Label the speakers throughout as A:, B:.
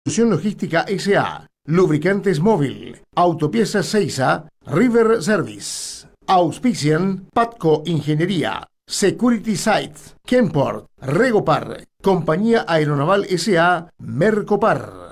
A: Solución Logística S.A., Lubricantes Móvil, Autopiezas Seiza, River Service. Auspician Patco Ingeniería, Security Site, Kenport, Regopar, Compañía Aeronaval S.A., Mercopar.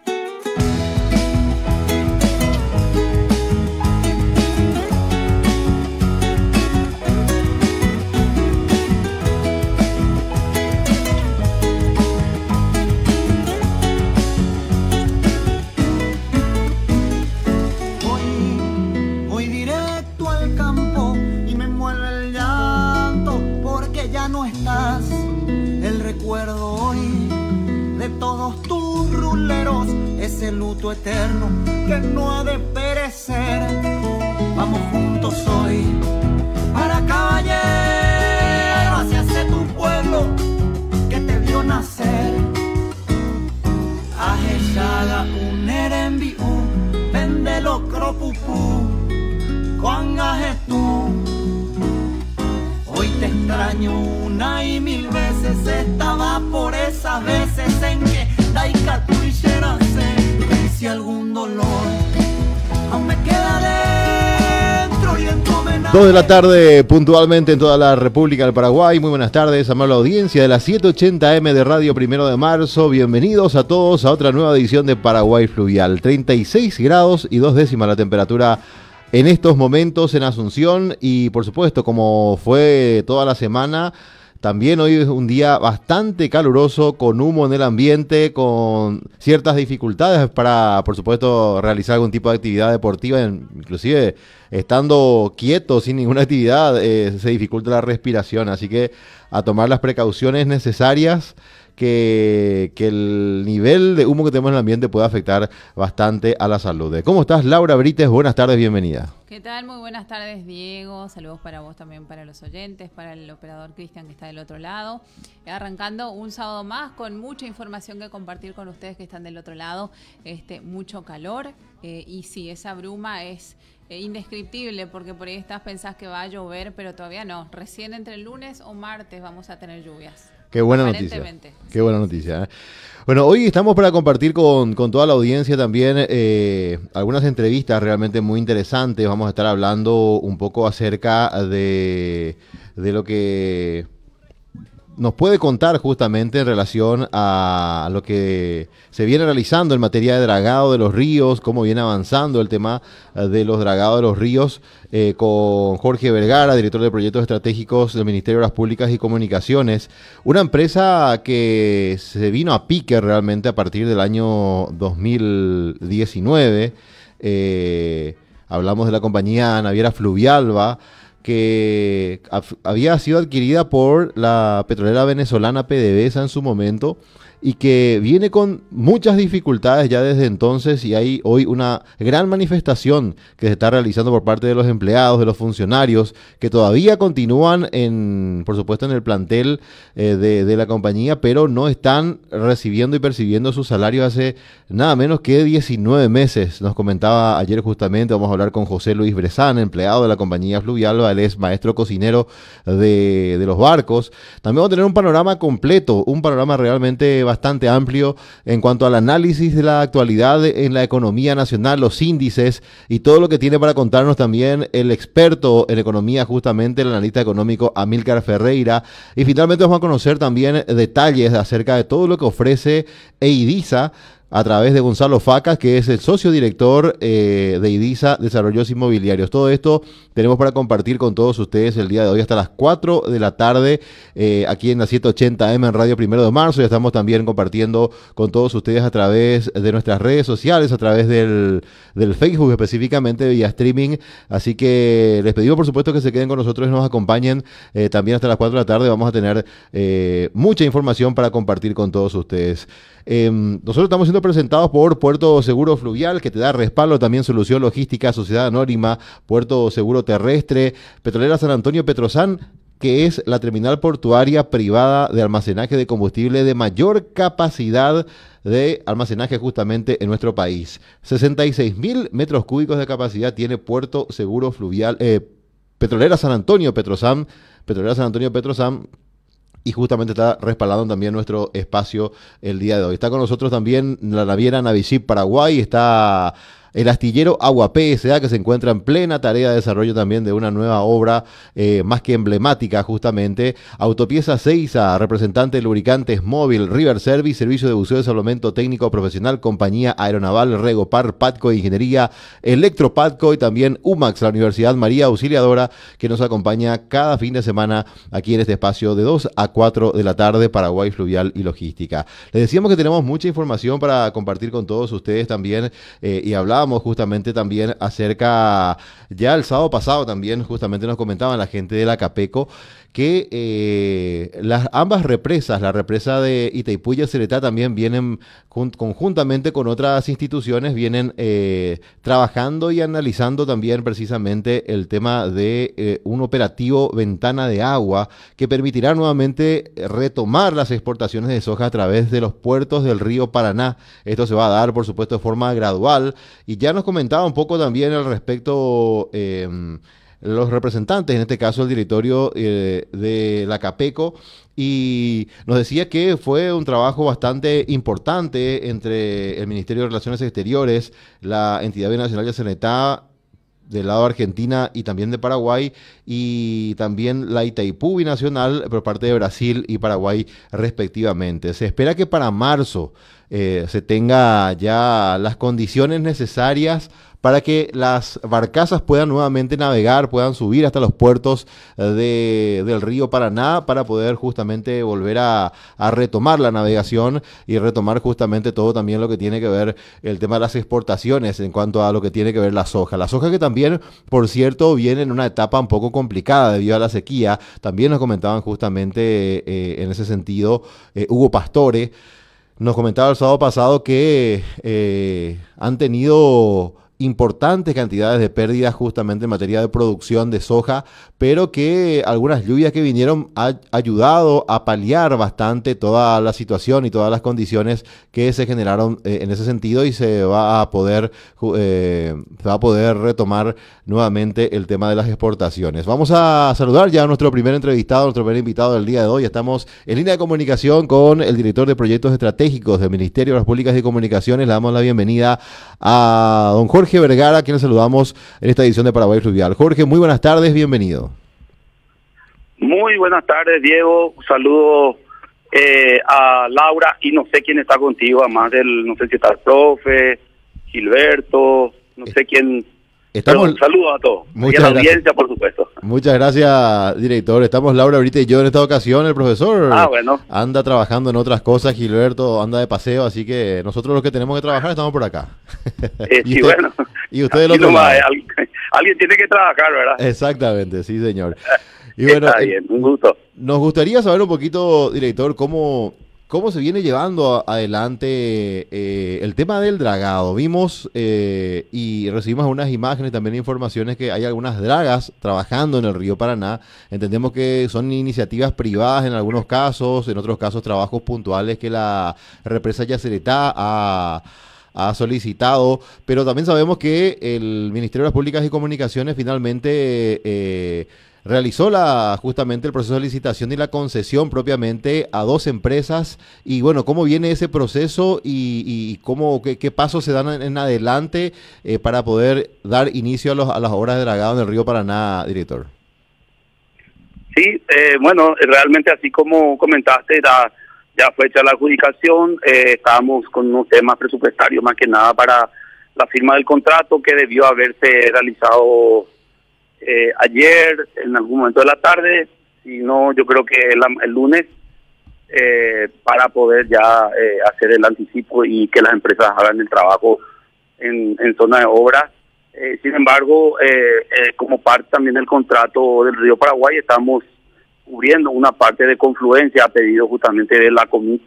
B: Todos tus ruleros, ese luto eterno que no ha de perecer. Vamos juntos hoy para caballero, hacia ese tu pueblo que te vio nacer. Ajechaga un erembiú, vende lo cropupú, cuangaje tú. Hoy te extraño una y mil veces, estaba por esas veces en que daika tu y si algún dolor aún me queda dentro y en tu homenaje.
C: 2 de la tarde puntualmente en toda la República del Paraguay. Muy buenas tardes, amable audiencia de la 780M de Radio 1 de Marzo. Bienvenidos a todos a otra nueva edición de Paraguay Fluvial. 36 grados y 2 décimas la temperatura en estos momentos en Asunción, y por supuesto, como fue toda la semana, también hoy es un día bastante caluroso, con humo en el ambiente, con ciertas dificultades para, por supuesto, realizar algún tipo de actividad deportiva, inclusive estando quieto, sin ninguna actividad, se dificulta la respiración, así que a tomar las precauciones necesarias, que el nivel de humo que tenemos en el ambiente puede afectar bastante a la salud. ¿Cómo estás, Laura Brites? Buenas tardes, bienvenida.
D: ¿Qué tal? Muy buenas tardes, Diego. Saludos para vos también, para los oyentes, para el operador Cristian que está del otro lado. Arrancando un sábado más con mucha información que compartir con ustedes que están del otro lado. Mucho calor y sí, esa bruma es indescriptible, porque por ahí pensás que va a llover, pero todavía no. Recién entre el lunes o martes vamos a tener lluvias.
C: Qué buena noticia. Qué buena noticia. Bueno, hoy estamos para compartir con toda la audiencia también algunas entrevistas realmente muy interesantes. Vamos a estar hablando un poco acerca de lo que nos puede contar justamente en relación a lo que se viene realizando en materia de dragado de los ríos, cómo viene avanzando el tema de los dragados de los ríos, con Jorge Vergara, director de proyectos estratégicos del Ministerio de Obras Públicas y Comunicaciones, una empresa que se vino a pique realmente a partir del año 2019. Hablamos de la compañía Naviera Fluvialba, que había sido adquirida por la petrolera venezolana PDVSA en su momento, y que viene con muchas dificultades ya desde entonces, y hay hoy una gran manifestación que se está realizando por parte de los empleados, de los funcionarios, que todavía continúan, por supuesto, en el plantel de la compañía, pero no están recibiendo y percibiendo sus salarios hace nada menos que 19 meses. Nos comentaba ayer justamente, vamos a hablar con José Luis Brezán, empleado de la compañía Fluvialba, él es maestro cocinero de los barcos. También vamos a tener un panorama completo, un panorama realmente bastante amplio en cuanto al análisis de la actualidad en la economía nacional, los índices y todo lo que tiene para contarnos también el experto en economía, justamente el analista económico Amílcar Ferreira. Y finalmente vamos a conocer también detalles acerca de todo lo que ofrece EIDISA a través de Gonzalo Facas, que es el socio director de EIDISA Desarrollos Inmobiliarios. Todo esto tenemos para compartir con todos ustedes el día de hoy hasta las 4 de la tarde aquí en la 780M en Radio 1 de Marzo. Ya estamos también compartiendo con todos ustedes a través de nuestras redes sociales, a través del Facebook específicamente vía streaming. Así que les pedimos por supuesto que se queden con nosotros y nos acompañen también hasta las 4 de la tarde. Vamos a tener mucha información para compartir con todos ustedes. Nosotros estamos siendo presentados por Puerto Seguro Fluvial, que te da respaldo, también Solución Logística, Sociedad Anónima, Puerto Seguro Terrestre, Petrolera San Antonio Petrosan, que es la terminal portuaria privada de almacenaje de combustible de mayor capacidad de almacenaje justamente en nuestro país. 66.000 metros cúbicos de capacidad tiene Puerto Seguro Fluvial, Petrolera San Antonio Petrosan, y justamente está respaldando también nuestro espacio el día de hoy. Está con nosotros también la naviera Naviship Paraguay, está el astillero Agua PSA, que se encuentra en plena tarea de desarrollo también de una nueva obra más que emblemática, justamente. Autopieza Seiza, representante de lubricantes móvil, River Service, servicio de buceo de salvamento técnico profesional, compañía aeronaval, Regopar, Patco Ingeniería, Electropatco y también UMAX, la Universidad María Auxiliadora, que nos acompaña cada fin de semana aquí en este espacio de 2 a 4 de la tarde, Paraguay Fluvial y Logística. Les decíamos que tenemos mucha información para compartir con todos ustedes también y hablábamos justamente también acerca, ya el sábado pasado también justamente nos comentaban la gente de la Capeco que ambas represas, la represa de Itaipú y Yacyretá, también vienen conjuntamente con otras instituciones, vienen trabajando y analizando también precisamente el tema de un operativo ventana de agua que permitirá nuevamente retomar las exportaciones de soja a través de los puertos del río Paraná. Esto se va a dar, por supuesto, de forma gradual, y ya nos comentaba un poco también al respecto los representantes, en este caso el directorio de la Capeco, y nos decía que fue un trabajo bastante importante entre el Ministerio de Relaciones Exteriores, la entidad binacional de Yacyretá, del lado de Argentina y también de Paraguay, y también la Itaipú binacional por parte de Brasil y Paraguay respectivamente. Se espera que para marzo se tenga ya las condiciones necesarias para que las barcazas puedan nuevamente navegar, puedan subir hasta los puertos del río Paraná para poder justamente volver a retomar la navegación y retomar justamente todo también lo que tiene que ver el tema de las exportaciones en cuanto a lo que tiene que ver la soja. La soja que también, por cierto, viene en una etapa un poco complicada debido a la sequía. También nos comentaban justamente en ese sentido Hugo Pastore. Nos comentaba el sábado pasado que han tenido importantes cantidades de pérdidas justamente en materia de producción de soja, pero que algunas lluvias que vinieron han ayudado a paliar bastante toda la situación y todas las condiciones que se generaron en ese sentido, y se va a poder retomar nuevamente el tema de las exportaciones. Vamos a saludar ya a nuestro primer entrevistado, nuestro primer invitado del día de hoy. Estamos en línea de comunicación con el director de proyectos estratégicos del Ministerio de las Públicas y Comunicaciones. Le damos la bienvenida a don Jorge Vergara, a quien saludamos en esta edición de Paraguay Fluvial. Jorge, muy buenas tardes, bienvenido.
E: Muy buenas tardes, Diego. Un saludo a Laura, y no sé quién está contigo, además no sé si está el profe, Gilberto, no sé quién. Saludos a todos. Y a la audiencia, por supuesto.
C: Muchas gracias, director. Estamos Laura ahorita y yo en esta ocasión. El profesor anda trabajando en otras cosas, Gilberto anda de paseo, así que nosotros los que tenemos que trabajar estamos por acá.
E: Y bueno.
C: Y ustedes lo
E: alguien tiene que trabajar, ¿verdad?
C: Exactamente, sí, señor. Y bueno,
E: está bien, un gusto.
C: Nos gustaría saber un poquito, director, cómo se viene llevando adelante el tema del dragado. Vimos y recibimos unas imágenes, también informaciones que hay algunas dragas trabajando en el río Paraná. Entendemos que son iniciativas privadas en algunos casos, en otros casos trabajos puntuales que la represa Yacyretá ha solicitado, pero también sabemos que el Ministerio de las Públicas y Comunicaciones finalmente realizó justamente el proceso de licitación y la concesión propiamente a 2 empresas. Y bueno, ¿cómo viene ese proceso y qué pasos se dan en adelante para poder dar inicio a las obras de dragado en el río Paraná, director?
E: Sí, bueno, realmente así como comentaste, ya fue hecha la adjudicación. Estábamos con unos temas presupuestarios más que nada para la firma del contrato, que debió haberse realizado ayer en algún momento de la tarde, si no, yo creo que el lunes, para poder ya hacer el anticipo y que las empresas hagan el trabajo en zona de obra. Sin embargo, como parte también del contrato del Río Paraguay, estamos cubriendo una parte de confluencia a pedido justamente de la Comip.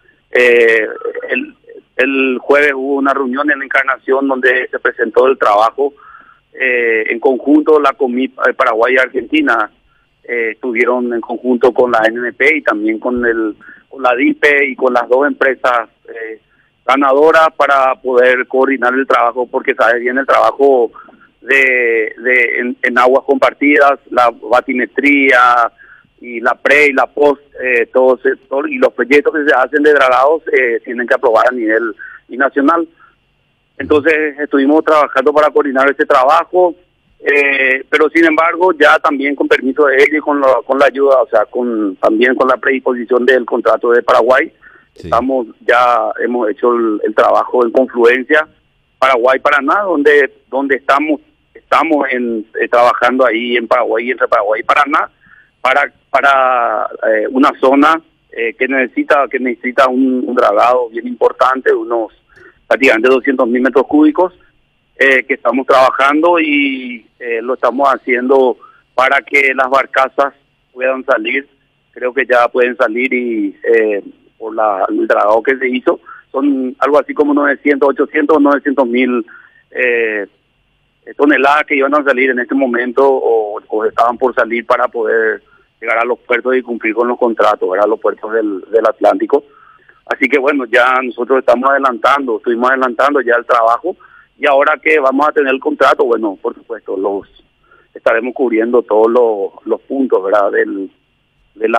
E: El jueves hubo una reunión en Encarnación donde se presentó el trabajo en conjunto. La Comip Paraguay y Argentina estuvieron en conjunto con la NNP y también con la DIPE y con las 2 empresas ganadoras para poder coordinar el trabajo, porque sabe bien el trabajo en aguas compartidas, la batimetría, y la pre y la post, y los proyectos que se hacen de dragados tienen que aprobar a nivel nacional. Entonces estuvimos trabajando para coordinar ese trabajo, pero sin embargo ya también con permiso de ellos y con la ayuda, o sea, también con la predisposición del contrato de Paraguay, sí. Hemos hecho el trabajo en confluencia Paraguay-Paraná, donde estamos trabajando ahí en Paraguay, entre Paraguay y Paraná, para una zona que necesita un dragado bien importante, unos prácticamente 200.000 metros cúbicos, que estamos trabajando y lo estamos haciendo para que las barcazas puedan salir. Creo que ya pueden salir y por el dragado que se hizo, son algo así como 900.000 toneladas que iban a salir en este momento o estaban por salir para poder llegar a los puertos y cumplir con los contratos, ¿verdad? Los puertos del Atlántico. Así que bueno, ya nosotros estuvimos adelantando ya el trabajo, y ahora que vamos a tener el contrato, bueno, por supuesto, estaremos cubriendo todos los puntos, ¿verdad? De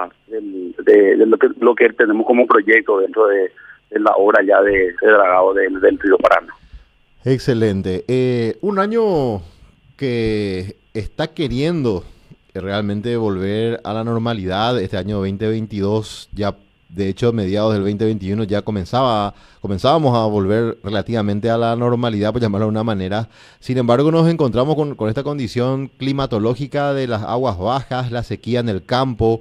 E: lo que tenemos como proyecto dentro de la obra ya de dragado del río Paraná.
C: Excelente. Un año que está queriendo realmente volver a la normalidad. Este año 2022, ya de hecho mediados del 2021 ya comenzábamos a volver relativamente a la normalidad, por llamarlo de una manera. Sin embargo, nos encontramos con esta condición climatológica de las aguas bajas, la sequía en el campo,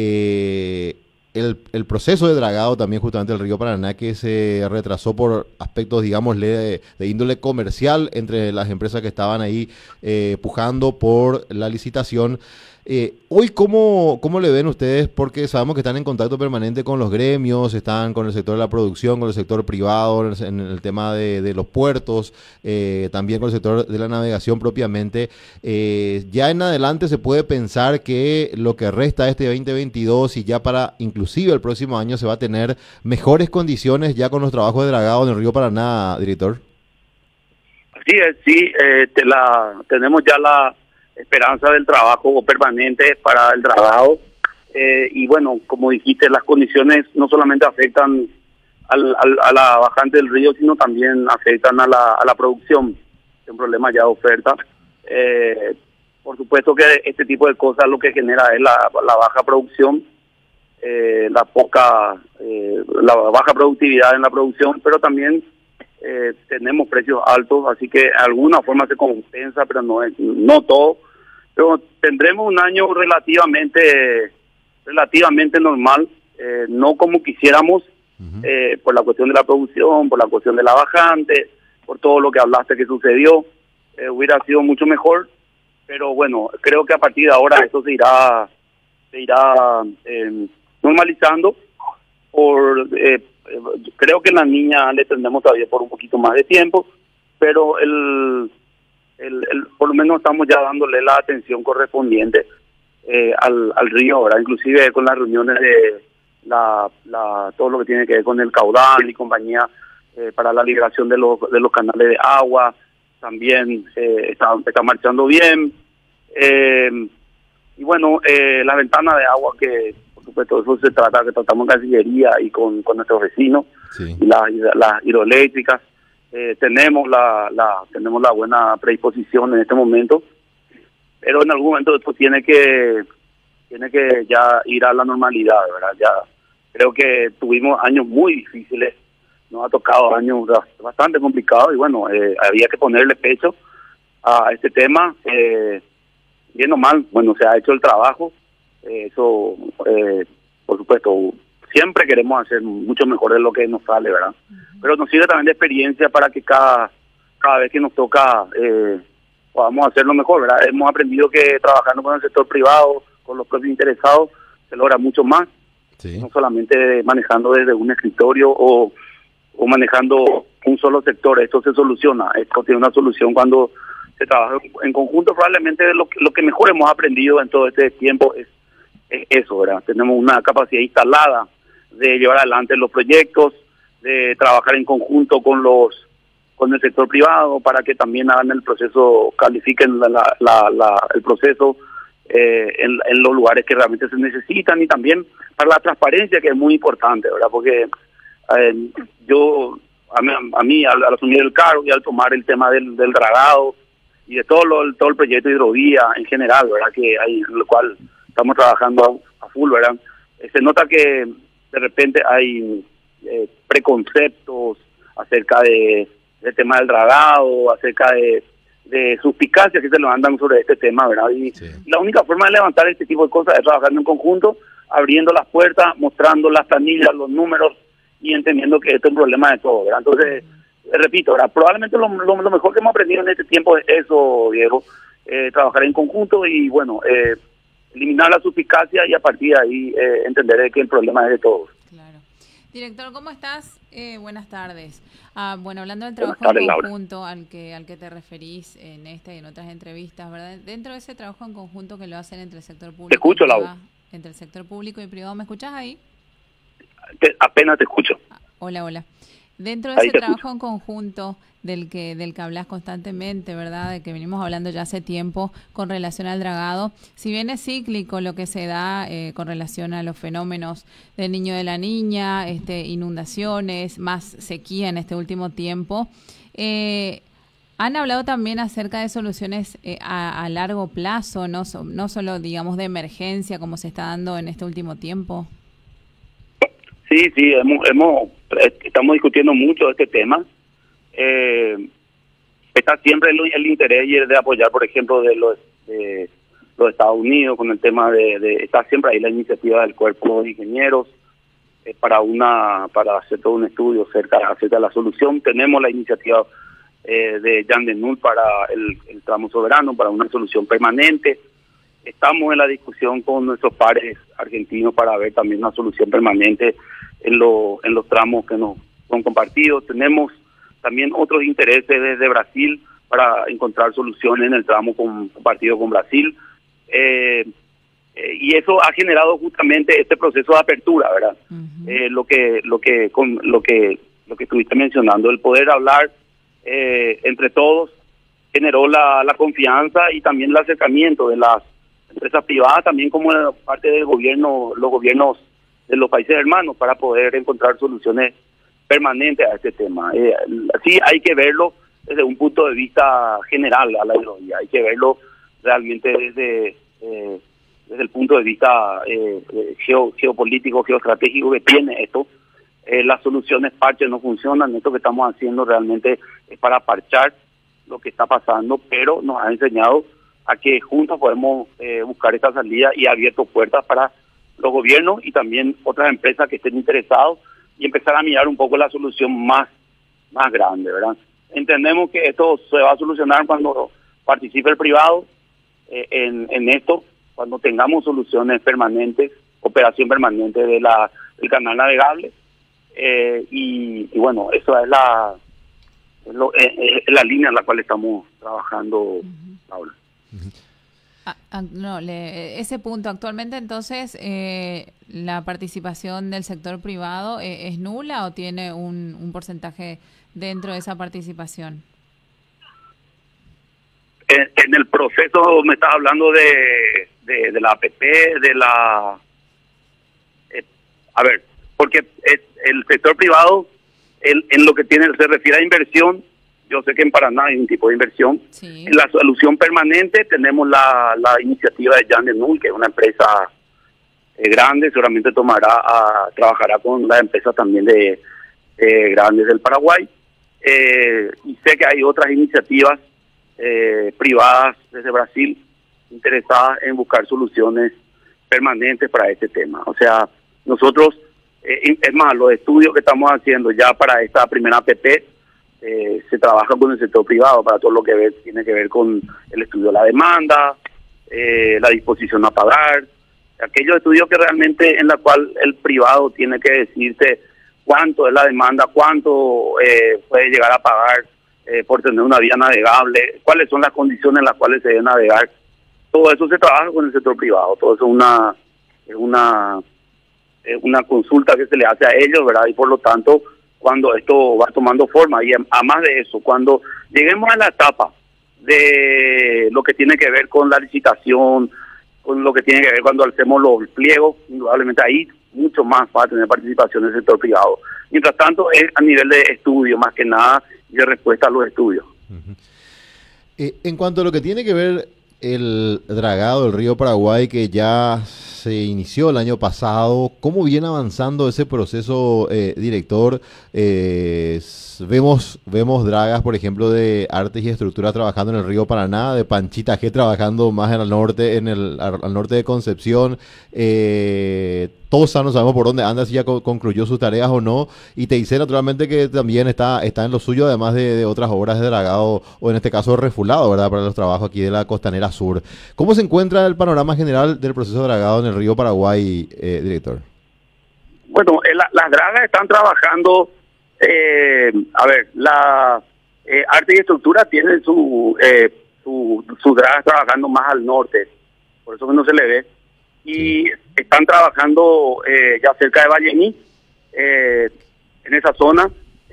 C: el proceso de dragado también justamente del río Paraná, que se retrasó por aspectos, digámosle, de índole comercial entre las empresas que estaban ahí pujando por la licitación. Hoy, ¿cómo le ven ustedes? Porque sabemos que están en contacto permanente con los gremios, están con el sector de la producción, con el sector privado, en el tema de los puertos, también con el sector de la navegación propiamente. Ya en adelante se puede pensar que lo que resta este 2022 y ya para inclusive el próximo año se va a tener mejores condiciones ya con los trabajos de dragado en el río Paraná, director.
E: Así es, sí, tenemos ya la esperanza del trabajo permanente para el dragado, y bueno, como dijiste, las condiciones no solamente afectan a la bajante del río, sino también afectan a la producción. Es un problema ya de oferta. Por supuesto que este tipo de cosas lo que genera es la baja producción, la baja productividad en la producción, pero también tenemos precios altos, así que de alguna forma se compensa, pero no todo. Pero tendremos un año relativamente normal, no como quisiéramos, por la cuestión de la producción, por la cuestión de la bajante, por todo lo que hablaste que sucedió. Hubiera sido mucho mejor, pero bueno, creo que a partir de ahora esto se irá normalizando. Creo que la niña le tendremos todavía por un poquito más de tiempo, pero por lo menos estamos ya dándole la atención correspondiente al río, ¿verdad? Inclusive con las reuniones de todo lo que tiene que ver con el caudal y compañía, para la liberación de los canales de agua, también está marchando bien. Y bueno, la ventana de agua, que por supuesto eso se trata, que tratamos en Cancillería y con nuestros vecinos, sí. Y las hidroeléctricas. Tenemos la buena predisposición en este momento, pero en algún momento esto tiene que ya ir a la normalidad, ¿verdad? Ya creo que tuvimos años muy difíciles, nos ha tocado años bastante complicados, y bueno, había que ponerle pecho a este tema. Bien o mal, bueno, se ha hecho el trabajo, eso por supuesto siempre queremos hacer mucho mejor de lo que nos sale, ¿verdad? Pero nos sirve también de experiencia para que cada vez que nos toca podamos hacerlo mejor, ¿verdad? Hemos aprendido que trabajando con el sector privado, con los propios interesados, se logra mucho más, sí. No solamente manejando desde un escritorio o manejando un solo sector. Esto se soluciona, esto tiene una solución cuando se trabaja en conjunto. Probablemente lo que mejor hemos aprendido en todo este tiempo es eso, ¿verdad? Tenemos una capacidad instalada de llevar adelante los proyectos, de trabajar en conjunto con el sector privado para que también hagan el proceso, califiquen el proceso, en los lugares que realmente se necesitan, y también para la transparencia, que es muy importante, ¿verdad? Porque yo, a mí al asumir el cargo y al tomar el tema del dragado y de todo el proyecto de hidrovía en general, ¿verdad? Que hay, en lo cual estamos trabajando a full, ¿verdad? Se nota que de repente hay preconceptos acerca del tema del dragado, acerca de suspicacias que se nos andan sobre este tema, ¿verdad? Y sí, la única forma de levantar este tipo de cosas es trabajando en conjunto, abriendo las puertas, mostrando las planillas, los números y entendiendo que esto es un problema de todo, ¿verdad? Entonces, repito, ¿verdad? Probablemente lo mejor que hemos aprendido en este tiempo es eso, Diego, trabajar en conjunto y, bueno, eliminar la suspicacia y a partir de ahí entender que el problema es de todos.
D: Claro. Director, ¿cómo estás? Buenas tardes. Bueno, hablando del trabajo en conjunto al que te referís en esta y en otras entrevistas, ¿verdad? Dentro de ese trabajo en conjunto que lo hacen entre el sector público,
E: te escucho,
D: y privado, entre el sector público y privado, ¿me escuchás ahí?
E: Apenas te escucho.
D: Hola. Dentro de ese trabajo en conjunto del que hablas constantemente, ¿verdad? De que venimos hablando ya hace tiempo con relación al dragado, si bien es cíclico lo que se da con relación a los fenómenos del niño y de la niña, inundaciones, más sequía en este último tiempo, han hablado también acerca de soluciones a largo plazo, no solo, digamos, de emergencia como se está dando en este último tiempo.
E: Sí, estamos discutiendo mucho este tema. Está siempre el interés y el de apoyar, por ejemplo, de los Estados Unidos con el tema está siempre ahí la iniciativa del cuerpo de ingenieros para hacer todo un estudio acerca de la solución. Tenemos la iniciativa de Jan de Null para el tramo soberano, para una solución permanente. Estamos en la discusión con nuestros pares argentinos para ver también una solución permanente en los tramos que nos son compartidos. Tenemos también otros intereses desde Brasil para encontrar soluciones en el tramo compartido con Brasil. Y eso ha generado justamente este proceso de apertura, ¿verdad? Uh-huh. Lo que estuviste mencionando, el poder hablar entre todos generó la confianza y también el acercamiento de las empresas privadas, también como parte del gobierno, los gobiernos de los países hermanos, para poder encontrar soluciones permanentes a este tema. Sí, hay que verlo desde un punto de vista general a la hidrovía, hay que verlo realmente desde el punto de vista geopolítico, geoestratégico que tiene esto. Las soluciones parches no funcionan, esto que estamos haciendo realmente es para parchar lo que está pasando, pero nos ha enseñado a que juntos podemos buscar esta salida y ha abierto puertas para los gobiernos y también otras empresas que estén interesados y empezar a mirar un poco la solución más grande, ¿verdad? Entendemos que esto se va a solucionar cuando participe el privado en esto, cuando tengamos soluciones permanentes, operación permanente del canal navegable, y bueno, eso es la línea en la cual estamos trabajando ahora.
D: Ese punto, actualmente entonces, ¿la participación del sector privado es nula o tiene un porcentaje dentro de esa participación?
E: En el proceso me estás hablando de la APP, a ver, porque el sector privado, en lo que se refiere a inversión, yo sé que en Paraná hay un tipo de inversión. Sí. En la solución permanente tenemos la iniciativa de Jan de Null, que es una empresa grande, seguramente trabajará con las empresas también de grandes del Paraguay. Y sé que hay otras iniciativas privadas desde Brasil interesadas en buscar soluciones permanentes para este tema. O sea, nosotros, es más, los estudios que estamos haciendo ya para esta primera APP, se trabaja con el sector privado para todo lo que tiene que ver con el estudio de la demanda, la disposición a pagar, aquellos estudios que realmente en la cual el privado tiene que decirte cuánto es la demanda, cuánto puede llegar a pagar por tener una vía navegable, cuáles son las condiciones en las cuales se debe navegar. Todo eso se trabaja con el sector privado, todo eso es una consulta que se le hace a ellos, ¿verdad? Y por lo tanto, cuando esto va tomando forma, y además de eso, cuando lleguemos a la etapa de lo que tiene que ver con la licitación, con lo que tiene que ver cuando hacemos los pliegos, indudablemente ahí mucho más va a tener participación del sector privado. Mientras tanto, es a nivel de estudio, más que nada, y de respuesta a los estudios.
C: En cuanto a lo que tiene que ver el dragado del río Paraguay, que ya se inició el año pasado, ¿cómo viene avanzando ese proceso, director? Vemos dragas, por ejemplo, de Artes y Estructuras trabajando en el río Paraná, de Panchita G trabajando más en el norte, al norte de Concepción. Tosa, no sabemos por dónde anda, si ya concluyó sus tareas o no. Y Teisé, naturalmente, que también está en lo suyo, además de otras obras de dragado, o en este caso refulado, ¿verdad?, para los trabajos aquí de la Costanera Sur. ¿Cómo se encuentra el panorama general del proceso de dragado en el río Paraguay, director?
E: Bueno, las dragas están trabajando, la Arte y Estructura tiene sus dragas trabajando más al norte, por eso que no se le ve. Y están trabajando ya cerca de Vallení, en esa zona,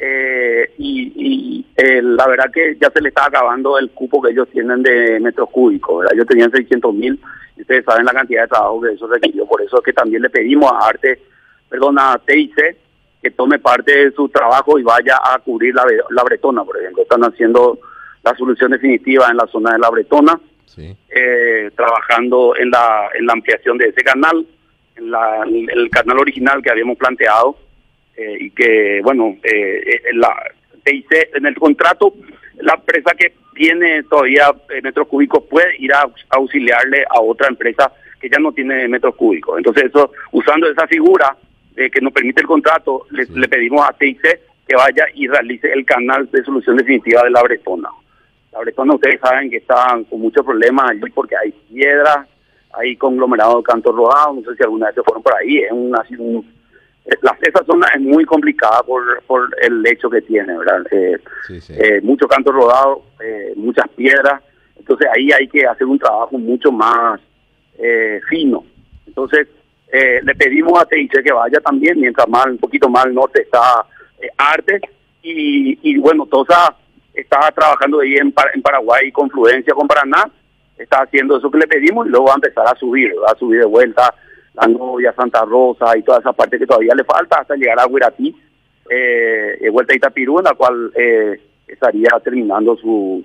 E: la verdad que ya se le está acabando el cupo que ellos tienen de metros cúbicos, ¿verdad? Ellos tenían 600.000, y ustedes saben la cantidad de trabajo que eso requirió. Por eso es que también le pedimos a TIC, que tome parte de su trabajo y vaya a cubrir la Bretona, por ejemplo. Están haciendo la solución definitiva en la zona de la Bretona. Sí. Trabajando en la ampliación de ese canal, el canal original que habíamos planteado, y que, bueno, TIC, en el contrato, la empresa que tiene todavía metros cúbicos puede ir a auxiliarle a otra empresa que ya no tiene metros cúbicos. Entonces, eso, usando esa figura que nos permite el contrato, le pedimos a TIC que vaya y realice el canal de solución definitiva de la Bretona. La Bretona, ustedes saben que están con muchos problemas allí porque hay piedras, hay conglomerado de cantos rodados, no sé si alguna vez se fueron por ahí, esa zona es muy complicada por el hecho que tiene, ¿verdad? Mucho canto rodado, muchas piedras, entonces ahí hay que hacer un trabajo mucho más fino. Entonces, le pedimos a TIC que vaya también, mientras un poquito más al norte está Arte, y bueno, Tosa está trabajando ahí en Paraguay, confluencia con Paraná, está haciendo eso que le pedimos y luego va a empezar a subir de vuelta La Novia, Santa Rosa y toda esa parte que todavía le falta hasta llegar a Guiratí, vuelta a Itapirú, en la cual estaría terminando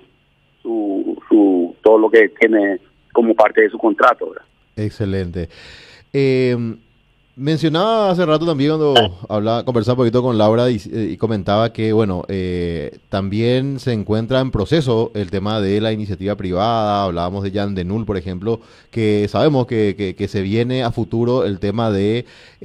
E: todo lo que tiene como parte de su contrato, ¿verdad?
C: Excelente. Mencionaba hace rato también cuando conversaba un poquito con Laura y comentaba que, bueno, también se encuentra en proceso el tema de la iniciativa privada. Hablábamos de Jan Denul, por ejemplo, que sabemos que se viene a futuro el tema de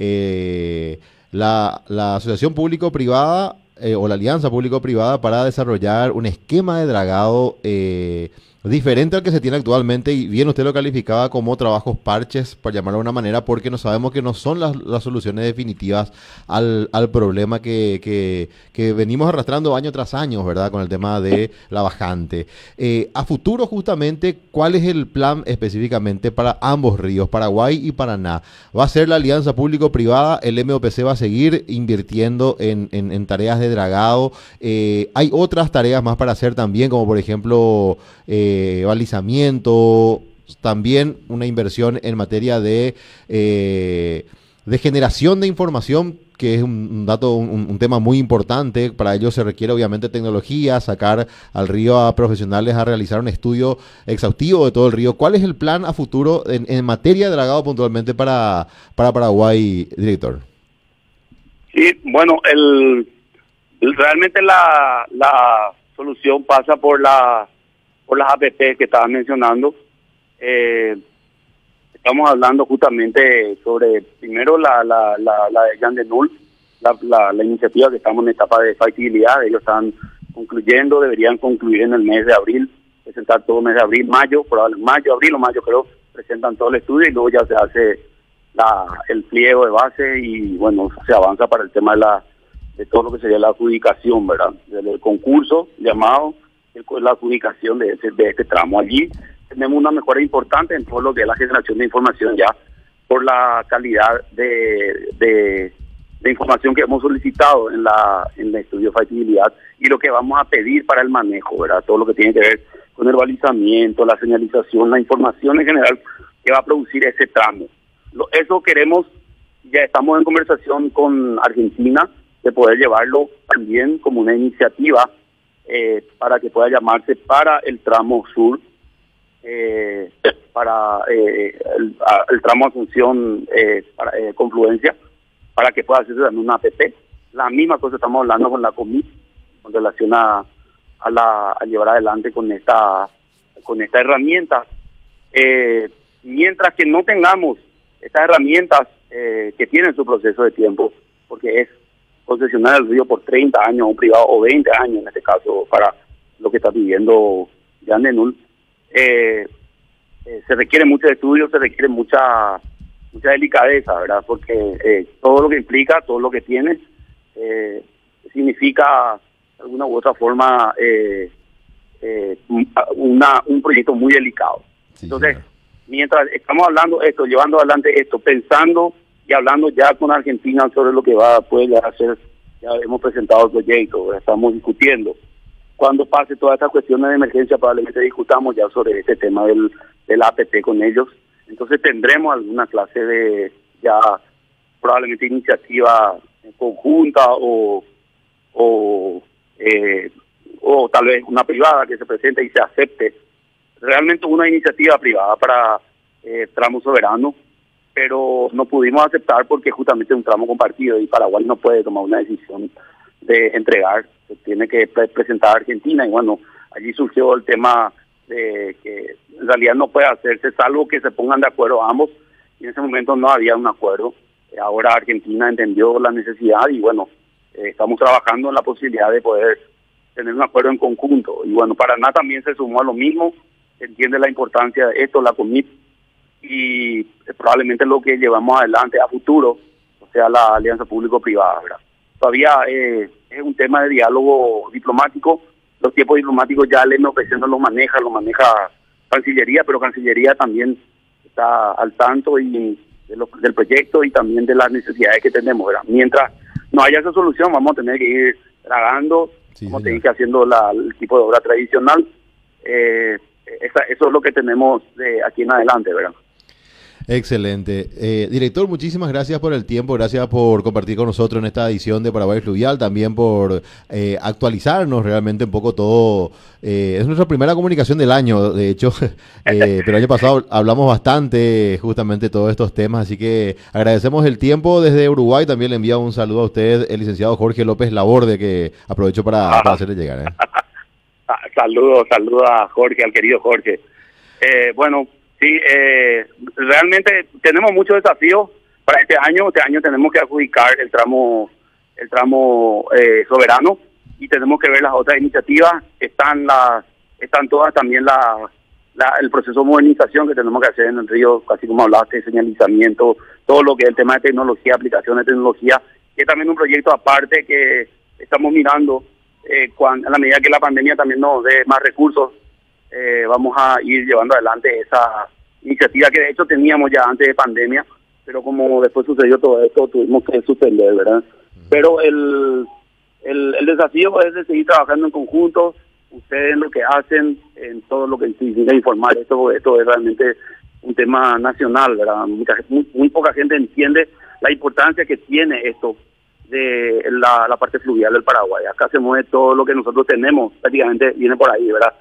C: la asociación público-privada o la alianza público-privada para desarrollar un esquema de dragado diferente al que se tiene actualmente, y bien usted lo calificaba como trabajos parches, para llamarlo de una manera, porque no sabemos que no son las soluciones definitivas al problema que venimos arrastrando año tras año, ¿verdad?, con el tema de la bajante. A futuro, justamente, ¿cuál es el plan específicamente para ambos ríos, Paraguay y Paraná? ¿Va a ser la alianza público-privada? ¿El MOPC va a seguir invirtiendo en tareas de dragado? ¿Hay otras tareas más para hacer también, como por ejemplo balizamiento, también una inversión en materia de generación de información, que es un tema muy importante? Para ello se requiere obviamente tecnología, sacar al río a profesionales a realizar un estudio exhaustivo de todo el río. ¿Cuál es el plan a futuro en materia de dragado puntualmente para Paraguay, director?
E: Sí, bueno, realmente la solución pasa por las APP que estaban mencionando. Estamos hablando justamente sobre, primero, la de Jan Denul, la iniciativa que estamos en etapa de factibilidad. Ellos están concluyendo, deberían concluir en el mes de abril, presentar todo el mes de abril, abril o mayo creo, presentan todo el estudio y luego ya se hace el pliego de base y bueno, se avanza para el tema de todo lo que sería la adjudicación, ¿verdad? Del concurso llamado, la adjudicación de este tramo. Allí tenemos una mejora importante en todo lo que es la generación de información ya, por la calidad de información que hemos solicitado en el estudio de factibilidad y lo que vamos a pedir para el manejo, ¿verdad? Todo lo que tiene que ver con el balizamiento, la señalización, la información en general, que va a producir ese tramo. Eso queremos, ya estamos en conversación con Argentina, de poder llevarlo también como una iniciativa para que pueda llamarse para el tramo sur, para el tramo Asunción, para Confluencia, para que pueda hacerse también una APP. La misma cosa estamos hablando con la COMIT con relación a llevar adelante con esta herramienta. Mientras que no tengamos estas herramientas que tienen su proceso de tiempo, porque es concesionar el río por 30 años a un privado, o 20 años en este caso, para lo que está pidiendo Jan de Null, se requiere mucho estudio, se requiere mucha delicadeza, ¿verdad? Porque todo lo que implica, todo lo que tiene, significa de alguna u otra forma un proyecto muy delicado. Sí, entonces, mientras estamos hablando esto, llevando adelante esto, pensando y hablando ya con Argentina sobre lo que puede llegar a ser, ya hemos presentado el proyecto, estamos discutiendo. Cuando pase todas estas cuestiones de emergencia, probablemente discutamos ya sobre este tema del APP con ellos. Entonces tendremos alguna clase de, ya probablemente iniciativa conjunta o tal vez una privada que se presente y se acepte. Realmente una iniciativa privada para tramo soberano, pero no pudimos aceptar porque justamente es un tramo compartido y Paraguay no puede tomar una decisión de entregar, se tiene que presentar a Argentina, y bueno, allí surgió el tema de que en realidad no puede hacerse salvo que se pongan de acuerdo ambos, y en ese momento no había un acuerdo. Ahora Argentina entendió la necesidad y bueno, estamos trabajando en la posibilidad de poder tener un acuerdo en conjunto, y bueno, Paraná también se sumó a lo mismo, entiende la importancia de esto, la COMIT, y probablemente lo que llevamos adelante a futuro, o sea, la alianza público-privada, ¿verdad? Todavía es un tema de diálogo diplomático, los tiempos diplomáticos ya el NOPC no lo maneja Cancillería, pero Cancillería también está al tanto del proyecto y también de las necesidades que tenemos, ¿verdad? Mientras no haya esa solución, vamos a tener que ir tragando, sí, como te dije, haciendo el tipo de obra tradicional. Eso es lo que tenemos de aquí en adelante, ¿verdad?
C: Excelente. Director, muchísimas gracias por el tiempo, gracias por compartir con nosotros en esta edición de Paraguay Fluvial, también por actualizarnos realmente un poco todo. Es nuestra primera comunicación del año, de hecho, pero el año pasado hablamos bastante justamente de todos estos temas, así que agradecemos el tiempo desde Uruguay. También le envío un saludo a usted, el licenciado Jorge López Laborde, que aprovecho para hacerle llegar.
E: Saludos a Jorge, al querido Jorge. Bueno, sí, realmente tenemos muchos desafíos para este año. Este año tenemos que adjudicar el tramo soberano y tenemos que ver las otras iniciativas. Están todas también el proceso de modernización que tenemos que hacer en el río, así como hablaste, señalizamiento, todo lo que es el tema de tecnología, aplicación de tecnología, que es también un proyecto aparte que estamos mirando. A la medida que la pandemia también nos dé más recursos, vamos a ir llevando adelante esa iniciativa que de hecho teníamos ya antes de pandemia, pero como después sucedió todo esto, tuvimos que suspender, ¿verdad? Pero el desafío es de seguir trabajando en conjunto, ustedes en lo que hacen, en todo lo que significa informar. Esto es realmente un tema nacional, ¿verdad? Muy poca gente entiende la importancia que tiene esto de la parte fluvial del Paraguay. Acá se mueve todo lo que nosotros tenemos, prácticamente viene por ahí, ¿verdad?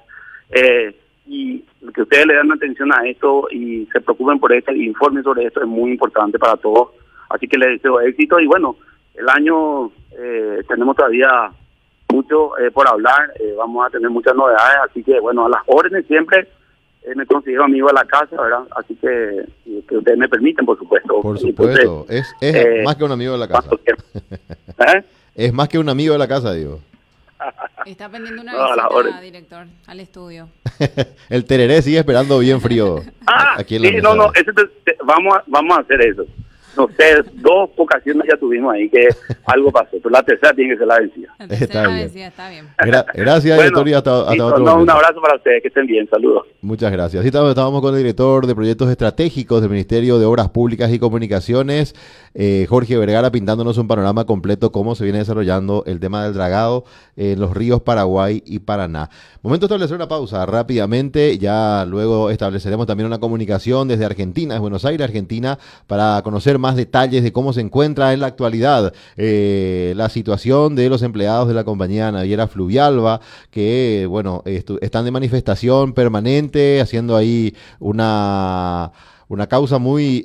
E: Y que ustedes le dan atención a esto y se preocupen por esto y informen sobre esto es muy importante para todos. Así que les deseo éxito y bueno, el año tenemos todavía mucho por hablar, vamos a tener muchas novedades, así que bueno, a las órdenes siempre. Me considero amigo de la casa, ¿verdad? Así que ustedes me permiten, por supuesto.
C: Por supuesto. Entonces, es más que un amigo de la casa. Es más que un amigo de la casa, digo.
D: Está pendiendo una visita, director, al estudio.
C: El tereré sigue esperando bien frío.
E: Aquí en la mesa. Vamos a hacer eso. no sé, 2 ocasiones ya tuvimos ahí que algo pasó, pero la tercera tiene que ser la vencida.
D: La tercera
C: Está bien.
D: vencida, está bien.
C: Gracias,
E: Bueno,
C: director, y hasta
E: listo,
C: otro
E: no, un
C: momento.
E: abrazo para ustedes, que estén bien, saludos.
C: Muchas gracias. Así estábamos con el director de proyectos estratégicos del Ministerio de Obras Públicas y Comunicaciones, Jorge Vergara, pintándonos un panorama completo cómo se viene desarrollando el tema del dragado en los ríos Paraguay y Paraná. Momento de establecer una pausa rápidamente, ya luego estableceremos también una comunicación desde Argentina, desde Buenos Aires, Argentina, para conocer más detalles de cómo se encuentra en la actualidad la situación de los empleados de la compañía naviera Fluvialba, que bueno, están de manifestación permanente, haciendo ahí una causa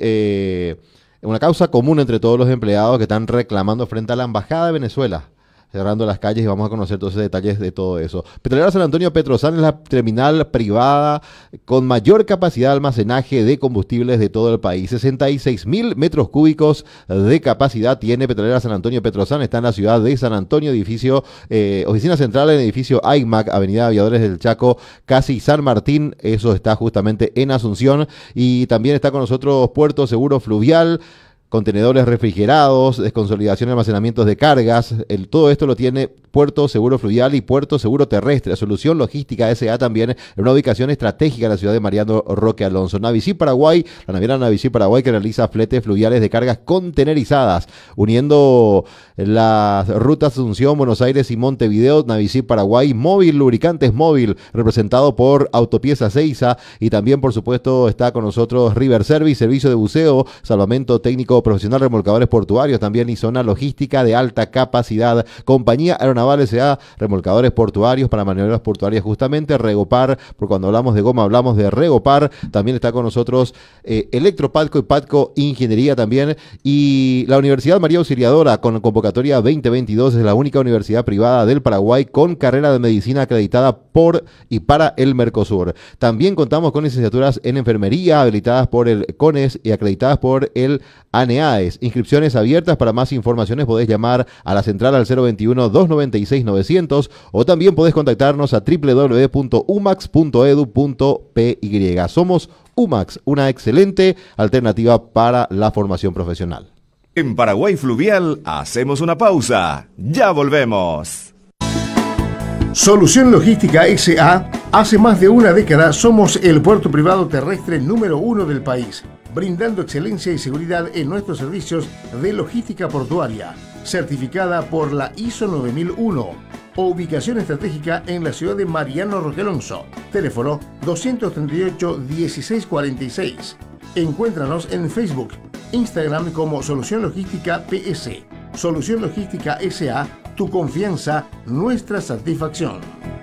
C: una causa común entre todos los empleados que están reclamando frente a la Embajada de Venezuela, cerrando las calles, y vamos a conocer todos los detalles de todo eso. Petrolera San Antonio Petrosan es la terminal privada con mayor capacidad de almacenaje de combustibles de todo el país. 66.000 metros cúbicos de capacidad tiene Petrolera San Antonio Petrosan. Está en la ciudad de San Antonio, edificio, oficina central en el edificio AIMAC, Avenida Aviadores del Chaco, casi San Martín. Eso está justamente en Asunción. Y también está con nosotros Puerto Seguro Fluvial, contenedores refrigerados, desconsolidación y almacenamientos de cargas. Todo esto lo tiene Puerto Seguro Fluvial y Puerto Seguro Terrestre. Solución Logística S.A. también en una ubicación estratégica en la ciudad de Mariano Roque Alonso. Navicí Paraguay, la naviera Navicí Paraguay, que realiza fletes fluviales de cargas contenerizadas, uniendo las rutas Asunción, Buenos Aires y Montevideo. Navicí Paraguay Móvil, lubricantes móvil, representado por Autopieza Seiza. Y también, por supuesto, está con nosotros River Service, servicio de buceo, salvamento técnico profesional, remolcadores portuarios también, y zona logística de alta capacidad. Compañía Aeronaval S.A., remolcadores portuarios para maniobras portuarias justamente. Regopar, por cuando hablamos de goma hablamos de Regopar. También está con nosotros Electropatco y Patco Ingeniería también. Y la Universidad María Auxiliadora, con convocatoria 2022, es la única universidad privada del Paraguay con carrera de medicina acreditada por y para el Mercosur. También contamos con licenciaturas en enfermería habilitadas por el CONES y acreditadas por el ANEAES. Inscripciones abiertas. Para más informaciones podés llamar a la central al 021-296-900 o también podés contactarnos a www.umax.edu.py. Somos UMAX, una excelente alternativa para la formación profesional.
F: En Paraguay Fluvial hacemos una pausa. Ya volvemos.
A: Solución Logística S.A. Hace más de una década somos el puerto privado terrestre número 1 del país, brindando excelencia y seguridad en nuestros servicios de logística portuaria, certificada por la ISO 9001, o ubicación estratégica en la ciudad de Mariano Roque Alonso. Teléfono 238-1646. Encuéntranos en Facebook, Instagram como Solución Logística PS. Solución Logística S.A., tu confianza, nuestra satisfacción.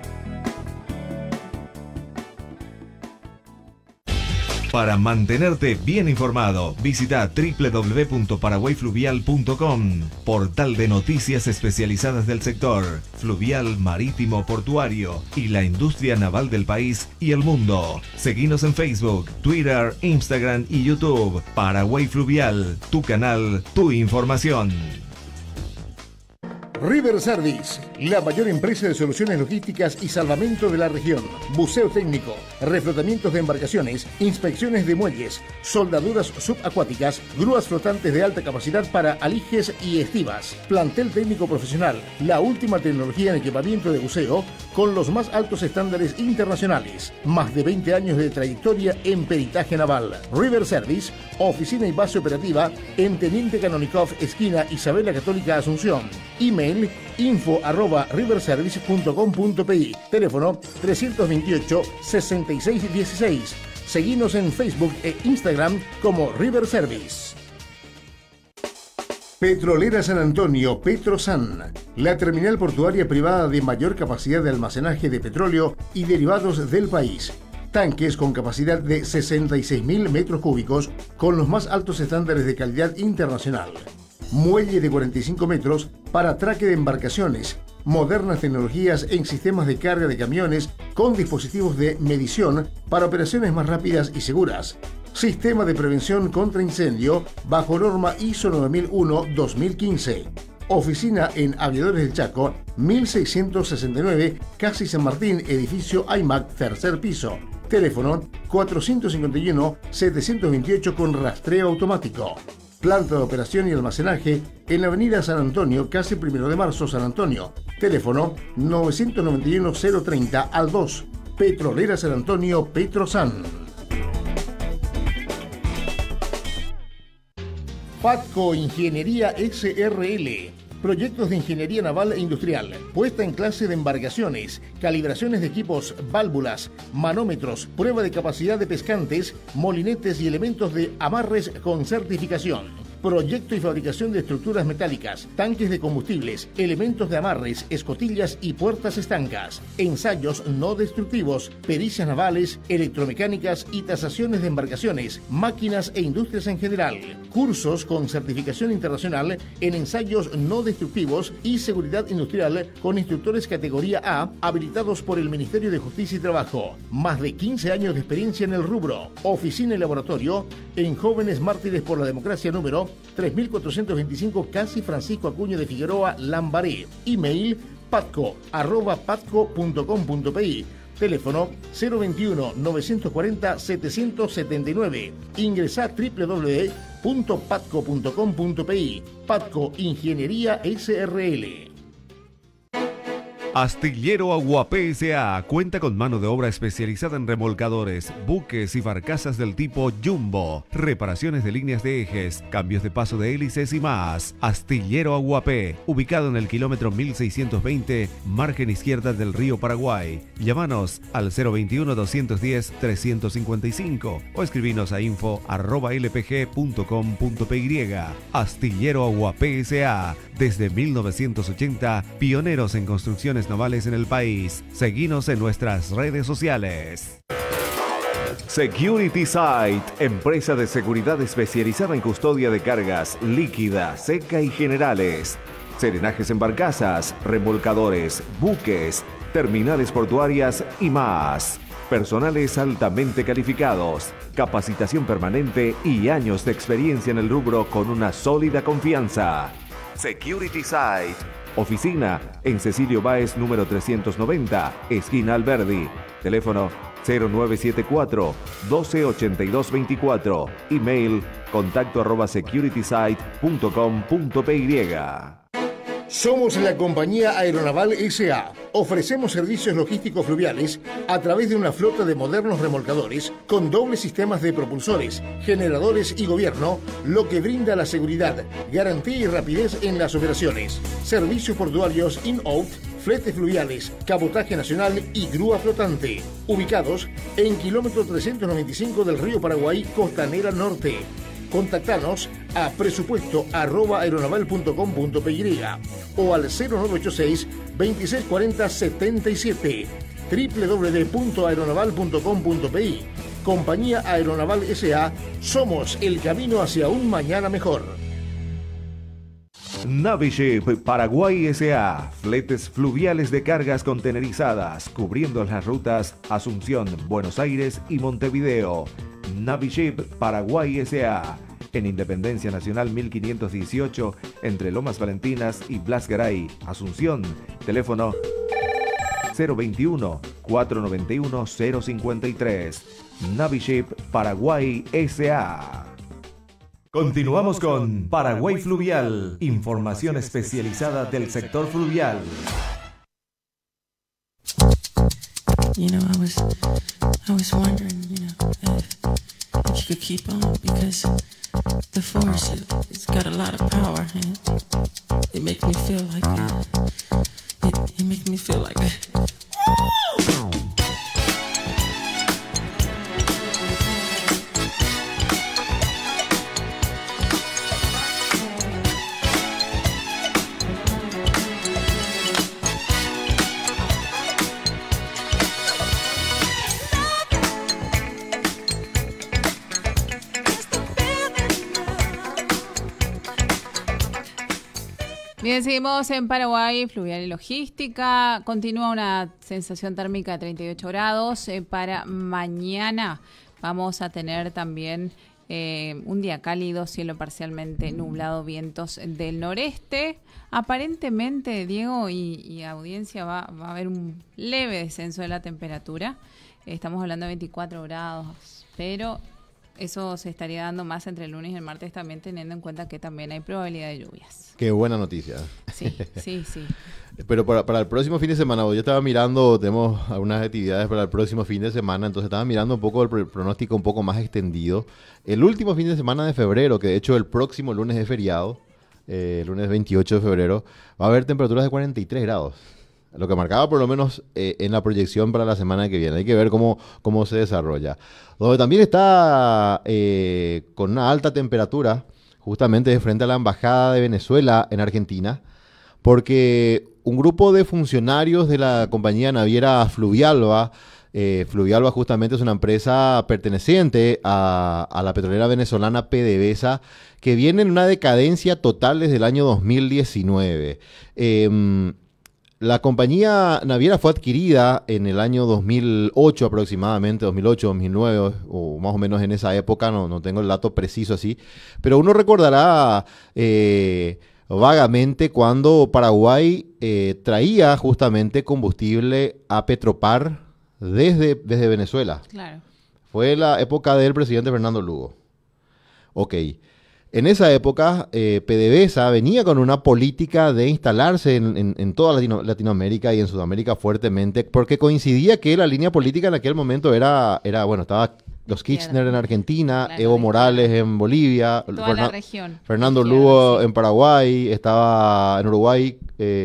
F: Para mantenerte bien informado, visita www.paraguayfluvial.com, portal de noticias especializadas del sector fluvial, marítimo, portuario y la industria naval del país y el mundo. Seguinos en Facebook, Twitter, Instagram y YouTube. Paraguay Fluvial, tu canal, tu información.
A: River Service, la mayor empresa de soluciones logísticas y salvamento de la región. Buceo técnico, reflotamientos de embarcaciones, inspecciones de muelles, soldaduras subacuáticas, grúas flotantes de alta capacidad para alijes y estivas. Plantel técnico profesional, la última tecnología en equipamiento de buceo con los más altos estándares internacionales. Más de 20 años de trayectoria en peritaje naval. River Service, oficina y base operativa en Teniente Canonikov, esquina Isabela Católica, Asunción. Email info@riverservice.com.pi. Teléfono 328-6616. Seguinos en Facebook e Instagram como River Service. Petrolera San Antonio, Petrosan, la terminal portuaria privada de mayor capacidad de almacenaje de petróleo y derivados del país. Tanques con capacidad de 66.000 metros cúbicos con los más altos estándares de calidad internacional. Muelle de 45 metros para atraque de embarcaciones, modernas tecnologías en sistemas de carga de camiones con dispositivos de medición para operaciones más rápidas y seguras. Sistema de prevención contra incendio bajo norma ISO 9001-2015. Oficina en Aviadores del Chaco, 1669, casi San Martín, edificio AIMAC, tercer piso. Teléfono 451-728 con rastreo automático. Planta de operación y almacenaje en la avenida San Antonio, casi 1 de marzo, San Antonio. Teléfono 991-030 al 2. Petrolera San Antonio, Petrosan. Patco Ingeniería SRL. Proyectos de ingeniería naval e industrial, puesta en clase de embarcaciones, calibraciones de equipos, válvulas, manómetros, prueba de capacidad de pescantes, molinetes y elementos de amarres con certificación. Proyecto y fabricación de estructuras metálicas, tanques de combustibles, elementos de amarres, escotillas y puertas estancas. Ensayos no destructivos, pericias navales, electromecánicas y tasaciones de embarcaciones, máquinas e industrias en general. Cursos con certificación internacional en ensayos no destructivos y seguridad industrial con instructores categoría A habilitados por el Ministerio de Justicia y Trabajo. Más de 15 años de experiencia en el rubro. Oficina y laboratorio en Jóvenes Mártires por la Democracia número 3425, casi Francisco Acuña de Figueroa, Lambaré. Email patco@patco.com.pi. Teléfono 021-940-779. Ingresa a www.patco.com.pi. Patco Ingeniería SRL.
F: Astillero Aguapé S.A. cuenta con mano de obra especializada en remolcadores, buques y barcazas del tipo Jumbo, reparaciones de líneas de ejes, cambios de paso de hélices y más. Astillero Aguapé, ubicado en el kilómetro 1620, margen izquierda del río Paraguay. Llámanos al 021-210-355 o escribinos a info@lpg.com.py. Astillero Aguapé S.A. Desde 1980, pioneros en construcciones navales en el país. Seguinos en nuestras redes sociales. Security Site, empresa de seguridad especializada en custodia de cargas líquida, seca y generales. Serenajes en barcazas, remolcadores, buques, terminales portuarias y más. Personales altamente calificados, capacitación permanente y años de experiencia en el rubro con una sólida confianza. Security Site. Oficina en Cecilio Báez número 390, esquina Alberdi. Teléfono 0974 128224. Email contacto@securitysite.com.py.
A: Somos la compañía Aeronaval S.A. Ofrecemos servicios logísticos fluviales a través de una flota de modernos remolcadores con dobles sistemas de propulsores, generadores y gobierno, lo que brinda la seguridad, garantía y rapidez en las operaciones. Servicios portuarios in-out, fletes fluviales, cabotaje nacional y grúa flotante. Ubicados en kilómetro 395 del río Paraguay, Costanera Norte. Contactanos a presupuesto@aeronaval.com.py o al 0986 2640 77. www.aeronaval.com.py. Compañía Aeronaval S.A. Somos el camino hacia un mañana mejor.
F: Naviship Paraguay S.A. Fletes fluviales de cargas contenerizadas, cubriendo las rutas Asunción, Buenos Aires y Montevideo. Naviship Paraguay S.A. en Independencia Nacional 1518, entre Lomas Valentinas y Blas Garay, Asunción. Teléfono 021-491-053. Naviship Paraguay S.A. Continuamos con Paraguay Fluvial, información especializada del sector fluvial.
G: You know, I was wondering, you know, if you could keep on, because the force, it's got a lot of power, and it makes me feel like it makes me feel like
D: Bien, seguimos en Paraguay, Fluvial y Logística. Continúa una sensación térmica de 38 grados. Para mañana vamos a tener también un día cálido, cielo parcialmente nublado, vientos del noreste. Aparentemente, Diego y audiencia, va a haber un leve descenso de la temperatura. Estamos hablando de 24 grados, pero eso se estaría dando más entre el lunes y el martes también, teniendo en cuenta que también hay probabilidad de lluvias.
C: Qué buena noticia.
D: Sí, sí, sí.
C: Pero para el próximo fin de semana, yo estaba mirando, tenemos algunas actividades para el próximo fin de semana, entonces estaba mirando un poco el pronóstico un poco más extendido. El último fin de semana de febrero, que de hecho el próximo lunes es feriado, lunes 28 de febrero, va a haber temperaturas de 43 grados. Lo que marcaba por lo menos en la proyección para la semana que viene. Hay que ver cómo se desarrolla. Donde también está con una alta temperatura, justamente de frente a la Embajada de Venezuela en Argentina, porque un grupo de funcionarios de la compañía naviera Fluvialba, Fluvialba justamente es una empresa perteneciente a la petrolera venezolana PDVSA, que viene en una decadencia total desde el año 2019. La compañía naviera fue adquirida en el año 2008 aproximadamente, 2008, 2009, o más o menos en esa época, no tengo el dato preciso así, pero uno recordará vagamente cuando Paraguay traía justamente combustible a Petropar desde Venezuela.
D: Claro.
C: Fue la época del presidente Fernando Lugo. Ok. En esa época, PDVSA venía con una política de instalarse en toda Latinoamérica y en Sudamérica fuertemente, porque coincidía que la línea política en aquel momento era bueno, estaba los Kirchner en Argentina, Evo Morales en Bolivia,
D: Toda la región.
C: Fernando Lugo en Paraguay, estaba en Uruguay,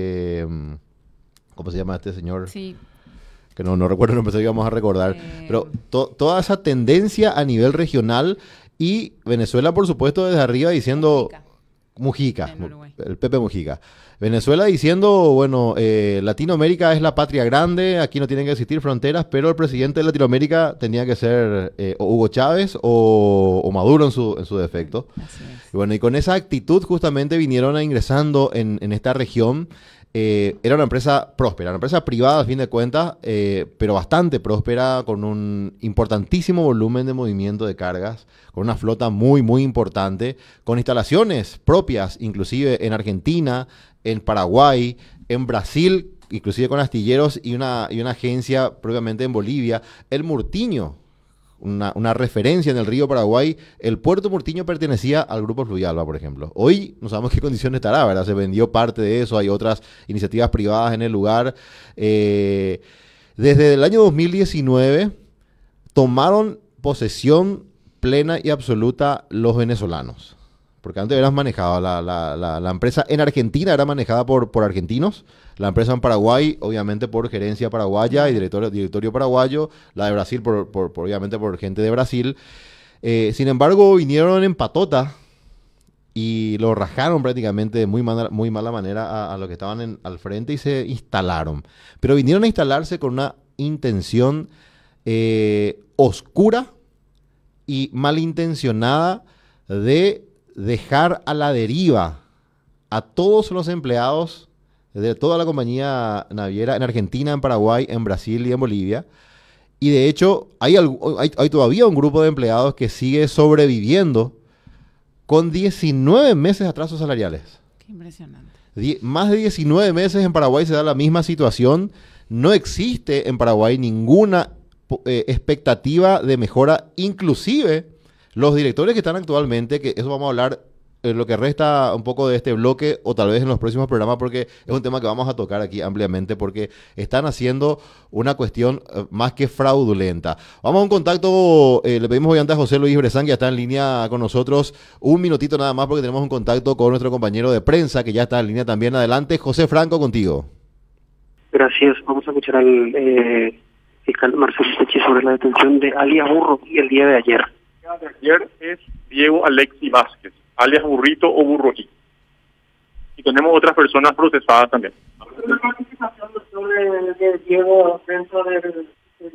C: ¿cómo se llama este señor?
D: Sí.
C: Que no recuerdo el nombre, que íbamos a recordar, pero toda esa tendencia a nivel regional. Y Venezuela, por supuesto, desde arriba diciendo... Mujica, el Pepe Mujica. Venezuela diciendo, bueno, Latinoamérica es la patria grande, aquí no tienen que existir fronteras, pero el presidente de Latinoamérica tenía que ser o Hugo Chávez o Maduro en su defecto.
D: Así es.
C: Y bueno, y con esa actitud justamente vinieron ingresando en esta región. Era una empresa próspera, una empresa privada a fin de cuentas, pero bastante próspera, con un importantísimo volumen de movimiento de cargas, con una flota muy, muy importante, con instalaciones propias, inclusive en Argentina, en Paraguay, en Brasil, inclusive con astilleros y una agencia propiamente en Bolivia. El Murtiño, una referencia en el río Paraguay, el puerto Murtiño pertenecía al grupo Fluvialba, por ejemplo. Hoy no sabemos qué condiciones estará, ¿verdad? Se vendió parte de eso, hay otras iniciativas privadas en el lugar. Desde el año 2019 tomaron posesión plena y absoluta los venezolanos. Porque antes eran manejados, la empresa en Argentina era manejada por argentinos, la empresa en Paraguay, obviamente por gerencia paraguaya y directorio paraguayo, la de Brasil, obviamente por gente de Brasil. Sin embargo, vinieron en patota y lo rajaron prácticamente de muy mala manera a los que estaban al frente y se instalaron. Pero vinieron a instalarse con una intención oscura y malintencionada de dejar a la deriva a todos los empleados de toda la compañía naviera en Argentina, en Paraguay, en Brasil y en Bolivia. Y de hecho hay todavía un grupo de empleados que sigue sobreviviendo con 19 meses de atrasos salariales.
D: Qué impresionante.
C: Más de 19 meses en Paraguay se da la misma situación. No existe en Paraguay ninguna expectativa de mejora, inclusive los directores que están actualmente, que eso vamos a hablar en lo que resta un poco de este bloque o tal vez en los próximos programas, porque es un tema que vamos a tocar aquí ampliamente, porque están haciendo una cuestión más que fraudulenta. Vamos a un contacto, le pedimos obviamente a José Luis Bresán, que ya está en línea con nosotros, un minutito nada más porque tenemos un contacto con nuestro compañero de prensa que ya está en línea también. Adelante, José Franco, contigo.
H: Gracias. Vamos a escuchar al fiscal Marcelo Techi sobre la detención de alias Burro y el día de ayer.
I: El día de ayer es Diego Alexi Vázquez, alias Burrito o Burroí. Y tenemos otras personas procesadas también.
H: ¿La participación de Diego dentro del...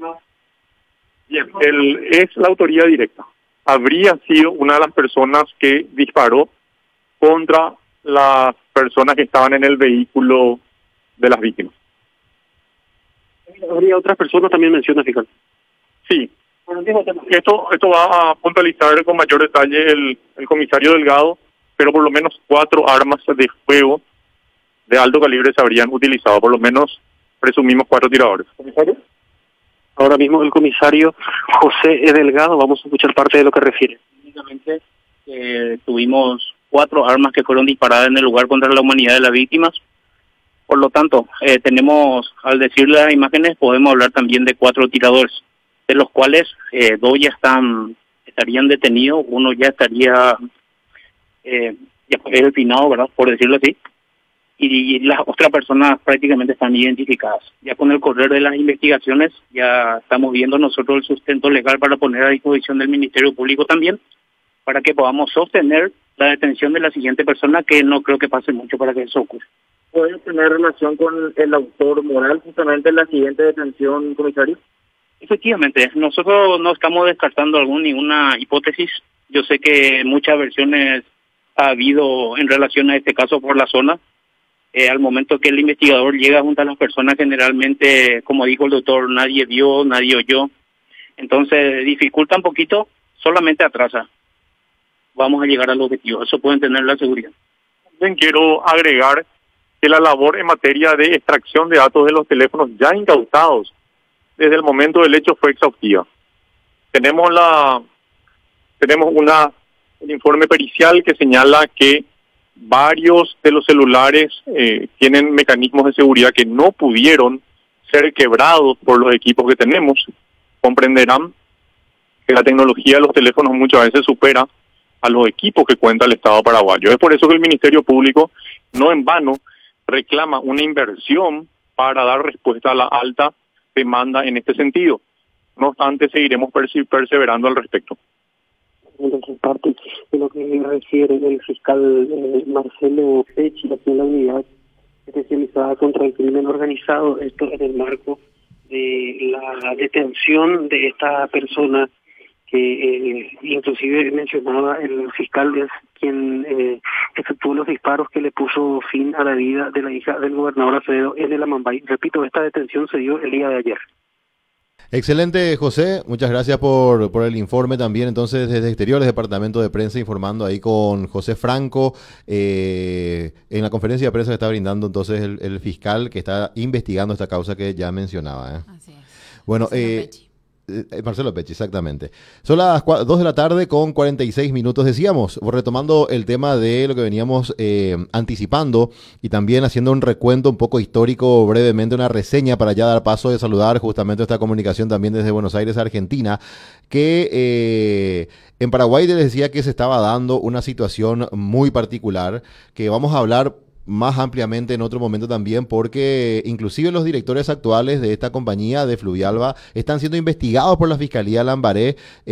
I: Bien, él es la autoría directa. Habría sido una de las personas que disparó contra las personas que estaban en el vehículo de las víctimas.
H: ¿Habría otras personas también menciona, fiscal?
I: Sí. Esto va a puntualizar con mayor detalle el comisario Delgado, pero por lo menos 4 armas de fuego de alto calibre se habrían utilizado, por lo menos presumimos 4 tiradores. ¿Comisario?
H: ahora mismo el comisario José E. Delgado. Vamos a escuchar parte de lo que refiere.
E: Únicamente tuvimos 4 armas que fueron disparadas en el lugar contra la humanidad de las víctimas. Por lo tanto, tenemos, al decir las imágenes, podemos hablar también de 4 tiradores, de los cuales 2 ya estarían detenidos, uno ya estaría ya es el finado, ¿verdad?, por decirlo así, y las otras personas prácticamente están identificadas. Ya con el correr de las investigaciones ya estamos viendo nosotros el sustento legal para poner a disposición del Ministerio Público también, para que podamos sostener la detención de la siguiente persona, que no creo que pase mucho para que eso ocurra.
J: ¿Puede tener relación con el autor moral justamente en la siguiente detención, comisario?
E: Efectivamente, nosotros no estamos descartando ninguna hipótesis. Yo sé que muchas versiones ha habido en relación a este caso por la zona. Al momento que el investigador llega junto a las personas, generalmente, como dijo el doctor, nadie vio, nadie oyó. Entonces dificulta un poquito, solamente atrasa. Vamos a llegar al objetivo, eso pueden tener la seguridad.
I: También quiero agregar que la labor en materia de extracción de datos de los teléfonos ya incautados desde el momento del hecho fue exhaustiva. Tenemos un informe pericial que señala que varios de los celulares tienen mecanismos de seguridad que no pudieron ser quebrados por los equipos que tenemos. Comprenderán que la tecnología de los teléfonos muchas veces supera a los equipos que cuenta el Estado paraguayo. Es por eso que el Ministerio Público, no en vano, reclama una inversión para dar respuesta a la alta demanda en este sentido. No obstante, seguiremos perseverando al respecto.
H: Entonces, parte de lo que refiere el fiscal Marcelo Pecci, aquí en la unidad especializada contra el crimen organizado, esto en el marco de la detención de esta persona que inclusive mencionaba el fiscal, es quien efectuó los disparos que le puso fin a la vida de la hija del gobernador Acevedo en el Amambay. Repito, esta detención se dio el día de ayer.
C: Excelente, José. Muchas gracias por el informe también. Entonces, desde Exteriores, Departamento de Prensa, informando ahí con José Franco, en la conferencia de prensa que está brindando entonces el fiscal que está investigando esta causa que ya mencionaba.
D: Así es.
C: Bueno, Marcelo Pecci, exactamente. Son las 2 de la tarde con 46 minutos. Decíamos, retomando el tema de lo que veníamos anticipando y también haciendo un recuento un poco histórico, brevemente una reseña para ya dar paso de saludar justamente esta comunicación también desde Buenos Aires, Argentina, que en Paraguay les decía que se estaba dando una situación muy particular, que vamos a hablar más ampliamente en otro momento también, porque inclusive los directores actuales de esta compañía de Fluvialba están siendo investigados por la Fiscalía Lambaré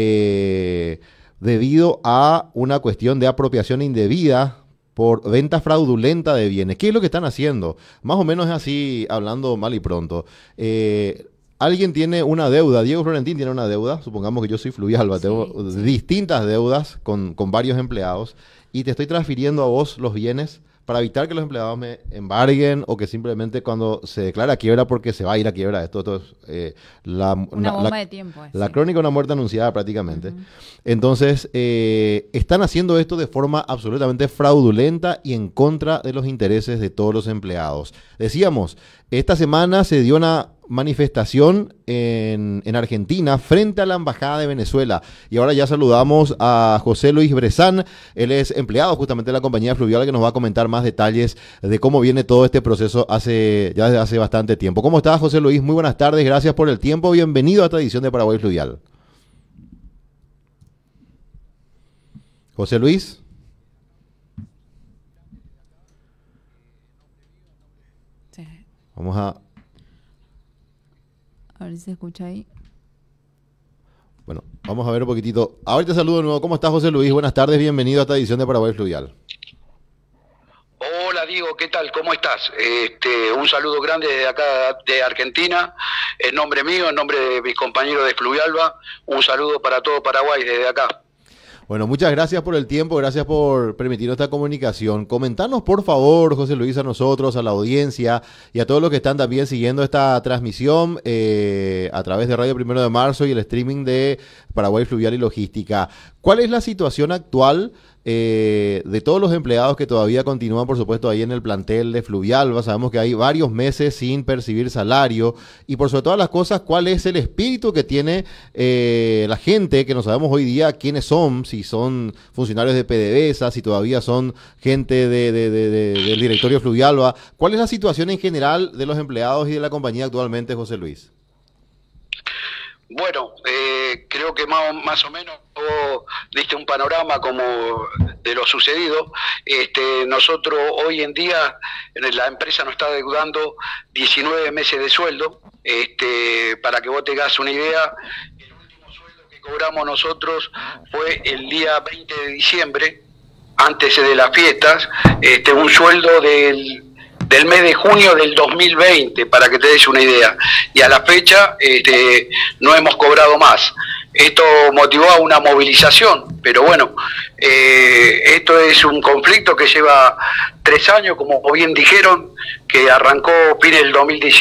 C: debido a una cuestión de apropiación indebida por venta fraudulenta de bienes. ¿Qué es lo que están haciendo? Más o menos es así, hablando mal y pronto. Alguien tiene una deuda, Diego Florentín tiene una deuda, supongamos que yo soy Fluvialba, tengo distintas deudas con varios empleados y te estoy transfiriendo a vos los bienes para evitar que los empleados me embarguen o que simplemente cuando se declara quiebra porque se va a ir a quiebra. Esto es
D: una bomba de tiempo.
C: La crónica de una muerte anunciada prácticamente. Entonces, están haciendo esto de forma absolutamente fraudulenta y en contra de los intereses de todos los empleados. Decíamos, esta semana se dio una manifestación en Argentina frente a la Embajada de Venezuela. Y ahora ya saludamos a José Luis Brezán. Él es empleado justamente de la compañía Fluvial, que nos va a comentar más detalles de cómo viene todo este proceso ya desde hace bastante tiempo. ¿Cómo estás, José Luis? Muy buenas tardes, gracias por el tiempo. Bienvenido a esta edición de Paraguay Fluvial. José Luis.
D: Sí.
C: Vamos a
D: ver si se escucha ahí.
C: Bueno, vamos a ver un poquitito. Ahorita saludo de nuevo. ¿Cómo estás, José Luis? Buenas tardes, bienvenido a esta edición de Paraguay Fluvial.
K: Hola, Diego, ¿qué tal? ¿Cómo estás? Un saludo grande de acá de Argentina, en nombre mío, en nombre de mis compañeros de Fluvialba, un saludo para todo Paraguay desde acá.
C: Bueno, muchas gracias por el tiempo, gracias por permitirnos esta comunicación. Comentanos, por favor, José Luis, a nosotros, a la audiencia y a todos los que están también siguiendo esta transmisión a través de Radio 1 de Marzo y el streaming de Paraguay Fluvial y Logística. ¿Cuál es la situación actual de todos los empleados que todavía continúan, por supuesto, ahí en el plantel de Fluvialba. Sabemos que hay varios meses sin percibir salario y por sobre todas las cosas, ¿cuál es el espíritu que tiene la gente que no sabemos hoy día quiénes son, si son funcionarios de PDVSA, si todavía son gente del directorio Fluvialba? ¿Cuál es la situación en general de los empleados y de la compañía actualmente, José Luis?
K: Bueno, creo que más o menos vos diste un panorama como de lo sucedido. Nosotros hoy en día, la empresa nos está deudando 19 meses de sueldo. Para que vos te hagas una idea, el último sueldo que cobramos nosotros fue el día 20 de diciembre, antes de las fiestas, un sueldo del mes de junio del 2020, para que te des una idea, y a la fecha no hemos cobrado más. Esto motivó a una movilización, pero bueno, esto es un conflicto que lleva 3 años, como bien dijeron, que arrancó fines del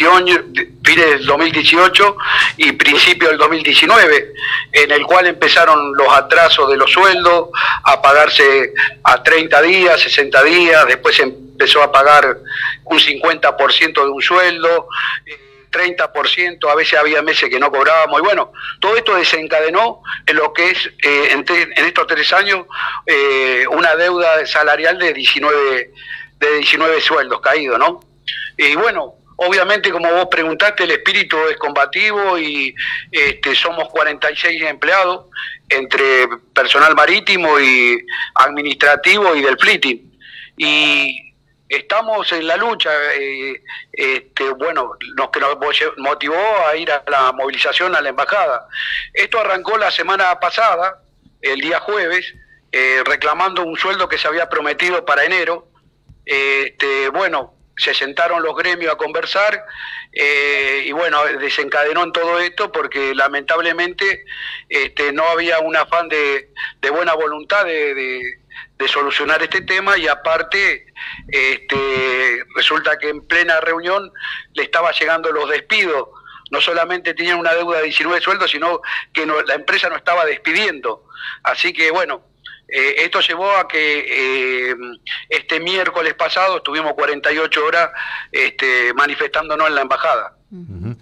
K: 2018 y principio del 2019, en el cual empezaron los atrasos de los sueldos, a pagarse a 30 días, 60 días, después empezó a pagar un 50% de un sueldo, 30%, a veces había meses que no cobrábamos, y bueno, todo esto desencadenó en lo que es, en estos 3 años, una deuda salarial de 19 sueldos caídos, ¿no? Y bueno, obviamente, como vos preguntaste, el espíritu es combativo y somos 46 empleados, entre personal marítimo y administrativo y del fleeting, y estamos en la lucha. Bueno, que nos motivó a ir a la movilización a la embajada. Esto arrancó la semana pasada, el día jueves, reclamando un sueldo que se había prometido para enero. Bueno, se sentaron los gremios a conversar y bueno, desencadenó en todo esto porque lamentablemente no había un afán de buena voluntad de solucionar este tema, y aparte resulta que en plena reunión le estaba llegando los despidos. No solamente tenían una deuda de 19 sueldos, sino que la empresa no estaba despidiendo. Así que bueno, esto llevó a que este miércoles pasado estuvimos 48 horas manifestándonos en la embajada.
C: Uh-huh.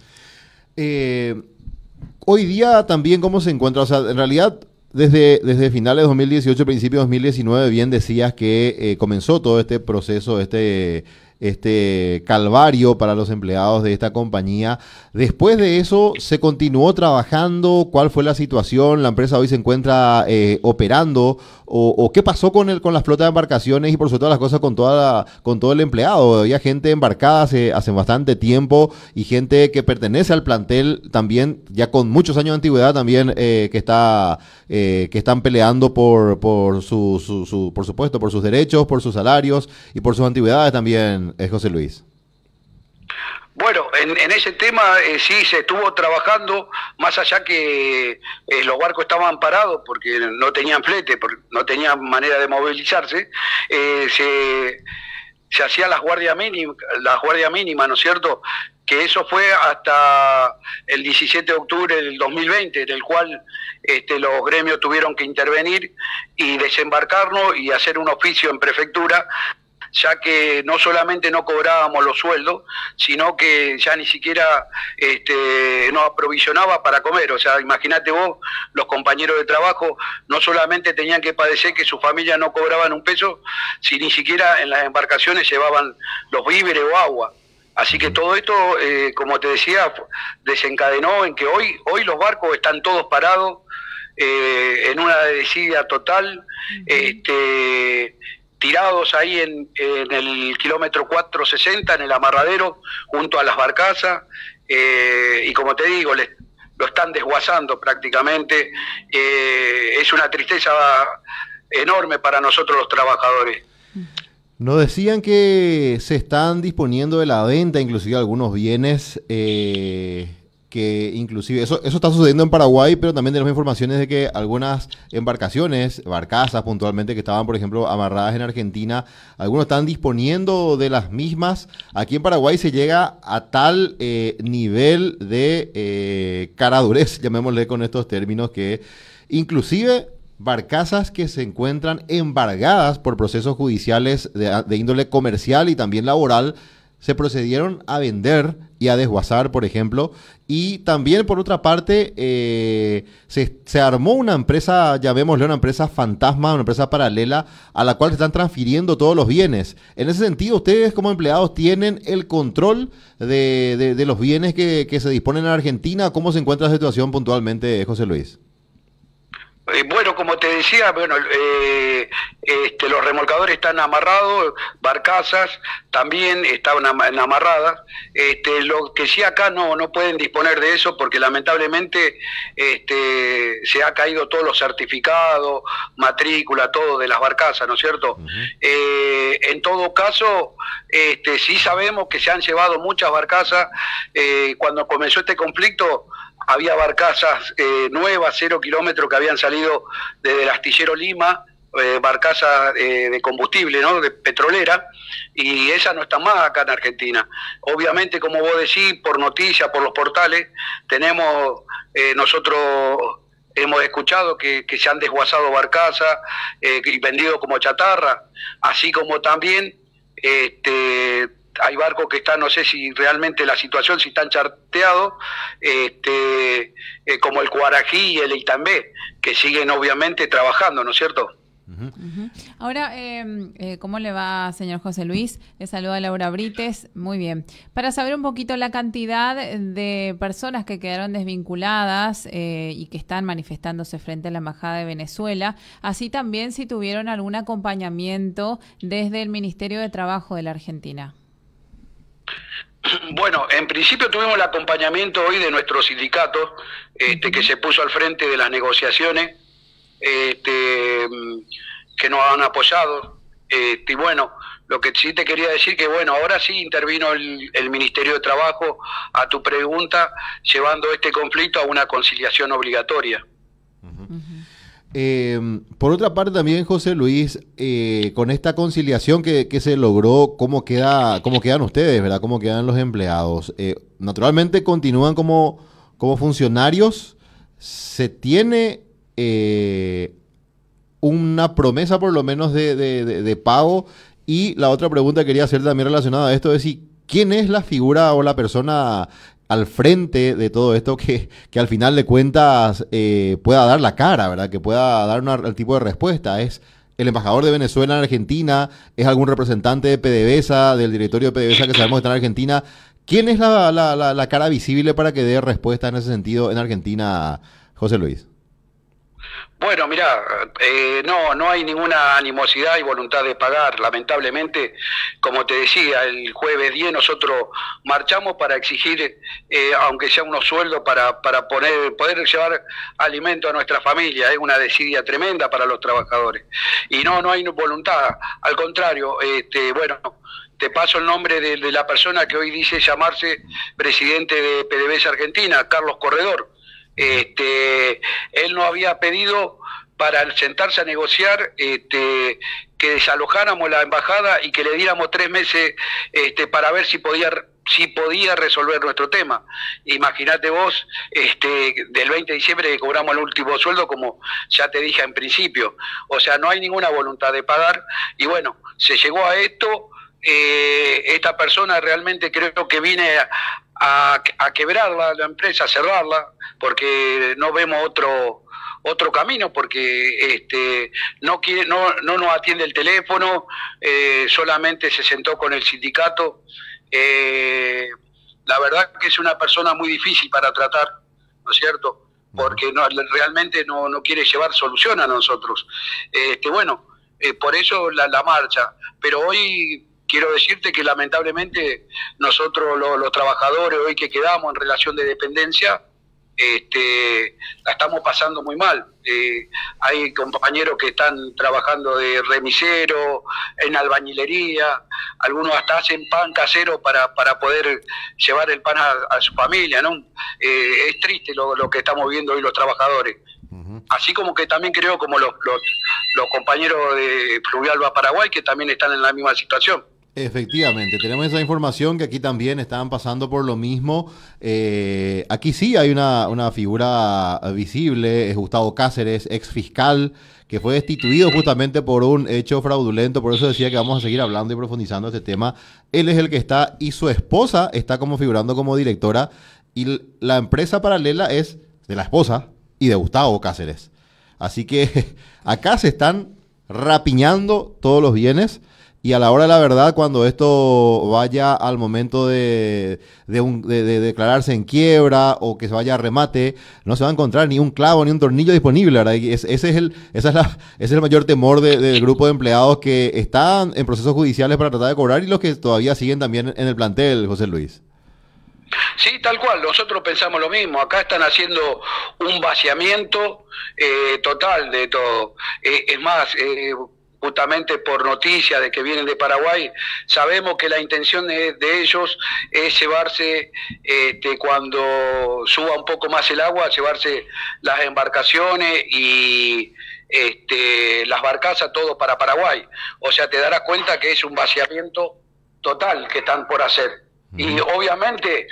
C: Hoy día también, ¿cómo se encuentra? O sea, en realidad, desde finales de 2018, principios de 2019, bien decías que comenzó todo este proceso, este calvario para los empleados de esta compañía. Después de eso, ¿se continuó trabajando? ¿Cuál fue la situación? ¿La empresa hoy se encuentra operando? ¿O qué pasó con la flota de embarcaciones y por sobre todas las cosas con todo el empleado? Había gente embarcada hace bastante tiempo y gente que pertenece al plantel también, ya con muchos años de antigüedad también, que están peleando por supuesto, por sus derechos, por sus salarios y por sus antigüedades también, José Luis.
K: Bueno, en ese tema sí se estuvo trabajando, más allá que los barcos estaban parados porque no tenían flete, porque no tenían manera de movilizarse. Se hacía la guardia mínima, ¿no es cierto? Que eso fue hasta el 17 de octubre del 2020, en el cual los gremios tuvieron que intervenir y desembarcarnos y hacer un oficio en prefectura, ya que no solamente no cobrábamos los sueldos, sino que ya ni siquiera nos aprovisionaba para comer. O sea, imagínate vos, los compañeros de trabajo no solamente tenían que padecer que sus familias no cobraban un peso, si ni siquiera en las embarcaciones llevaban los víveres o agua. Así que todo esto, como te decía, desencadenó en que hoy los barcos están todos parados en una desidia total, tirados ahí en el kilómetro 460, en el amarradero, junto a las barcazas, y como te digo, lo están desguazando prácticamente. Es una tristeza enorme para nosotros los trabajadores.
C: Nos decían que se están disponiendo de la venta inclusive algunos bienes, que inclusive eso está sucediendo en Paraguay, pero también tenemos informaciones de que algunas embarcaciones, barcazas puntualmente, que estaban, por ejemplo, amarradas en Argentina, algunos están disponiendo de las mismas. Aquí en Paraguay se llega a tal nivel de caradurez, llamémosle con estos términos, que inclusive barcazas que se encuentran embargadas por procesos judiciales de índole comercial y también laboral, se procedieron a vender y a desguazar, por ejemplo. Y también, por otra parte, se armó una empresa, llamémosle una empresa fantasma, una empresa paralela, a la cual se están transfiriendo todos los bienes. En ese sentido, ustedes como empleados tienen el control de los bienes que se disponen en Argentina. ¿Cómo se encuentra la situación puntualmente, José Luis?
K: Bueno, como te decía, los remolcadores están amarrados, barcazas también están amarradas. Lo que sí acá no pueden disponer de eso porque lamentablemente se ha caído todos los certificados, matrícula, todo de las barcazas, ¿no es cierto? En todo caso, sí sabemos que se han llevado muchas barcazas. Cuando comenzó este conflicto, había barcazas nuevas, 0 kilómetros, que habían salido desde el astillero Lima, barcazas de combustible, ¿no?, de petrolera, y esas no están más acá en Argentina. Obviamente, como vos decís, por noticias, por los portales, nosotros hemos escuchado que se han desguazado barcazas y vendido como chatarra, así como también hay barcos que están, no sé si realmente la situación, si están charteados, como el Cuarají y el Itambé, que siguen obviamente trabajando, ¿no es cierto?
D: Ahora, ¿cómo le va, señor José Luis? Le saluda Laura Brites. Muy bien. Para saber un poquito la cantidad de personas que quedaron desvinculadas y que están manifestándose frente a la Embajada de Venezuela, así también si tuvieron algún acompañamiento desde el Ministerio de Trabajo de la Argentina.
K: Bueno, en principio tuvimos el acompañamiento hoy de nuestro sindicato, que se puso al frente de las negociaciones, que nos han apoyado. Y bueno, lo que sí te quería decir que bueno, ahora sí intervino el Ministerio de Trabajo a tu pregunta, llevando este conflicto a una conciliación obligatoria.
C: Por otra parte también, José Luis, con esta conciliación que se logró, ¿cómo quedan ustedes, verdad? ¿Cómo quedan los empleados? Naturalmente continúan como funcionarios. ¿Se tiene una promesa por lo menos de pago? Y la otra pregunta que quería hacer también relacionada a esto es si ¿quién es la figura o la persona al frente de todo esto que al final de cuentas pueda dar la cara, ¿verdad? Que pueda dar el tipo de respuesta? ¿Es el embajador de Venezuela en Argentina? ¿Es algún representante de PDVSA, del directorio de PDVSA que sabemos que está en Argentina? ¿Quién es la cara visible para que dé respuesta en ese sentido en Argentina, José Luis?
K: Bueno, mirá, no hay ninguna animosidad y voluntad de pagar. Lamentablemente, como te decía, el jueves 10 nosotros marchamos para exigir, aunque sea unos sueldos, para poder llevar alimento a nuestra familia. Es una desidia tremenda para los trabajadores. Y no hay voluntad. Al contrario, bueno, te paso el nombre de la persona que hoy dice llamarse presidente de PDVSA Argentina, Carlos Corredor. Él nos había pedido para sentarse a negociar que desalojáramos la embajada y que le diéramos 3 meses para ver si podía resolver nuestro tema. Imagínate vos, del 20 de diciembre que cobramos el último sueldo, como ya te dije en principio. O sea, no hay ninguna voluntad de pagar y bueno, se llegó a esto. Esta persona realmente creo que viene a quebrar la empresa, a cerrarla, porque no vemos otro camino, porque no nos atiende el teléfono, solamente se sentó con el sindicato. La verdad que es una persona muy difícil para tratar, ¿no es cierto? Porque realmente no quiere llevar solución a nosotros. Bueno, por eso la marcha. Pero hoy quiero decirte que lamentablemente nosotros los trabajadores hoy que quedamos en relación de dependencia, la estamos pasando muy mal. Hay compañeros que están trabajando de remisero, en albañilería, algunos hasta hacen pan casero para poder llevar el pan a su familia, ¿no? Es triste lo que estamos viendo hoy los trabajadores. Así como que también creo como los compañeros de Fluvial Va Paraguay, que también están en la misma situación.
C: Efectivamente, tenemos esa información que aquí también estaban pasando por lo mismo. Aquí sí hay una figura visible, es Gustavo Cáceres, ex fiscal, que fue destituido justamente por un hecho fraudulento. Por eso decía que vamos a seguir hablando y profundizando este tema. Él es el que está, y su esposa está como figurando como directora, y la empresa paralela es de la esposa y de Gustavo Cáceres. Así que acá se están rapiñando todos los bienes. Y a la hora de la verdad, cuando esto vaya al momento de declararse en quiebra o que se vaya a remate, no se va a encontrar ni un clavo ni un tornillo disponible, ¿verdad? Ese es el mayor temor del grupo de empleados que están en procesos judiciales para tratar de cobrar y los que todavía siguen también en el plantel, José Luis.
K: Sí, tal cual, nosotros pensamos lo mismo. Acá están haciendo un vaciamiento total de todo. Es más, justamente por noticias de que vienen de Paraguay, sabemos que la intención de ellos es llevarse, cuando suba un poco más el agua, llevarse las embarcaciones y las barcazas, todo para Paraguay. O sea, te darás cuenta que es un vaciamiento total que están por hacer. Y obviamente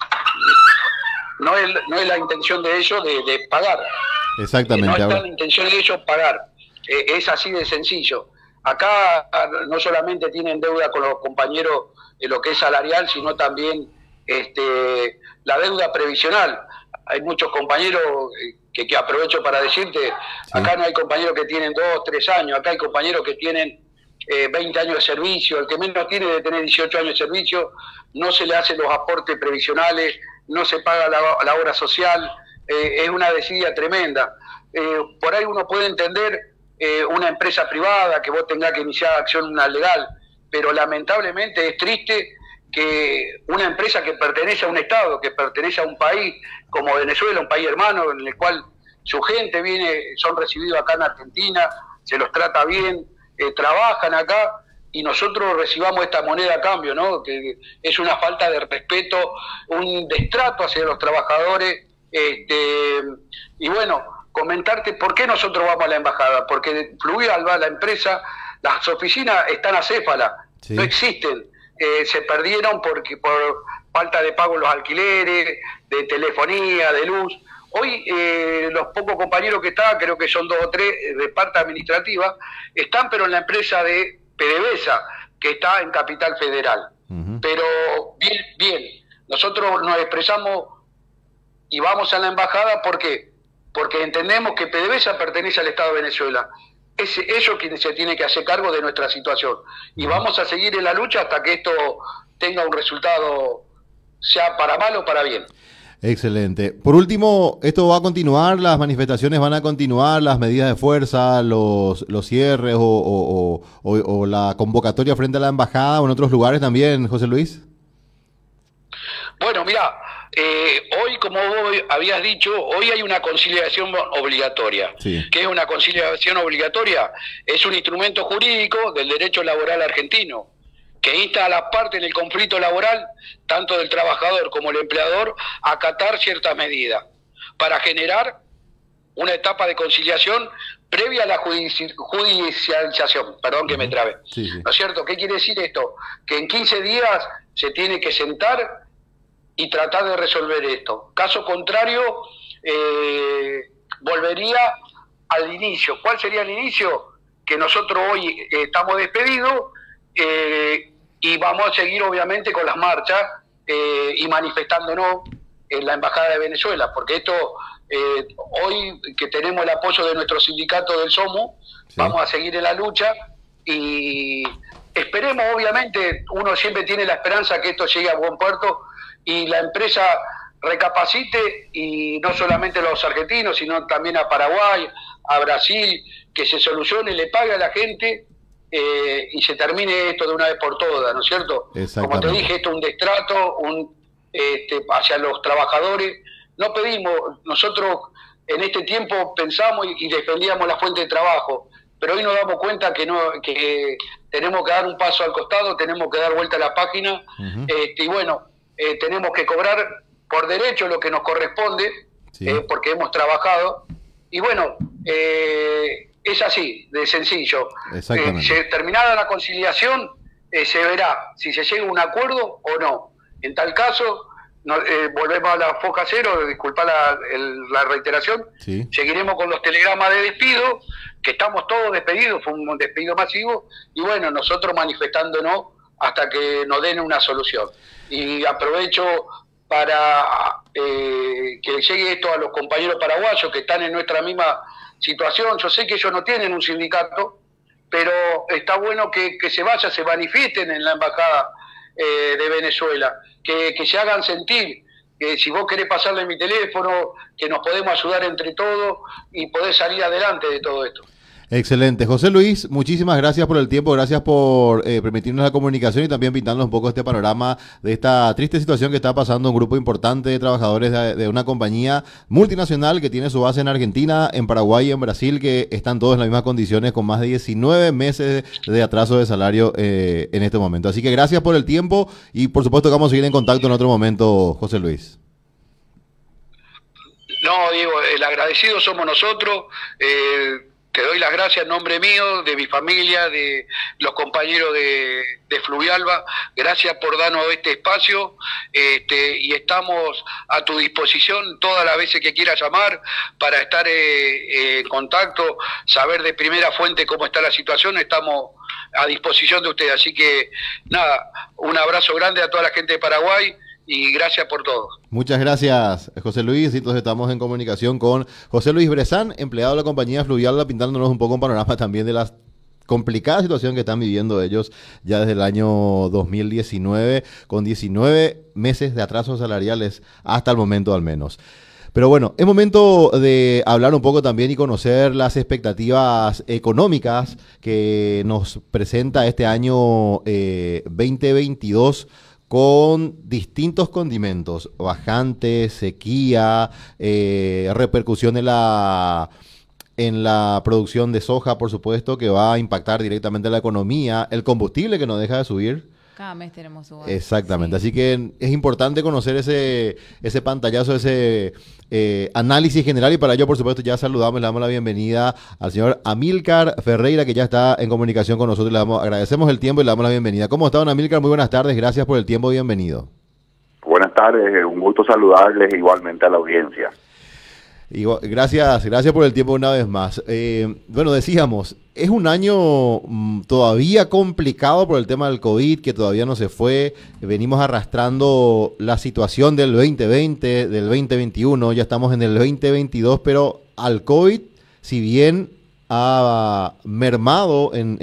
K: no es la intención de ellos de pagar.
C: Exactamente.
K: No está la intención de ellos pagar. Es así de sencillo. Acá no solamente tienen deuda con los compañeros de lo que es salarial, sino también la deuda previsional. Hay muchos compañeros que aprovecho para decirte, sí. Acá no hay compañeros que tienen 2, 3 años, acá hay compañeros que tienen 20 años de servicio. El que menos tiene de tener 18 años de servicio, no se le hacen los aportes previsionales, no se paga la obra social. Es una desidia tremenda. Por ahí uno puede entender una empresa privada que vos tengas que iniciar acción legal, pero lamentablemente es triste que una empresa que pertenece a un Estado, que pertenece a un país como Venezuela, un país hermano en el cual su gente son recibidos acá en Argentina, se los trata bien, trabajan acá, y nosotros recibamos esta moneda a cambio, ¿no? Que es una falta de respeto, un destrato hacia los trabajadores. Y bueno, comentarte por qué nosotros vamos a la embajada, porque Fluvial va a la empresa, las oficinas están acéfalas, sí. No existen, se perdieron por falta de pago en los alquileres, de telefonía, de luz. Hoy los pocos compañeros que están, creo que son 2 o 3 de parte administrativa, están pero en la empresa de PDVSA, que está en Capital Federal. Pero bien, nosotros nos expresamos y vamos a la embajada, ¿por qué? Porque entendemos que PDVSA pertenece al Estado de Venezuela. Es ellos quien se tiene que hacer cargo de nuestra situación. Y vamos a seguir en la lucha hasta que esto tenga un resultado, sea para mal o para bien.
C: Excelente. Por último, ¿esto va a continuar? ¿Las manifestaciones van a continuar? ¿Las medidas de fuerza, los cierres o la convocatoria frente a la embajada o en otros lugares también, José Luis?
K: Bueno, mira, hoy, como vos habías dicho, hoy hay una conciliación obligatoria. Sí. ¿Qué es una conciliación obligatoria? Es un instrumento jurídico del derecho laboral argentino que insta a las partes en el conflicto laboral, tanto del trabajador como el empleador, a acatar ciertas medidas para generar una etapa de conciliación previa a la judicialización. Perdón que me trabe. Sí. ¿No es cierto? ¿Qué quiere decir esto? Que en 15 días se tiene que sentar y tratar de resolver esto. Caso contrario, volvería al inicio. ¿Cuál sería el inicio? Que nosotros hoy estamos despedidos y vamos a seguir obviamente con las marchas y manifestándonos en la Embajada de Venezuela, porque esto, hoy que tenemos el apoyo de nuestro sindicato del SOMU, sí. Vamos a seguir en la lucha y esperemos, obviamente, uno siempre tiene la esperanza que esto llegue a buen puerto y la empresa recapacite, y no solamente los argentinos, sino también a Paraguay, a Brasil, que se solucione, le pague a la gente y se termine esto de una vez por todas, ¿no es cierto? Como te dije, esto es un destrato hacia los trabajadores. No pedimos, nosotros en este tiempo pensamos y defendíamos la fuente de trabajo, pero hoy nos damos cuenta que tenemos que dar un paso al costado, tenemos que dar vuelta a la página, y bueno, tenemos que cobrar por derecho lo que nos corresponde, sí. Porque hemos trabajado, y bueno, es así, de sencillo. Terminada la conciliación, se verá si se llega a un acuerdo o no. En tal caso, volvemos a la foca cero, disculpa la reiteración,
C: Sí.
K: Seguiremos con los telegramas de despido, que estamos todos despedidos, fue un despido masivo, y bueno, nosotros manifestándonos hasta que nos den una solución. Y aprovecho para que llegue esto a los compañeros paraguayos que están en nuestra misma situación. Yo sé que ellos no tienen un sindicato, pero está bueno que se vayan, se manifiesten en la embajada de Venezuela, que se hagan sentir, que si vos querés pasarle mi teléfono, que nos podemos ayudar entre todos y poder salir adelante de todo esto.
C: Excelente. José Luis, muchísimas gracias por el tiempo, gracias por permitirnos la comunicación y también pintarnos un poco este panorama de esta triste situación que está pasando un grupo importante de trabajadores de una compañía multinacional que tiene su base en Argentina, en Paraguay y en Brasil, que están todos en las mismas condiciones con más de 19 meses de atraso de salario en este momento. Así que gracias por el tiempo y por supuesto que vamos a seguir en contacto en otro momento, José Luis.
K: No, Diego, el agradecido somos nosotros. Te doy las gracias en nombre mío, de mi familia, de los compañeros de Fluvialba. Gracias por darnos este espacio y estamos a tu disposición todas las veces que quieras llamar para estar en contacto, saber de primera fuente cómo está la situación. Estamos a disposición de ustedes. Así que nada, un abrazo grande a toda la gente de Paraguay. Y gracias por todo.
C: Muchas gracias, José Luis. Entonces estamos en comunicación con José Luis Brezán, empleado de la compañía Fluvialba, pintándonos un poco un panorama también de la complicada situación que están viviendo ellos ya desde el año 2019, con 19 meses de atrasos salariales hasta el momento al menos. Pero bueno, es momento de hablar un poco también y conocer las expectativas económicas que nos presenta este año 2022, con distintos condimentos, bajante, sequía, repercusión en la producción de soja, por supuesto, que va a impactar directamente la economía, el combustible que no deja de subir.
D: Cada mes tenemos su
C: Exactamente, sí. Así que es importante conocer ese pantallazo, ese análisis general, y para ello, por supuesto, ya saludamos, le damos la bienvenida al señor Amílcar Ferreira, que ya está en comunicación con nosotros. Agradecemos el tiempo y le damos la bienvenida. ¿Cómo está, don Amílcar? Muy buenas tardes, gracias por el tiempo, bienvenido.
L: Buenas tardes, un gusto saludarles igualmente a la audiencia.
C: Gracias por el tiempo una vez más. Bueno, decíamos, es un año todavía complicado por el tema del COVID, que todavía no se fue. Venimos arrastrando la situación del 2020, del 2021, ya estamos en el 2022, pero al COVID, si bien ha mermado en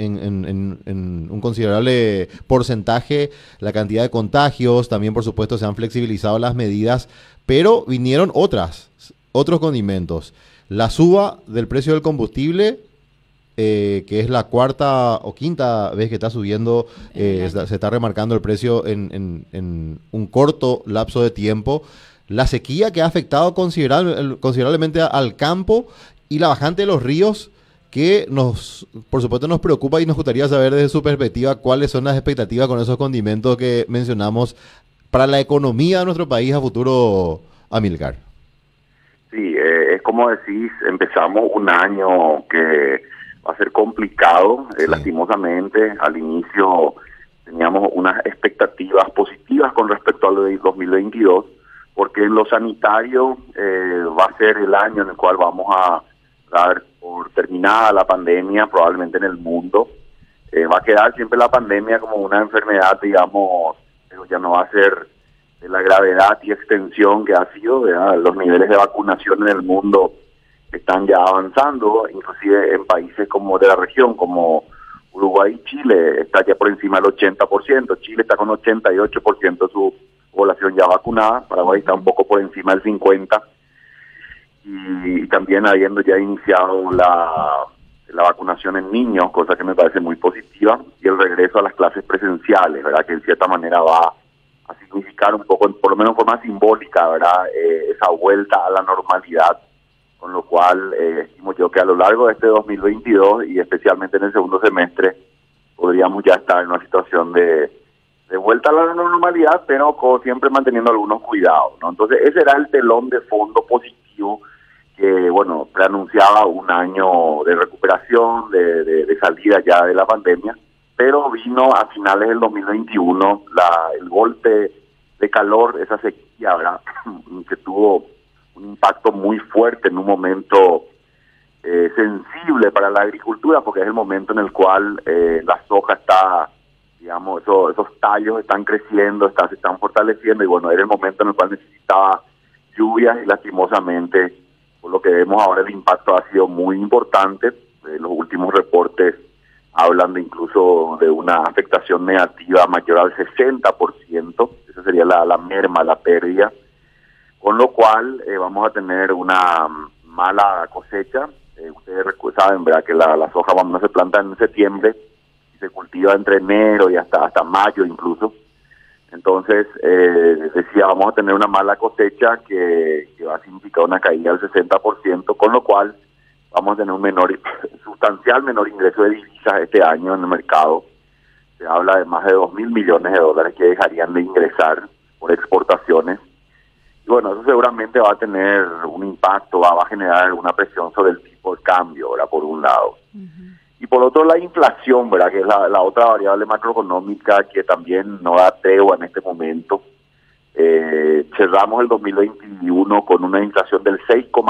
C: un considerable porcentaje la cantidad de contagios, también por supuesto se han flexibilizado las medidas, pero vinieron otros condimentos. La suba del precio del combustible, que es la cuarta o quinta vez que está subiendo, se está remarcando el precio en un corto lapso de tiempo. La sequía, que ha afectado considerablemente al campo, y la bajante de los ríos, que por supuesto nos preocupa, y nos gustaría saber desde su perspectiva cuáles son las expectativas con esos condimentos que mencionamos para la economía de nuestro país a futuro, Amílcar.
L: Sí, es como decís, empezamos un año que va a ser complicado, lastimosamente. Al inicio teníamos unas expectativas positivas con respecto a lo de 2022, porque en lo sanitario va a ser el año en el cual vamos a dar por terminada la pandemia, probablemente en el mundo. Va a quedar siempre la pandemia como una enfermedad, digamos, pero ya no va a ser de la gravedad y extensión que ha sido, ¿verdad? Los niveles de vacunación en el mundo están ya avanzando, inclusive en países como de la región, como Uruguay y Chile, está ya por encima del 80%, Chile está con 88% de su población ya vacunada, Paraguay está un poco por encima del 50%, y también habiendo ya iniciado la vacunación en niños, cosa que me parece muy positiva, y el regreso a las clases presenciales, ¿verdad? Que en cierta manera va a significar un poco, por lo menos de forma simbólica, ¿verdad? Esa vuelta a la normalidad, con lo cual estimo yo que a lo largo de este 2022 y especialmente en el segundo semestre podríamos ya estar en una situación de vuelta a la normalidad, pero siempre manteniendo algunos cuidados, ¿no? Entonces ese era el telón de fondo positivo que, bueno, preanunciaba un año de recuperación, de salida ya de la pandemia, pero esto vino a finales del 2021, el golpe de calor, esa sequía, ¿verdad? Que tuvo un impacto muy fuerte en un momento sensible para la agricultura, porque es el momento en el cual la soja está, digamos, esos tallos están creciendo, se están fortaleciendo, y bueno, era el momento en el cual necesitaba lluvias, y lastimosamente, por lo que vemos ahora, el impacto ha sido muy importante. Los últimos reportes hablan de incluso de una afectación negativa mayor al 60%, esa sería la merma, la pérdida, con lo cual vamos a tener una mala cosecha. Ustedes saben, ¿verdad?, que la soja no se planta en septiembre y se cultiva entre enero y hasta mayo incluso. Entonces, decía, vamos a tener una mala cosecha que va a significar una caída del 60%, con lo cual vamos a tener un sustancial menor ingreso de divisas este año en el mercado. Se habla de más de 2.000 millones de dólares que dejarían de ingresar por exportaciones. Y bueno, eso seguramente va a tener un impacto, va a generar una presión sobre el tipo de cambio, ¿verdad?, por un lado. Y por otro, la inflación, ¿verdad?, que es la otra variable macroeconómica que también no da tregua en este momento. Cerramos el 2021 con una inflación del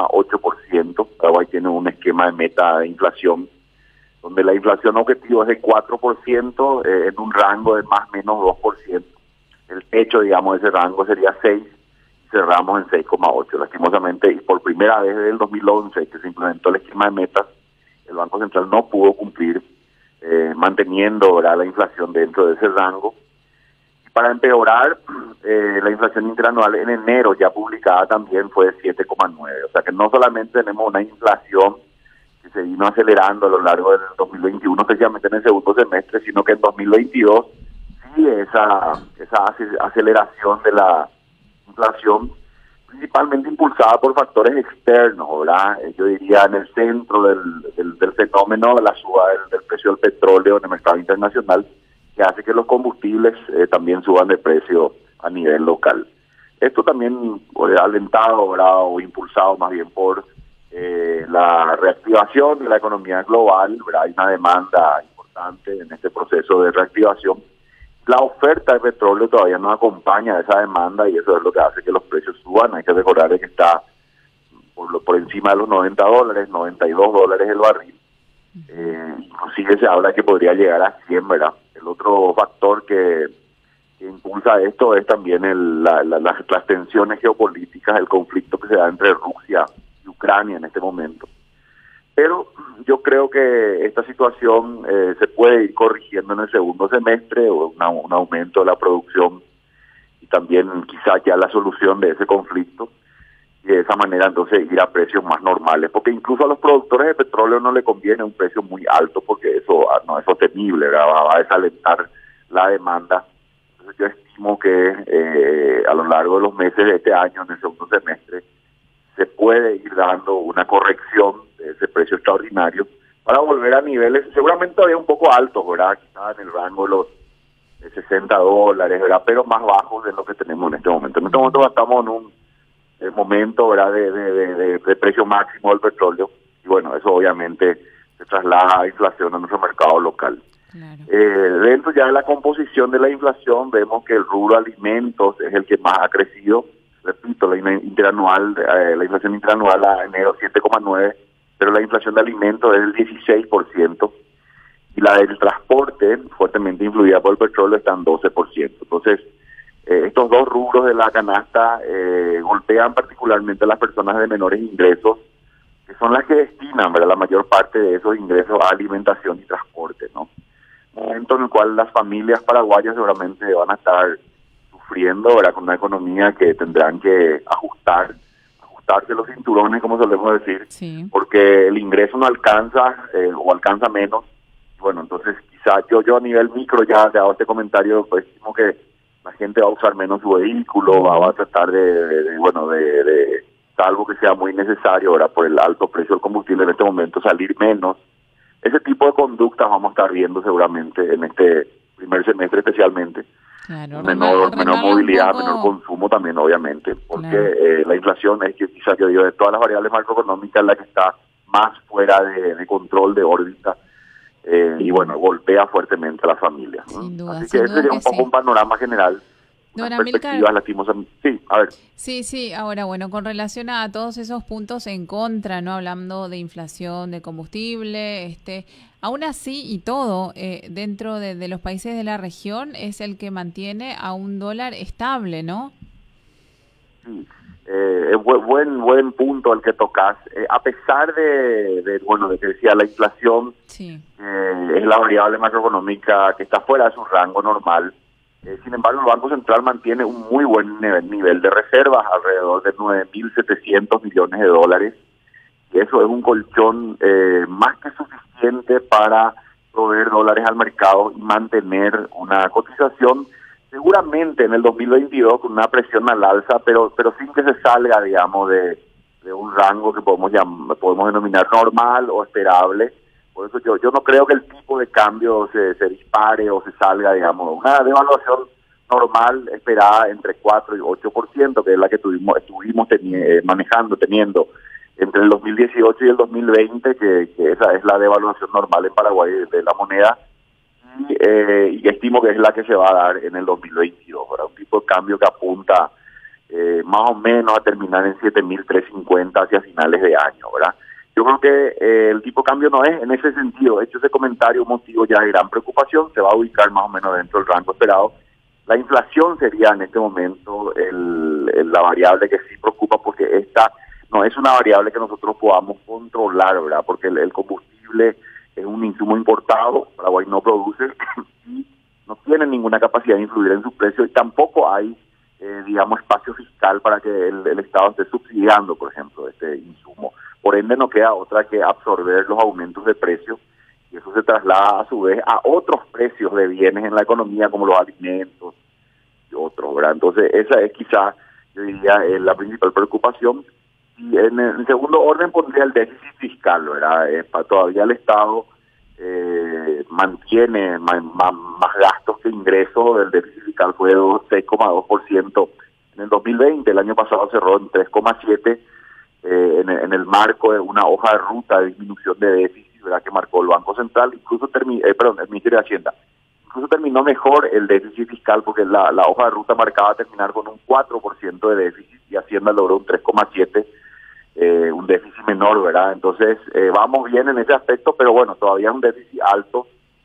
L: 6,8%. Paraguay tiene un esquema de meta de inflación donde la inflación objetivo es de 4%, en un rango de más o menos 2%. El techo, digamos, de ese rango sería 6%, y cerramos en 6,8%. Lastimosamente, y por primera vez desde el 2011 que se implementó el esquema de metas, el Banco Central no pudo cumplir, manteniendo, ¿verdad?, la inflación dentro de ese rango. Y para empeorar, la inflación interanual en enero ya publicada también fue de 7,9%. O sea que no solamente tenemos una inflación que se vino acelerando a lo largo del 2021, especialmente en el segundo semestre, sino que en 2022 sí esa aceleración de la inflación, principalmente impulsada por factores externos, ¿verdad? Yo diría en el centro del fenómeno de la suba del precio del petróleo en el mercado internacional, que hace que los combustibles también suban de precio a nivel local. Esto también alentado, ¿verdad?, o impulsado más bien por la reactivación de la economía global, ¿verdad? Hay una demanda importante en este proceso de reactivación. La oferta de petróleo todavía no acompaña a esa demanda, y eso es lo que hace que los precios suban. Hay que recordar que está por encima de los $90, $92 el barril. Inclusive se habla que podría llegar a 100, ¿verdad? El otro factor que impulsa esto es también las tensiones geopolíticas, el conflicto que se da entre Rusia y Ucrania en este momento. Pero yo creo que esta situación se puede ir corrigiendo en el segundo semestre, o un aumento de la producción, y también quizás ya la solución de ese conflicto, y de esa manera entonces ir a precios más normales, porque incluso a los productores de petróleo no le conviene un precio muy alto, porque eso no es sostenible, ¿verdad? Va a desalentar la demanda. Entonces yo estimo que a lo largo de los meses de este año, en el segundo semestre, se puede ir dando una corrección de ese precio extraordinario para volver a niveles seguramente todavía un poco altos, ¿verdad?, quizás en el rango de los $60, ¿verdad?, pero más bajos de lo que tenemos en este momento. En este momento estamos en un momento, ¿verdad?, de precio máximo del petróleo, y bueno, eso obviamente se traslada a inflación a nuestro mercado local. Claro. Dentro ya de la composición de la inflación vemos que el rubro alimentos es el que más ha crecido. Repito, la inflación interanual a enero 7,9%, pero la inflación de alimentos es del 16%, y la del transporte, fuertemente influida por el petróleo, está en 12%. Entonces, estos dos rubros de la canasta golpean particularmente a las personas de menores ingresos, que son las que destinan, ¿verdad?, la mayor parte de esos ingresos a alimentación y transporte, ¿no? Momento en el cual las familias paraguayas seguramente van a estar sufriendo, ¿verdad?, con una economía que tendrán que ajustarse los cinturones, como solemos decir, sí, porque el ingreso no alcanza o alcanza menos. Bueno, entonces quizás yo a nivel micro ya hago este comentario, pues estimo que la gente va a usar menos su vehículo, va a tratar de salvo que sea muy necesario, ¿verdad?, por el alto precio del combustible en este momento, salir menos. Ese tipo de conductas vamos a estar viendo seguramente en este primer semestre especialmente. Claro, menor movilidad, menor consumo también, obviamente, porque claro, la inflación es que quizás yo digo de todas las variables macroeconómicas la que está más fuera de control, de órbita, y bueno, golpea fuertemente a la familia.
D: Sin duda,
L: así que ese sería un poco un panorama general.
D: Don
L: Perspectivas lastimosamente. Sí, a ver.
D: Sí, ahora bueno, con relación a todos esos puntos en contra, ¿no? Hablando de inflación, de combustible, aún así y todo, dentro de los países de la región es el que mantiene a un dólar estable, ¿no?
L: Sí, buen punto el que tocas. A pesar de que decía la inflación,
D: sí,
L: es la variable macroeconómica que está fuera de su rango normal. Sin embargo, el Banco Central mantiene un muy buen nivel de reservas, alrededor de 9.700 millones de dólares. Y eso es un colchón más que suficiente para proveer dólares al mercado y mantener una cotización, seguramente en el 2022 con una presión al alza, pero sin que se salga, digamos, de un rango que podemos denominar normal o esperable. Por eso yo no creo que el tipo de cambio se dispare o se salga, digamos, una devaluación normal esperada entre 4 y 8%, que es la que estuvimos teniendo entre el 2018 y el 2020, que esa es la devaluación normal en Paraguay de la moneda, y estimo que es la que se va a dar en el 2022, ¿verdad? Un tipo de cambio que apunta más o menos a terminar en 7.350 hacia finales de año, ¿verdad? Yo creo que el tipo de cambio no es en ese sentido. Hecho ese comentario, un motivo ya de gran preocupación, se va a ubicar más o menos dentro del rango esperado. La inflación sería en este momento la variable que sí preocupa, porque esta no es una variable que nosotros podamos controlar, ¿verdad? Porque el combustible es un insumo importado, Paraguay no produce y no tiene ninguna capacidad de influir en sus precios, y tampoco hay, espacio fiscal para que el Estado esté subsidiando, por ejemplo, este insumo. Por ende, no queda otra que absorber los aumentos de precios, y eso se traslada a su vez a otros precios de bienes en la economía, como los alimentos y otros, ¿verdad? Entonces, esa es quizá, yo diría, la principal preocupación. Y en el segundo orden pondría el déficit fiscal, ¿verdad? Todavía el Estado mantiene más gastos que ingresos. El déficit fiscal fue de 6,2% en el 2020, el año pasado cerró en 3,7%. En el marco de una hoja de ruta de disminución de déficit, ¿verdad?, que marcó el Banco Central, el Ministerio de Hacienda. Incluso terminó mejor el déficit fiscal, porque la hoja de ruta marcaba terminar con un 4% de déficit y Hacienda logró un 3,7%, un déficit menor, ¿verdad? Entonces, vamos bien en ese aspecto, pero bueno, todavía es un déficit alto.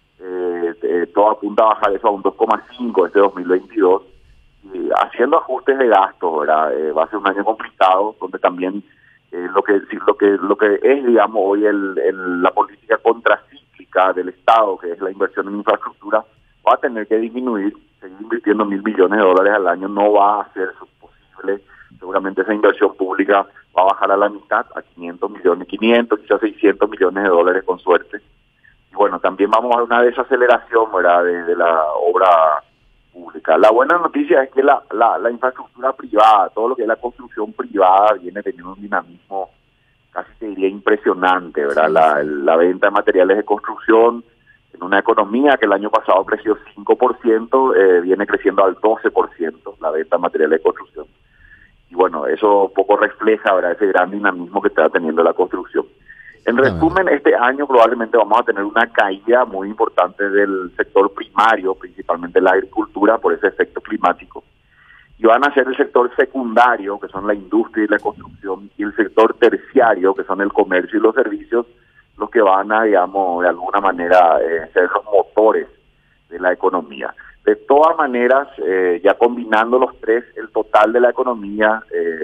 L: Todo apunta a bajar eso a un 2,5% este 2022, haciendo ajustes de gastos, ¿verdad? Va a ser un año complicado, donde también lo que es, digamos, hoy la política contracíclica del Estado, que es la inversión en infraestructura, va a tener que disminuir. Seguir invirtiendo 1.000 millones de dólares al año no va a ser posible. Seguramente esa inversión pública va a bajar a la mitad, a 500 millones, quizás 600 millones de dólares con suerte. Y bueno, también vamos a ver una desaceleración, ¿verdad?, de la obra pública. La buena noticia es que la infraestructura privada, todo lo que es la construcción privada, viene teniendo un dinamismo casi te diría impresionante, ¿verdad? La venta de materiales de construcción en una economía que el año pasado creció 5%, viene creciendo al 12% la venta de materiales de construcción. Y bueno, eso poco refleja, ¿verdad?, ese gran dinamismo que está teniendo la construcción. En resumen, este año probablemente vamos a tener una caída muy importante del sector primario, principalmente la agricultura, por ese efecto climático. Y van a ser el sector secundario, que son la industria y la construcción, y el sector terciario, que son el comercio y los servicios, los que van a, digamos, de alguna manera ser los motores de la economía. De todas maneras, ya combinando los tres, el total de la economía,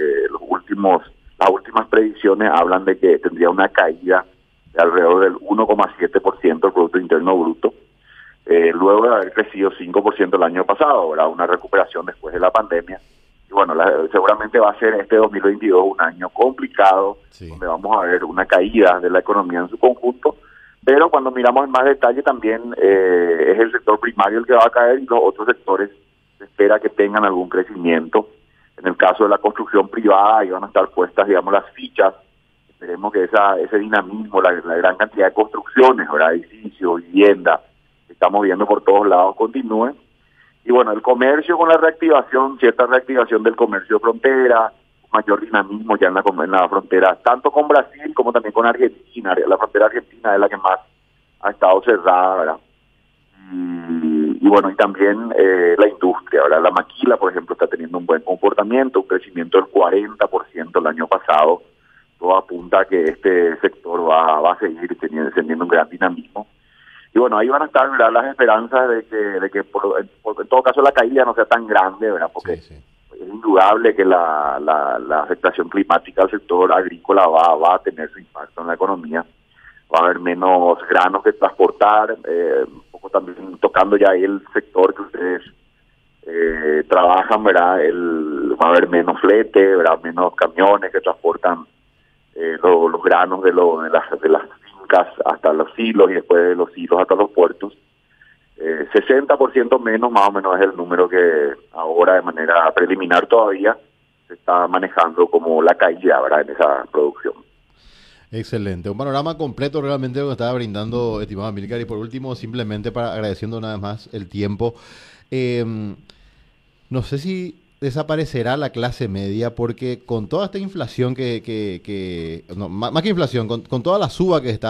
L: las últimas predicciones hablan de que tendría una caída de alrededor del 1,7% del Producto Interno Bruto, luego de haber crecido 5% el año pasado, ¿verdad?, una recuperación después de la pandemia. Y bueno, seguramente va a ser este 2022 un año complicado, sí, donde vamos a ver una caída de la economía en su conjunto, pero cuando miramos en más detalle también es el sector primario el que va a caer, y los otros sectores se espera que tengan algún crecimiento. En el caso de la construcción privada, ahí van a estar puestas, digamos, las fichas. Esperemos que ese dinamismo, la gran cantidad de construcciones, ¿verdad?, edificios, vivienda, que estamos viendo por todos lados, continúe. Y bueno, el comercio con la reactivación, cierta reactivación del comercio de frontera, mayor dinamismo ya en la frontera, tanto con Brasil como también con Argentina. La frontera argentina es la que más ha estado cerrada, ¿verdad? Y bueno, y también la industria, ¿verdad? La maquila, por ejemplo, está teniendo un buen comportamiento, un crecimiento del 40% el año pasado. Todo apunta a que este sector va a seguir teniendo un gran dinamismo. Y bueno, ahí van a estar, ¿verdad?, las esperanzas de que en todo caso la caída no sea tan grande, ¿verdad? Porque es indudable que la afectación climática al sector agrícola va a tener su impacto en la economía. Va a haber menos granos que transportar, un poco también tocando ya ahí el sector que ustedes trabajan, ¿verdad? Va a haber menos flete, ¿verdad? Menos camiones que transportan los granos de las fincas hasta los silos y después de los silos hasta los puertos. 60% menos más o menos es el número que ahora de manera preliminar todavía se está manejando como la caída, ¿verdad?, en esa producción.
C: Excelente, un panorama completo realmente lo que estaba brindando, estimado Amílcar, y por último, simplemente para agradeciendo una vez más el tiempo, no sé si desaparecerá la clase media, porque con toda esta inflación más que inflación, con toda la suba que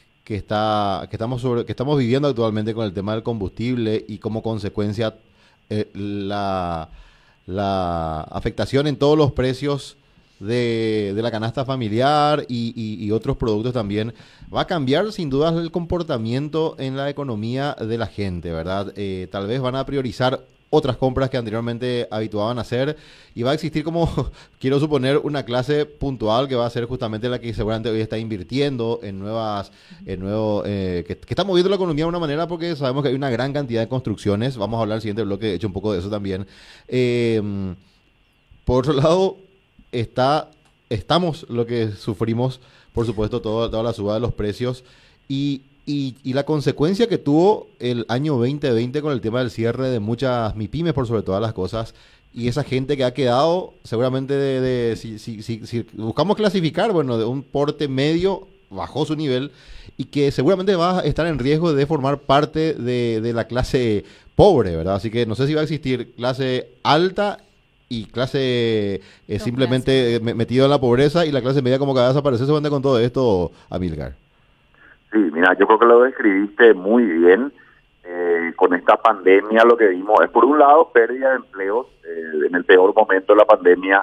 C: estamos viviendo actualmente con el tema del combustible y como consecuencia la afectación en todos los precios de la canasta familiar y otros productos también, va a cambiar sin dudas el comportamiento en la economía de la gente, ¿verdad? Tal vez van a priorizar otras compras que anteriormente habituaban a hacer y va a existir, como quiero suponer, una clase puntual que va a ser justamente la que seguramente hoy está invirtiendo en que está moviendo la economía de una manera, porque sabemos que hay una gran cantidad de construcciones. Vamos a hablar en el siguiente bloque, de hecho, un poco de eso también. Por otro lado, estamos lo que sufrimos, por supuesto, toda la suba de los precios y la consecuencia que tuvo el año 2020 con el tema del cierre de muchas MIPYMES, por sobre todas las cosas, y esa gente que ha quedado seguramente si buscamos clasificar, bueno, de un porte medio, bajó su nivel, y que seguramente va a estar en riesgo de formar parte de la clase pobre, ¿verdad? Así que no sé si va a existir clase alta y clase simplemente metido en la pobreza, y la clase media como que va a desaparecer seguramente con todo esto, Amílcar.
L: Sí, mira, yo creo que lo describiste muy bien. Con esta pandemia lo que vimos es, por un lado, pérdida de empleos. En el peor momento de la pandemia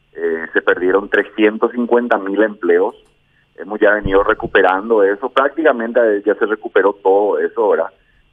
L: se perdieron 350.000 empleos. Hemos ya venido recuperando eso, prácticamente ya se recuperó todo eso, ¿verdad?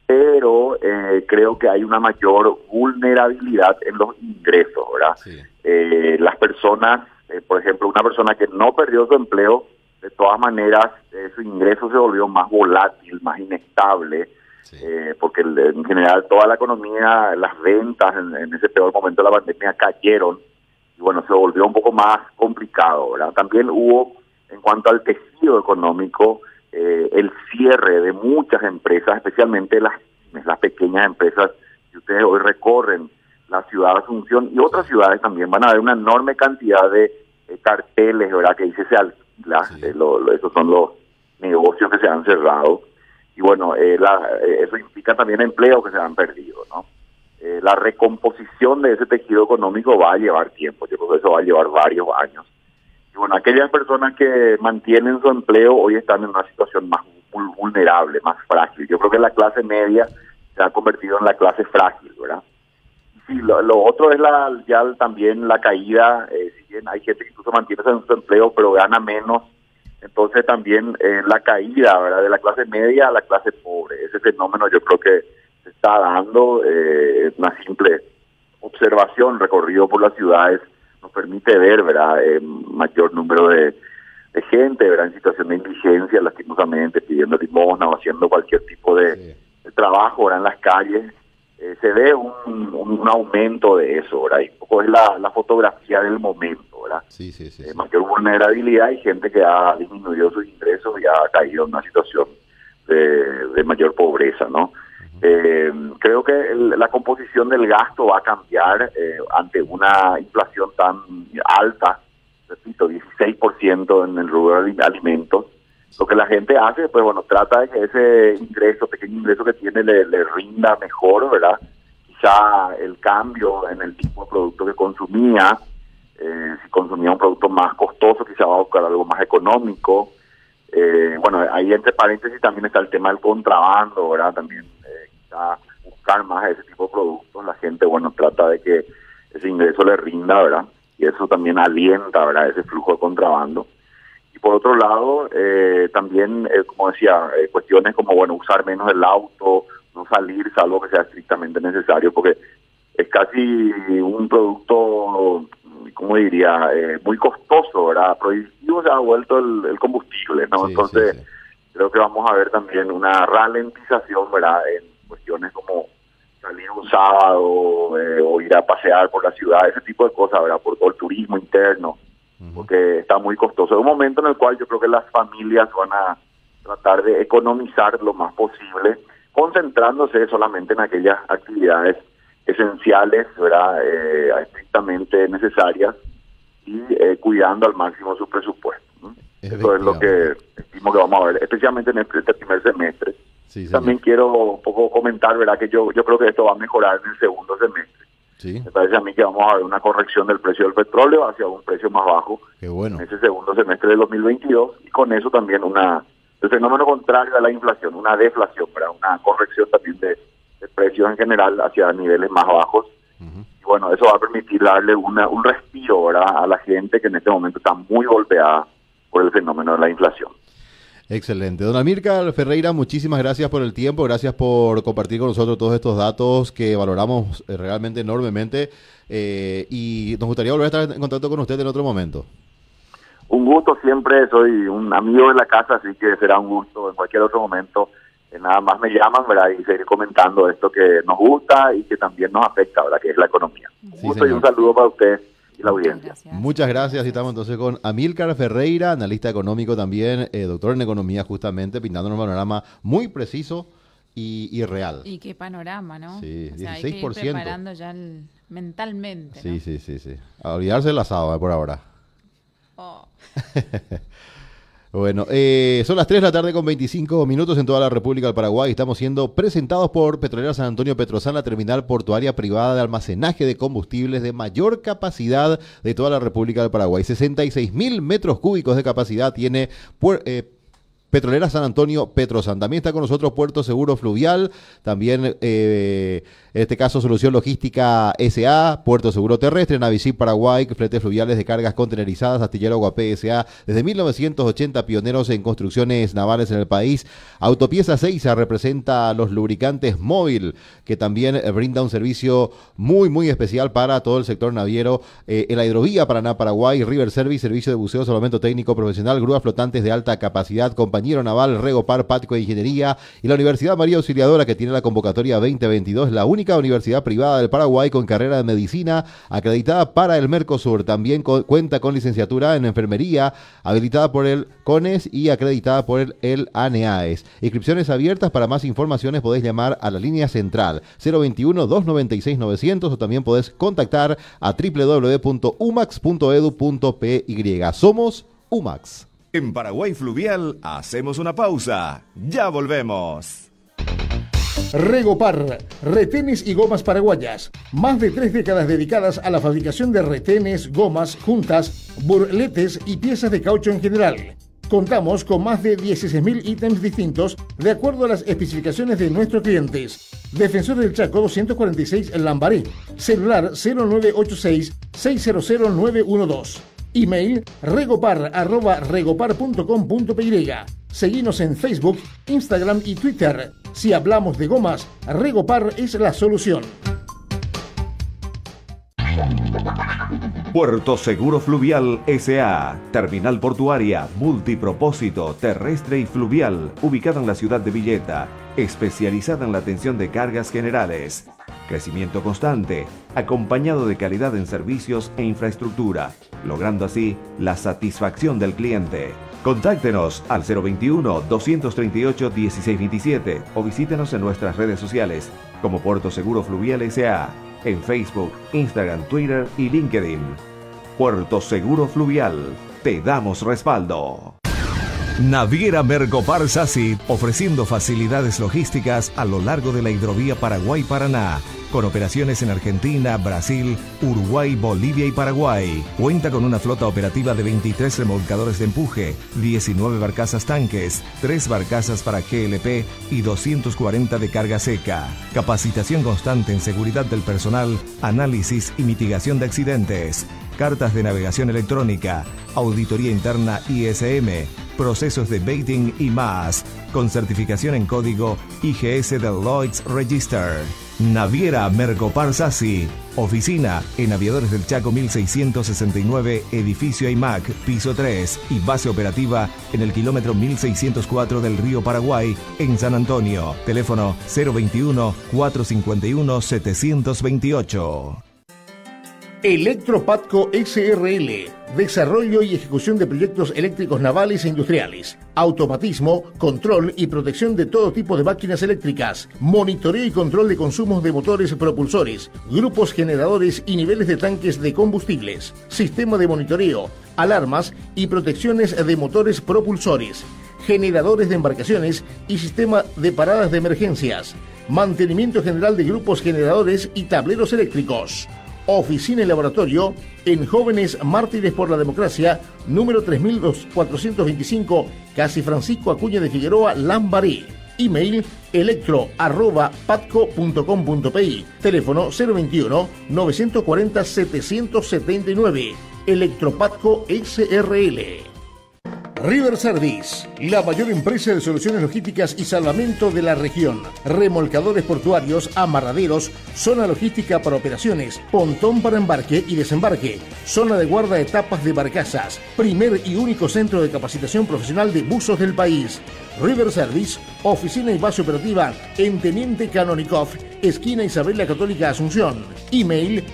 L: Pero creo que hay una mayor vulnerabilidad en los ingresos, ¿verdad? Sí. Las personas, por ejemplo, una persona que no perdió su empleo, de todas maneras, su ingreso se volvió más volátil, más inestable, sí. Porque en general toda la economía, las ventas en ese peor momento de la pandemia cayeron, y bueno, se volvió un poco más complicado, ¿verdad? También hubo, en cuanto al tejido económico, el cierre de muchas empresas, especialmente las pequeñas empresas que ustedes hoy recorren la ciudad de Asunción y otras ciudades también. Van a haber una enorme cantidad de carteles, ¿verdad?, que dice se alquila. Sí. Esos son los negocios que se han cerrado, y bueno, eso implica también empleos que se han perdido, ¿no? La recomposición de ese tejido económico va a llevar tiempo. Yo creo que eso va a llevar varios años. Y bueno, aquellas personas que mantienen su empleo hoy están en una situación más vulnerable, más frágil. Yo creo que la clase media se ha convertido en la clase frágil, ¿verdad? Sí, lo otro es también la caída. Si bien hay gente que incluso mantiene su empleo pero gana menos, entonces también la caída, ¿verdad?, de la clase media a la clase pobre. Ese fenómeno yo creo que se está dando. Una simple observación, recorrido por las ciudades, nos permite ver, ¿verdad?, mayor número de gente, ¿verdad?, en situación de indigencia, lastimosamente, pidiendo limosna o haciendo cualquier tipo de trabajo, ¿verdad?, en las calles. Se ve un aumento de eso, ¿verdad? Y un poco es la fotografía del momento, ¿verdad? Sí. Mayor vulnerabilidad y gente que ha disminuido sus ingresos y ha caído en una situación de mayor pobreza, ¿no? Creo que la composición del gasto va a cambiar ante una inflación tan alta, repito, 16% en el rubro de alimentos. Lo que la gente hace, pues bueno, trata de que ese pequeño ingreso que tiene, le rinda mejor, ¿verdad? Quizá el cambio en el tipo de producto que consumía, si consumía un producto más costoso, quizá va a buscar algo más económico. Bueno, ahí entre paréntesis también está el tema del contrabando, ¿verdad? También quizá buscar más ese tipo de productos. La gente, bueno, trata de que ese ingreso le rinda, ¿verdad? Y eso también alienta, ¿verdad? Ese flujo de contrabando. Y por otro lado, también, como decía, cuestiones como, bueno, usar menos el auto, no salir salvo que sea estrictamente necesario, porque es casi un producto, ¿cómo diría? Muy costoso, ¿verdad? Prohibitivo se ha vuelto el combustible, ¿no?
C: Sí,
L: Entonces,
C: sí.
L: creo que vamos a ver también una ralentización, ¿verdad? En cuestiones como salir un sábado o ir a pasear por la ciudad, ese tipo de cosas, ¿verdad? Por todo el turismo interno, porque está muy costoso. Es un momento en el cual yo creo que las familias van a tratar de economizar lo más posible, concentrándose solamente en aquellas actividades esenciales, ¿verdad? Estrictamente necesarias y cuidando al máximo su presupuesto, ¿no? Eso es lo que estimo que vamos a ver, especialmente en este primer semestre.
C: Sí,
L: también quiero un poco comentar, ¿verdad? Que yo creo que esto va a mejorar en el segundo semestre.
C: Sí.
L: Me parece a mí que vamos a ver una corrección del precio del petróleo hacia un precio más bajo.
C: Qué bueno.
L: En ese segundo semestre del 2022 y con eso también el fenómeno contrario a la inflación, una deflación, ¿verdad? Una corrección también de precios en general hacia niveles más bajos. Y bueno, eso va a permitir darle un respiro, ¿verdad? A la gente que en este momento está muy golpeada por el fenómeno de la inflación.
C: Excelente. Don Amílcar Ferreira, muchísimas gracias por el tiempo, gracias por compartir con nosotros todos estos datos que valoramos realmente enormemente y nos gustaría volver a estar en contacto con usted en otro momento.
L: Un gusto siempre, soy un amigo de la casa, así que será un gusto en cualquier otro momento. Nada más me llaman, ¿verdad? Y seguir comentando esto que nos gusta y que también nos afecta, ¿verdad? Que es la economía. Un gusto, señor. Y un saludo para usted y la audiencia.
C: Muchas gracias. Y estamos entonces con Amílcar Ferreira, analista económico también, doctor en economía justamente, pintándonos un panorama muy preciso y real.
D: Y qué panorama, ¿no?
C: Sí,
D: o sea,
C: 16%.
D: Hay que ir preparando ya mentalmente, ¿no?
C: Sí. A olvidarse del asado por ahora.
D: Oh.
C: Bueno, son las 3 de la tarde con 25 minutos en toda la República del Paraguay. Estamos siendo presentados por Petrolera San Antonio Petrosan, la terminal portuaria privada de almacenaje de combustibles de mayor capacidad de toda la República del Paraguay. 66.000 metros cúbicos de capacidad tiene Petrolera San Antonio Petrosan. También está con nosotros Puerto Seguro Fluvial, también en este caso Solución Logística S.A., Puerto Seguro Terrestre, Navicip Paraguay, fletes fluviales de cargas contenerizadas, Astillero Guapé S.A., desde 1980 pioneros en construcciones navales en el país. Autopieza Seiza representa los lubricantes móvil, que también brinda un servicio muy especial para todo el sector naviero. En la hidrovía Paraná Paraguay, River Service, servicio de buceo, salvamento técnico profesional, grúas flotantes de alta capacidad, compañero naval, Regopar, Pático de Ingeniería y la Universidad María Auxiliadora, que tiene la convocatoria 2022, la única universidad privada del Paraguay con carrera de medicina acreditada para el Mercosur. También cuenta con licenciatura en enfermería habilitada por el CONES y acreditada por el ANEAES. Inscripciones abiertas. Para más informaciones podés llamar a la línea central 021-296-900 o también podés contactar a www.umax.edu.py. Somos UMAX.
F: En Paraguay Fluvial hacemos una pausa. Ya volvemos.
A: Regopar, retenes y gomas paraguayas. Más de 3 décadas dedicadas a la fabricación de retenes, gomas, juntas, burletes y piezas de caucho en general. Contamos con más de 16.000 ítems distintos de acuerdo a las especificaciones de nuestros clientes. Defensor del Chaco 246 en Lambaré. Celular 0986-600-912. Email regopar@regopar.com.py. Seguinos en Facebook, Instagram y Twitter. Si hablamos de gomas, Regopar es la solución.
F: Puerto Seguro Fluvial S.A., terminal portuaria, multipropósito, terrestre y fluvial, ubicada en la ciudad de Villeta, especializada en la atención de cargas generales. Crecimiento constante, acompañado de calidad en servicios e infraestructura, logrando así la satisfacción del cliente. Contáctenos al 021-238-1627 o visítenos en nuestras redes sociales como Puerto Seguro Fluvial S.A. en Facebook, Instagram, Twitter y LinkedIn. Puerto Seguro Fluvial, te damos respaldo. Naviera Mercopar Sasi, ofreciendo facilidades logísticas a lo largo de la hidrovía Paraguay-Paraná. con operaciones en Argentina, Brasil, Uruguay, Bolivia y Paraguay. Cuenta con una flota operativa de 23 remolcadores de empuje, 19 barcazas tanques, 3 barcazas para GLP y 240 de carga seca. Capacitación constante en seguridad del personal, análisis y mitigación de accidentes. Cartas de navegación electrónica, auditoría interna ISM, procesos de baiting y más, con certificación en código IGS del Lloyd's Register. Naviera Mercopar Sassi, oficina en Aviadores del Chaco 1669, edificio IMAC, piso 3 y base operativa en el kilómetro 1604 del Río Paraguay, en San Antonio. Teléfono 021 451 728.
A: Electropatco SRL, desarrollo y ejecución de proyectos eléctricos navales e industriales, automatismo, control y protección de todo tipo de máquinas eléctricas, monitoreo y control de consumos de motores propulsores, grupos generadores y niveles de tanques de combustibles, sistema de monitoreo, alarmas y protecciones de motores propulsores, generadores de embarcaciones y sistema de paradas de emergencias, mantenimiento general de grupos generadores y tableros eléctricos. Oficina y laboratorio en Jóvenes Mártires por la Democracia, número 3425, Casi Francisco Acuña de Figueroa, Lambaré. Email electro@patco.com.pi. Teléfono 021 940 779. Electropatco SRL. River Service, la mayor empresa de soluciones logísticas y salvamento de la región. Remolcadores portuarios, amarraderos, zona logística para operaciones, pontón para embarque y desembarque, zona de guarda de tapas de barcazas, primer y único centro de capacitación profesional de buzos del país. River Service, oficina y base operativa en Teniente Canonikov, esquina Isabel la Católica Asunción. Email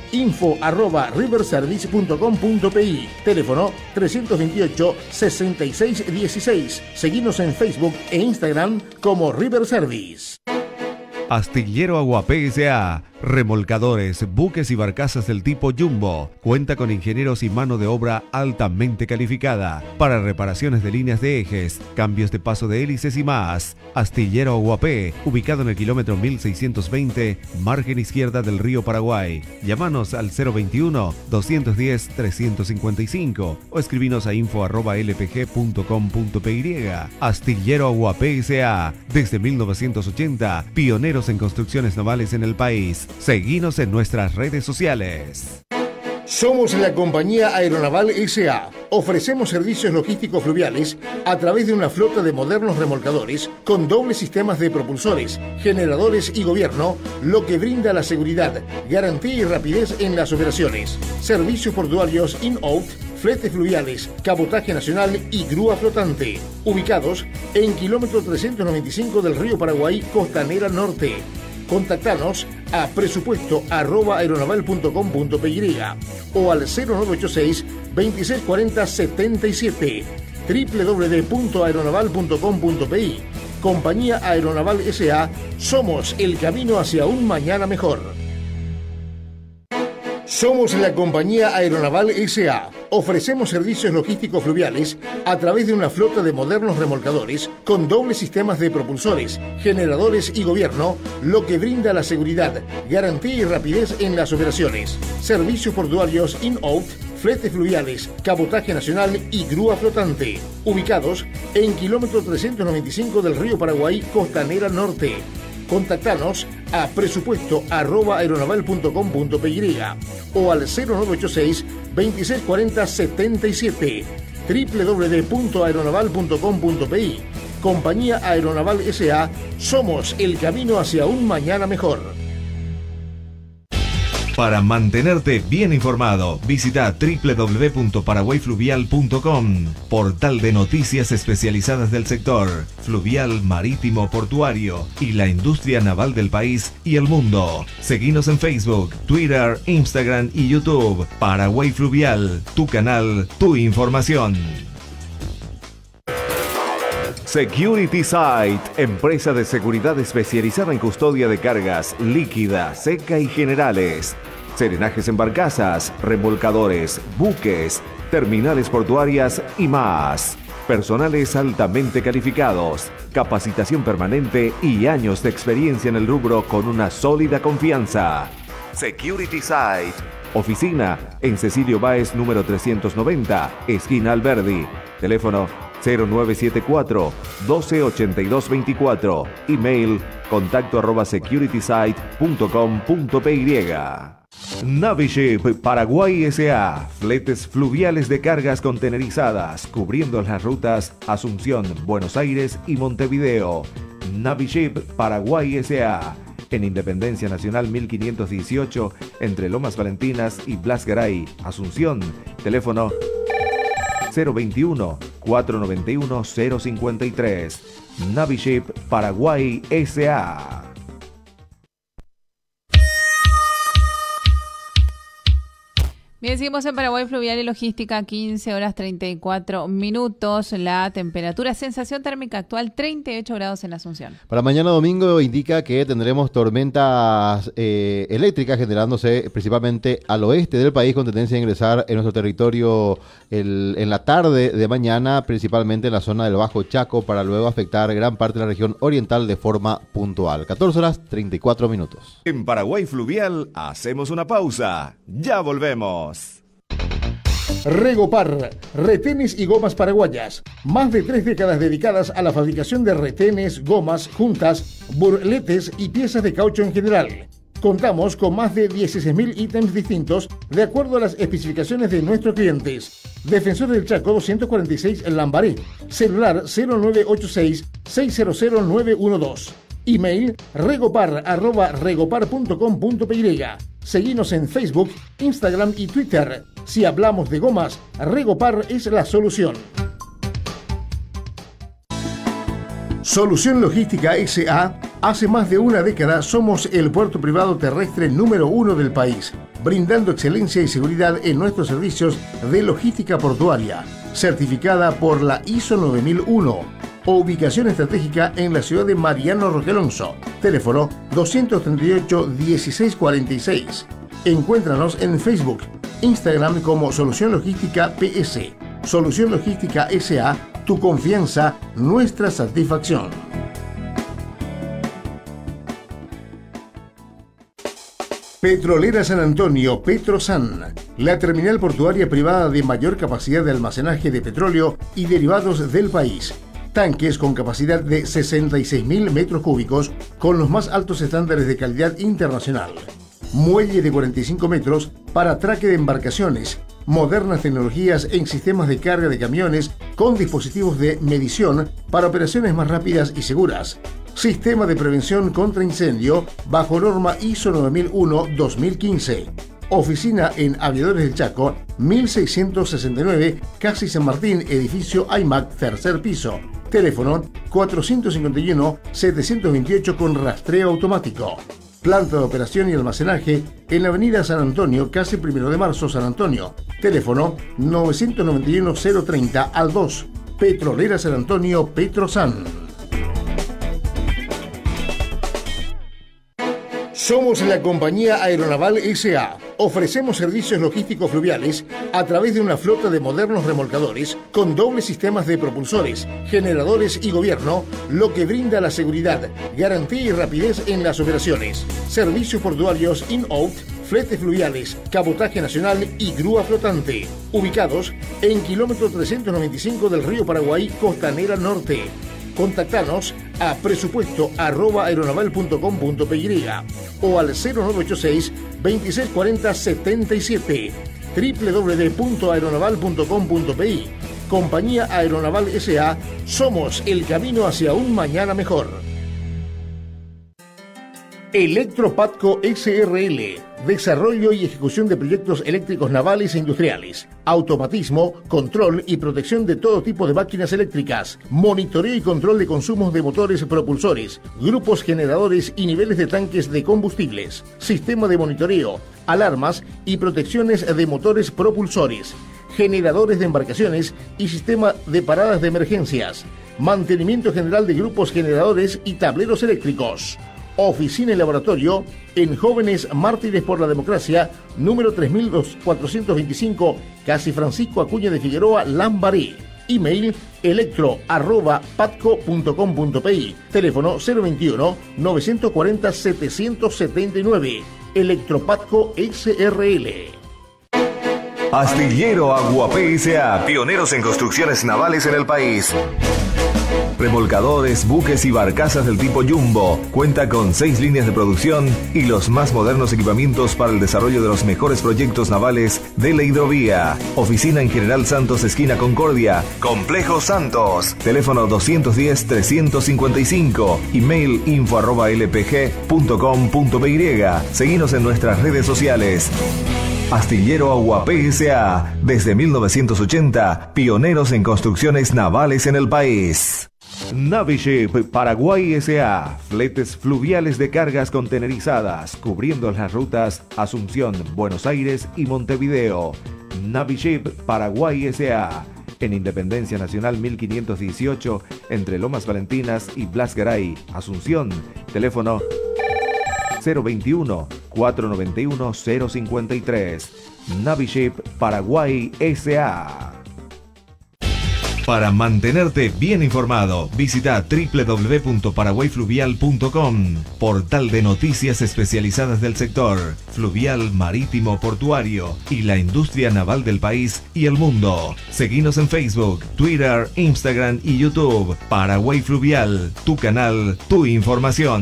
A: info@riverservice.com.pi. Teléfono 328 6616. Seguinos en Facebook e Instagram como River Service.
F: Astillero Aguapé S.A. Remolcadores, buques y barcazas del tipo Jumbo. Cuenta con ingenieros y mano de obra altamente calificada para reparaciones de líneas de ejes, cambios de paso de hélices y más. Astillero Aguapé, ubicado en el kilómetro 1620, margen izquierda del río Paraguay. Llámanos al 021-210-355 o escribinos a info@lpg.com.py. Astillero Aguapé S.A. Desde 1980, pioneros en construcciones navales en el país. Seguinos en nuestras redes sociales.
A: Somos la compañía Aeronaval S.A. Ofrecemos servicios logísticos fluviales a través de una flota de modernos remolcadores con dobles sistemas de propulsores, generadores y gobierno, lo que brinda la seguridad, garantía y rapidez en las operaciones. Servicios portuarios in-out, fletes fluviales, cabotaje nacional y grúa flotante. Ubicados en kilómetro 395 del río Paraguay, Costanera Norte. Contactanos a presupuesto@aeronaval.com.py o al 0986 2640 77. www.aeronaval.com.py. Compañía Aeronaval S.A. Somos el camino hacia un mañana mejor. Somos la compañía Aeronaval S.A. Ofrecemos servicios logísticos fluviales a través de una flota de modernos remolcadores con dobles sistemas de propulsores, generadores y gobierno, lo que brinda la seguridad, garantía y rapidez en las operaciones. Servicios portuarios in-out, fletes fluviales, cabotaje nacional y grúa flotante. Ubicados en kilómetro 395 del río Paraguay, Costanera Norte. Contactanos a presupuesto@aeronaval.com.py o al 0986 2640 77. www.aeronaval.com.py. Compañía Aeronaval S.A. Somos el camino hacia un mañana mejor.
F: Para mantenerte bien informado, visita www.paraguayfluvial.com, portal de noticias especializadas del sector fluvial, marítimo, portuario y la industria naval del país y el mundo. Seguinos en Facebook, Twitter, Instagram y YouTube. Paraguay Fluvial, tu canal, tu información. Security Site, empresa de seguridad especializada en custodia de cargas líquida, seca y generales. Serenajes en barcazas, remolcadores, buques, terminales portuarias y más. personales altamente calificados, capacitación permanente y años de experiencia en el rubro con una sólida confianza. Security Site. Oficina en Cecilio Báez número 390, esquina Alberdi. Teléfono 0974 128224. Email contacto@securitysite.com.py. Naviship Paraguay S.A. Fletes fluviales de cargas contenerizadas cubriendo las rutas Asunción, Buenos Aires y Montevideo. Naviship Paraguay S.A. en Independencia Nacional 1518 entre Lomas Valentinas y Blas Garay, Asunción. Teléfono 021 491 053. Naviship Paraguay S.A.
D: Bien, seguimos en Paraguay Fluvial y Logística, 15 horas 34 minutos. La temperatura, sensación térmica actual, 38 grados en Asunción.
C: Para mañana domingo indica que tendremos tormentas eléctricas generándose principalmente al oeste del país, con tendencia a ingresar en nuestro territorio en la tarde de mañana, principalmente en la zona del Bajo Chaco, para luego afectar gran parte de la región oriental de forma puntual. 14 horas 34 minutos.
F: En Paraguay Fluvial hacemos una pausa. Ya volvemos.
A: Regopar, retenes y gomas paraguayas. Más de 3 décadas dedicadas a la fabricación de retenes, gomas, juntas, burletes y piezas de caucho en general. Contamos con más de 16.000 ítems distintos de acuerdo a las especificaciones de nuestros clientes. Defensor del Chaco 246 Lambaré. Celular 0986-600-912. Email regopar@regopar.com.py. Seguinos en Facebook, Instagram y Twitter. Si hablamos de gomas, Regopar es la solución. Solución Logística S.A. Hace más de una década somos el puerto privado terrestre número 1 del país, brindando excelencia y seguridad en nuestros servicios de logística portuaria, certificada por la ISO 9001. Ubicación estratégica en la ciudad de Mariano Roque Alonso. Teléfono 238-1646. Encuéntranos en Facebook, Instagram como Solución Logística PS. Solución Logística S.A. Tu confianza, nuestra satisfacción. Petrolera San Antonio, Petrosan, la terminal portuaria privada de mayor capacidad de almacenaje de petróleo y derivados del país. Tanques con capacidad de 66.000 metros cúbicos con los más altos estándares de calidad internacional. Muelle de 45 metros para atraque de embarcaciones. Modernas tecnologías en sistemas de carga de camiones con dispositivos de medición para operaciones más rápidas y seguras. Sistema de prevención contra incendio bajo norma ISO 9001-2015. Oficina en Aviadores del Chaco, 1669, Casi San Martín, edificio AIMAC, tercer piso. Teléfono 451-728 con rastreo automático. Planta de operación y almacenaje en la avenida San Antonio, casi 1 de marzo, San Antonio. Teléfono 991-030 al 2. Petrolera San Antonio, Petrosan. Somos la compañía Aeronaval S.A. Ofrecemos servicios logísticos fluviales a través de una flota de modernos remolcadores con dobles sistemas de propulsores, generadores y gobierno, lo que brinda la seguridad, garantía y rapidez en las operaciones. Servicios portuarios in-out, fletes fluviales, cabotaje nacional y grúa flotante. Ubicados en kilómetro 395 del río Paraguay, Costanera Norte. Contactanos a presupuesto@aeronaval.com.py o al 0986 2640 77 www.aeronaval.com.py. Compañía Aeronaval S.A. Somos el camino hacia un mañana mejor. Electropatco S.R.L. Desarrollo y ejecución de proyectos eléctricos navales e industriales. Automatismo, control y protección de todo tipo de máquinas eléctricas. Monitoreo y control de consumos de motores propulsores, grupos generadores y niveles de tanques de combustibles. Sistema de monitoreo, alarmas y protecciones de motores propulsores. Generadores de embarcaciones y sistema de paradas de emergencias. Mantenimiento general de grupos generadores y tableros eléctricos. Oficina y laboratorio en Jóvenes Mártires por la Democracia, número 3425, Casi Francisco Acuña de Figueroa, Lambaré. Email electro@patco.com.pi. Teléfono 021 940 779. Electropatco SRL.
F: Astillero Aguapé S.A. Pioneros en construcciones navales en el país. Remolcadores, buques y barcazas del tipo Jumbo. Cuenta con 6 líneas de producción y los más modernos equipamientos para el desarrollo de los mejores proyectos navales de la hidrovía. Oficina en General Santos, esquina Concordia. Complejo Santos. Teléfono 210-355. Email info@lpg.com.py. Seguinos en nuestras redes sociales. Astillero Aguapé S.A. Desde 1980, pioneros en construcciones navales en el país. Naviship Paraguay S.A. Fletes fluviales de cargas contenerizadas, cubriendo las rutas Asunción, Buenos Aires y Montevideo. Naviship Paraguay S.A. En Independencia Nacional 1518, entre Lomas Valentinas y Blas Garay, Asunción. Teléfono 021-491-053. Naviship Paraguay S.A. Para mantenerte bien informado, visita www.paraguayfluvial.com, portal de noticias especializadas del sector fluvial, marítimo, portuario y la industria naval del país y el mundo. Seguinos en Facebook, Twitter, Instagram y YouTube. Paraguay Fluvial, tu canal, tu información.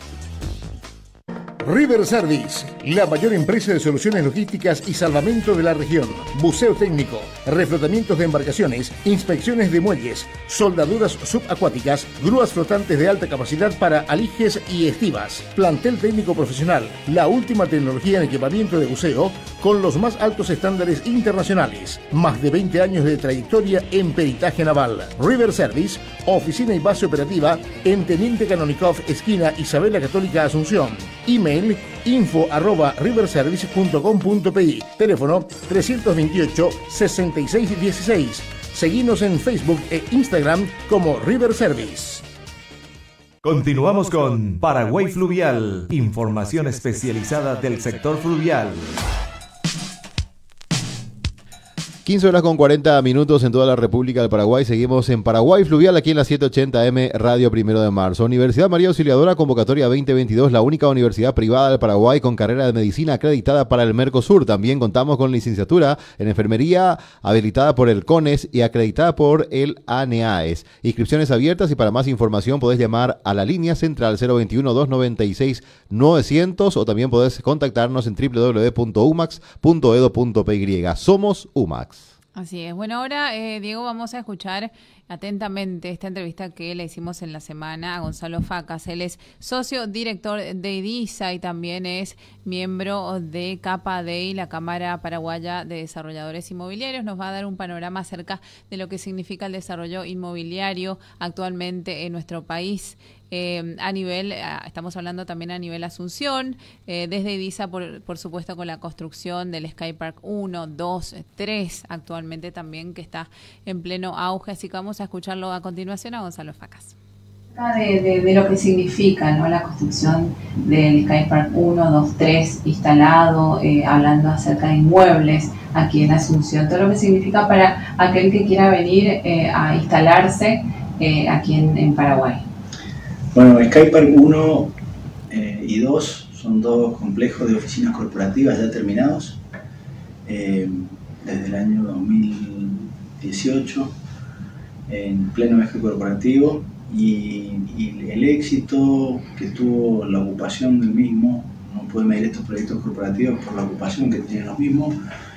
A: River Service, la mayor empresa de soluciones logísticas y salvamento de la región. Buceo técnico, reflotamientos de embarcaciones, inspecciones de muelles, soldaduras subacuáticas, grúas flotantes de alta capacidad para alijes y estivas. Plantel técnico profesional, la última tecnología en equipamiento de buceo con los más altos estándares internacionales. Más de 20 años de trayectoria en peritaje naval. River Service, oficina y base operativa en Teniente Canonikov, esquina Isabela Católica, Asunción. Email info@riverservice.com.pi. Teléfono 328-6616. Seguinos en Facebook e Instagram como River Service.
F: Continuamos con Paraguay Fluvial, información especializada del sector fluvial.
C: 15 horas con 40 minutos en toda la República del Paraguay. Seguimos en Paraguay Fluvial, aquí en la 780M Radio 1 de Marzo. Universidad María Auxiliadora, convocatoria 2022, la única universidad privada del Paraguay con carrera de medicina acreditada para el Mercosur. También contamos con licenciatura en enfermería habilitada por el CONES y acreditada por el ANEAES. Inscripciones abiertas y para más información podés llamar a la línea central 021-296-900 o también podés contactarnos en www.umax.edu.py. Somos UMAX.
D: Así es. Bueno, ahora, Diego, vamos a escuchar atentamente esta entrevista que le hicimos en la semana a Gonzalo Facas. Él es socio director de IDISA y también es miembro de CAPADEI, la Cámara Paraguaya de Desarrolladores Inmobiliarios. Nos va a dar un panorama acerca de lo que significa el desarrollo inmobiliario actualmente en nuestro país. A nivel, estamos hablando también a nivel Asunción, desde IDISA, por supuesto, con la construcción del Sky Park 1, 2, 3, actualmente también, que está en pleno auge. Así que vamos a escucharlo a continuación a Gonzalo Facas.
M: De lo que significa, ¿no?, la construcción del Sky Park 1, 2, 3 instalado, hablando acerca de inmuebles aquí en Asunción, todo lo que significa para aquel que quiera venir a instalarse aquí en Paraguay.
N: Bueno, Sky Park 1 y 2 son dos complejos de oficinas corporativas ya terminados desde el año 2018 en pleno eje corporativo y el éxito que tuvo la ocupación del mismo, no puede medir estos proyectos corporativos por la ocupación que tienen los mismos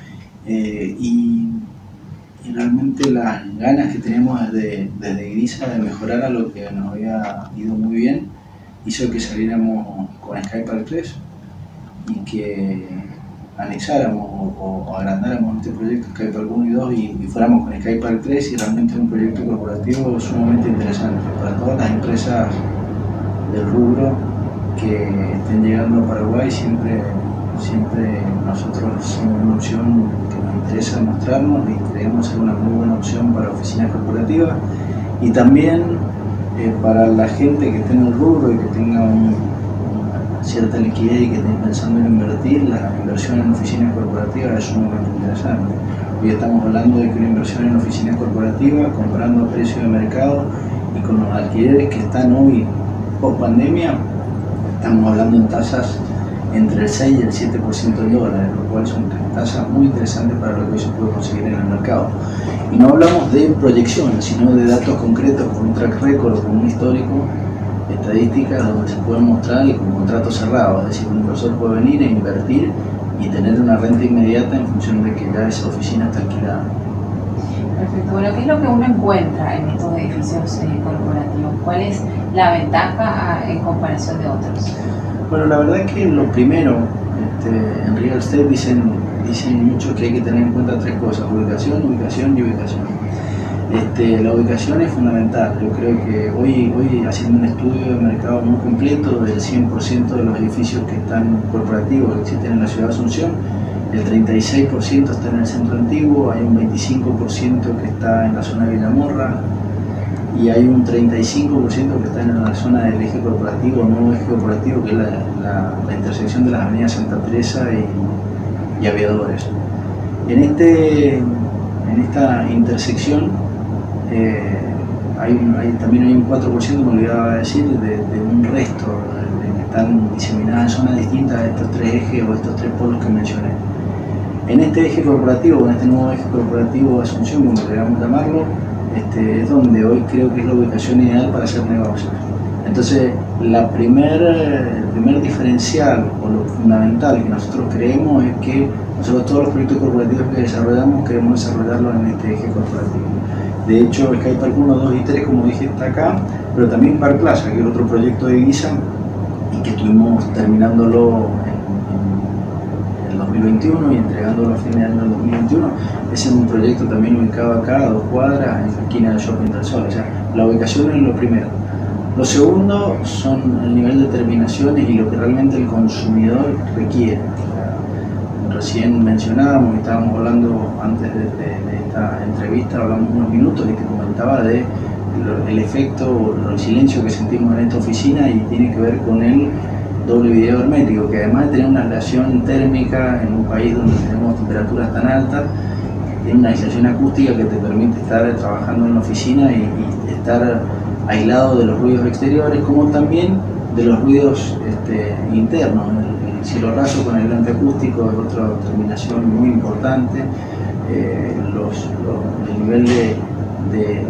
N: y realmente las ganas que tenemos desde IDISA de mejorar a lo que nos había ido muy bien hizo que saliéramos con Sky Park 3 y que anexáramos o agrandáramos este proyecto Sky Park 1 y 2 y fuéramos con Sky Park 3 y realmente un proyecto corporativo sumamente interesante para todas las empresas del rubro que estén llegando a Paraguay. Siempre nosotros somos una opción que nos interesa mostrarnos y creemos ser una muy buena opción para oficinas corporativas y también para la gente que esté en el rubro y que tenga una cierta liquidez y que esté pensando en invertir. La inversión en oficinas corporativas es sumamente interesante. Hoy estamos hablando de que una inversión en oficinas corporativas, comprando a precio de mercado y con los alquileres que están hoy post pandemia, estamos hablando en tasas entre el 6 y el 7% del dólar, lo cual son tasas muy interesantes para lo que hoy se puede conseguir en el mercado. Y no hablamos de proyecciones, sino de datos concretos con un track record, con un histórico, estadísticas donde se pueden mostrar y con contratos cerrados, es decir, un inversor puede venir e invertir y tener una renta inmediata en función de que ya esa oficina está alquilada.
M: Perfecto. Bueno, ¿qué es lo que uno encuentra en estos edificios corporativos? ¿Cuál es la ventaja en comparación de otros?
N: Bueno, la verdad es que lo primero, en real estate dicen mucho que hay que tener en cuenta tres cosas: ubicación, ubicación y ubicación. La ubicación es fundamental. Yo creo que hoy haciendo un estudio de mercado muy completo del 100% de los edificios que están corporativos que existen en la ciudad de Asunción, el 36% está en el centro antiguo, hay un 25% que está en la zona de Villamorra y hay un 35% que está en la zona del eje corporativo, nuevo eje corporativo, que es la intersección de las avenidas Santa Teresa y Aviadores. En esta intersección también hay un 4%, me olvidaba decir, de un resto que están diseminadas en zonas distintas de estos tres ejes o estos tres polos que mencioné. En este eje corporativo, en este nuevo eje corporativo de Asunción, como queramos llamarlo, es donde hoy creo que es la ubicación ideal para hacer negocios. Entonces, el primer diferencial o lo fundamental que nosotros creemos es que nosotros todos los proyectos corporativos que desarrollamos queremos desarrollarlos en este eje corporativo. De hecho, el Sky Park 1, 2 y 3, como dije, está acá, pero también Park Plaza, que es otro proyecto de Guisa y que estuvimos terminándolo en el 2021 y entregándolo a fin de año del 2021. Ese es un proyecto también ubicado acá, a 2 cuadras, en la esquina del Shopping del Sol. O sea, la ubicación es lo primero. Lo segundo son el nivel de terminaciones y lo que realmente el consumidor requiere. Recién mencionábamos, estábamos hablando antes de esta entrevista, hablamos unos minutos y te comentaba de el efecto o el silencio que sentimos en esta oficina, y tiene que ver con el doble vidrio hermético, que además de tener una aislación térmica en un país donde tenemos temperaturas tan altas, tiene una aislación acústica que te permite estar trabajando en la oficina y estar aislado de los ruidos exteriores, como también de los ruidos internos. El cielo raso con aislante acústico es otra terminación muy importante. El nivel de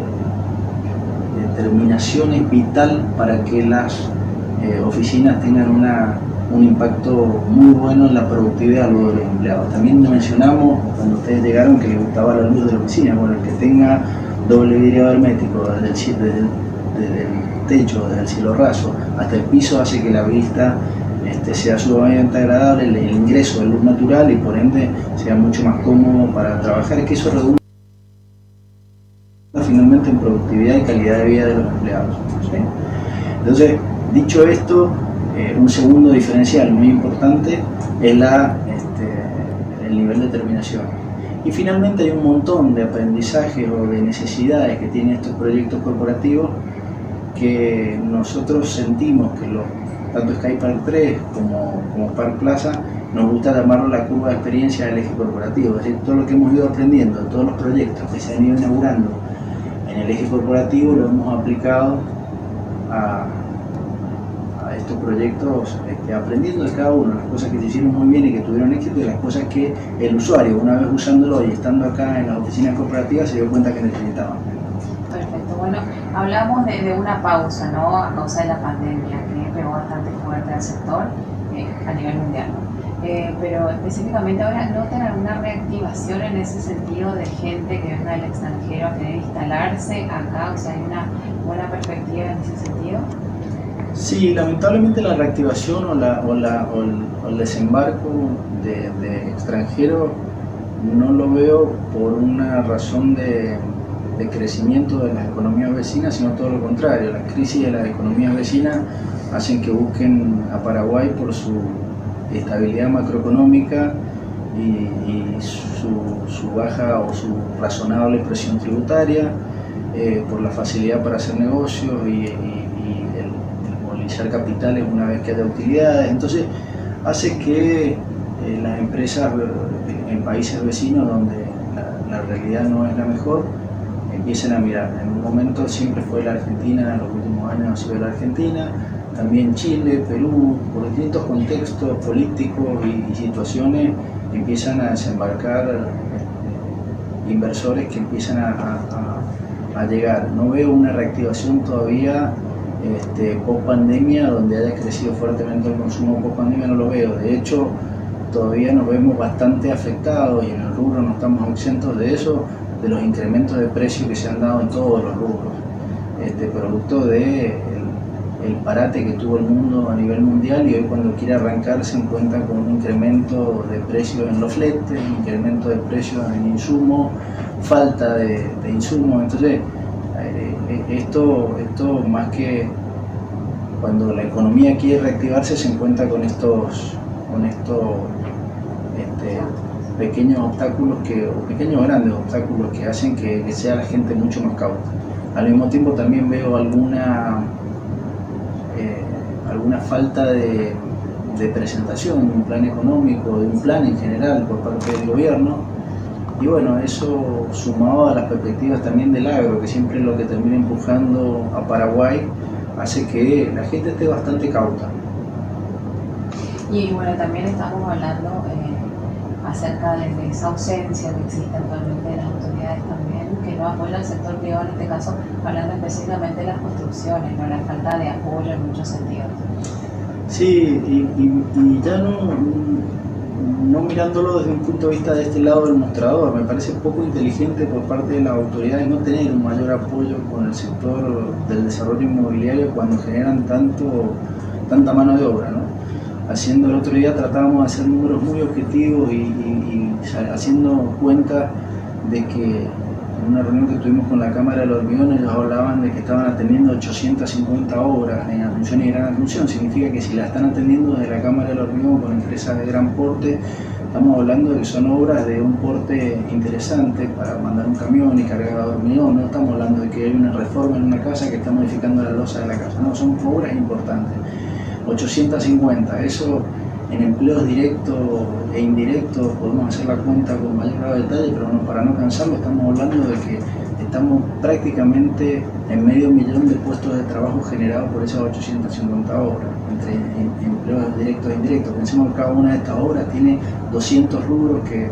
N: terminación es vital para que las oficinas tengan un impacto muy bueno en la productividad de los empleados. También mencionamos cuando ustedes llegaron que les gustaba la luz de la oficina. Bueno, el que tenga doble vidrio hermético desde el techo, desde el cielo raso hasta el piso, hace que la vista sea sumamente agradable, el ingreso de luz natural, y por ende sea mucho más cómodo para trabajar, que eso redunda finalmente en productividad y calidad de vida de los empleados, ¿sí? Entonces, dicho esto, un segundo diferencial muy importante es el nivel de terminación. Y finalmente hay un montón de aprendizajes o de necesidades que tienen estos proyectos corporativos que nosotros sentimos que tanto Sky Park 3 como Park Plaza nos gusta llamarlo la curva de experiencia del eje corporativo. Es decir, todo lo que hemos ido aprendiendo, todos los proyectos que se han ido inaugurando en el eje corporativo lo hemos aplicado a estos proyectos, aprendiendo de cada uno, las cosas que se hicieron muy bien y que tuvieron éxito, y las cosas que el usuario, una vez usándolo y estando acá en las oficinas corporativas, se dio cuenta que necesitaban.
M: Perfecto. Bueno, hablamos de una pausa, ¿no?, a causa de la pandemia, que pegó bastante fuerte al sector a nivel mundial. Pero específicamente ahora, ¿notan alguna reactivación en ese sentido de gente que venga del extranjero a querer instalarse acá? O sea, ¿hay una buena perspectiva en ese sentido?
N: Sí, lamentablemente la reactivación o el desembarco de extranjeros no lo veo por una razón de crecimiento de las economías vecinas, sino todo lo contrario. Las crisis de las economías vecinas hacen que busquen a Paraguay por su estabilidad macroeconómica y su baja o su razonable presión tributaria, por la facilidad para hacer negocios y el movilizar capitales una vez que haya utilidades. Entonces hace que las empresas en países vecinos donde la realidad no es la mejor, empiecen a mirar. En un momento siempre fue la Argentina, en los últimos años ha sido la Argentina, también Chile, Perú, por distintos contextos políticos y situaciones empiezan a desembarcar inversores que empiezan a llegar. No veo una reactivación todavía post pandemia donde haya crecido fuertemente el consumo post pandemia, no lo veo. De hecho, todavía nos vemos bastante afectados y en el rubro no estamos exentos de eso, de los incrementos de precios que se han dado en todos los rubros, producto de el parate que tuvo el mundo a nivel mundial, y hoy cuando quiere arrancar se encuentra con un incremento de precios en los fletes, incremento de precios en insumos, falta de insumos. Entonces esto más que cuando la economía quiere reactivarse se encuentra con estos pequeños obstáculos o pequeños o grandes obstáculos que hacen que sea la gente mucho más cauta. Al mismo tiempo también veo alguna falta de presentación de un plan económico, de un plan en general por parte del gobierno, y bueno, eso sumado a las perspectivas también del agro, que siempre es lo que termina empujando a Paraguay, hace que la gente esté bastante cauta.
M: Y bueno, también estamos hablando acerca de esa ausencia que existe actualmente de las autoridades también, que no apoyan al sector privado, en este caso hablando específicamente de las construcciones, ¿no? La falta de apoyo en muchos sentidos.
N: Sí, y ya no mirándolo desde un punto de vista de este lado del mostrador, me parece poco inteligente por parte de las autoridades no tener un mayor apoyo con el sector del desarrollo inmobiliario cuando generan tanta mano de obra, ¿no? Haciendo el otro día tratábamos de hacer números muy objetivos y haciendo cuenta de que en una reunión que tuvimos con la Cámara del Hormigón ellos hablaban de que estaban atendiendo 850 obras en Asunción y Gran Asunción. Significa que si la están atendiendo desde la Cámara del Hormigón con empresas de gran porte, estamos hablando de que son obras de un porte interesante para mandar un camión y cargar de hormigón. No estamos hablando de que hay una reforma en una casa que está modificando la losa de la casa, no, son obras importantes. 850, eso en empleos directos e indirectos podemos hacer la cuenta con mayor grado de detalle, pero para no cansarlo estamos hablando de que estamos prácticamente en 500.000 de puestos de trabajo generados por esas 850 obras, entre empleos directos e indirectos. Pensemos que cada una de estas obras tiene 200 rubros que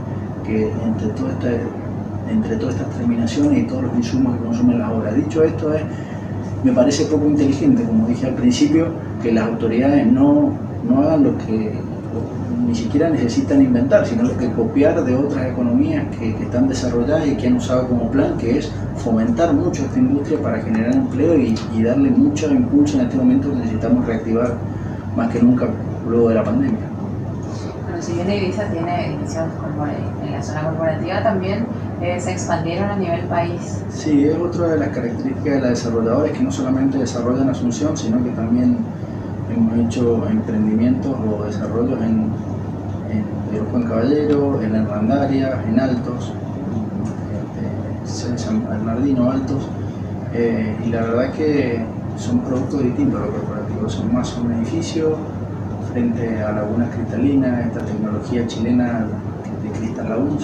N: entre todas estas terminaciones y todos los insumos que consumen las obras. Dicho esto, me parece poco inteligente, como dije al principio, que las autoridades no hagan lo que ni siquiera necesitan inventar, sino lo que copiar de otras economías que están desarrolladas y que han usado como plan, que es fomentar mucho esta industria para generar empleo y darle mucho impulso en este momento que necesitamos reactivar más que nunca luego de la pandemia.
M: Bueno, si bien Ibiza tiene edificios en la zona corporativa, también se expandieron a nivel país.
N: Sí, es otra de las características de las desarrolladoras, que no solamente desarrollan Asunción, sino que también hemos hecho emprendimientos o desarrollos en Pedro Juan Caballero, en Hernandaria, en Altos, en San Bernardino, Altos, y la verdad que son productos distintos a los corporativos, son más un edificio frente a lagunas cristalinas, esta tecnología chilena de Cristal Laguns,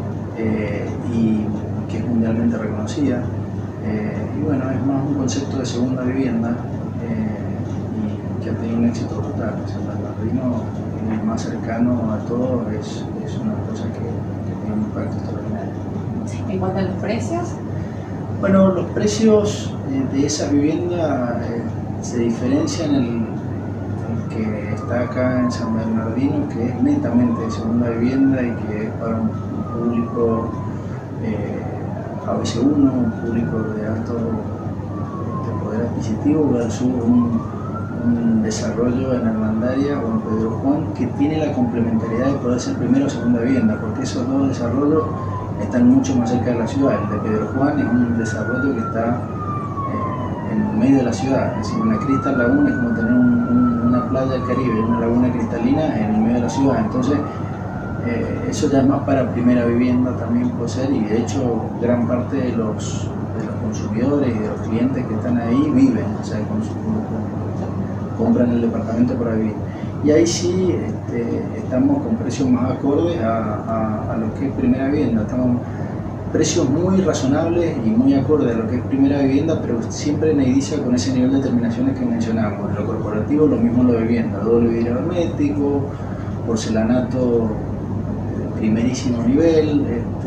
N: y que es mundialmente reconocida, y bueno, es más un concepto de segunda vivienda, y que ha tenido un éxito brutal. San Bernardino, el más cercano a todo, es una cosa que tiene un impacto extraordinario.
M: ¿En cuanto a los precios?
N: Bueno, los precios de esa vivienda se diferencian el que está acá en San Bernardino, que es netamente de segunda vivienda y que es para un público ABC1, un público de alto poder adquisitivo, versus un desarrollo en Hernandaria o en Pedro Juan que tiene la complementariedad de poder ser primero o segunda vivienda, porque esos dos desarrollos están mucho más cerca de la ciudad. El de Pedro Juan es un desarrollo que está en el medio de la ciudad, es decir, una Cristal Lagoon es como tener una playa del Caribe, una laguna cristalina en el medio de la ciudad. Entonces eso ya es más para primera vivienda también puede ser, y de hecho gran parte de los consumidores y de los clientes que están ahí viven, o sea, compran el departamento para vivir. Y ahí sí estamos con precios más acordes a lo que es primera vivienda. Estamos precios muy razonables y muy acorde a lo que es primera vivienda, pero siempre en Ediza con ese nivel de terminaciones que mencionamos. En lo corporativo lo mismo en lo de vivienda, doble vidrio hermético, porcelanato de primerísimo nivel,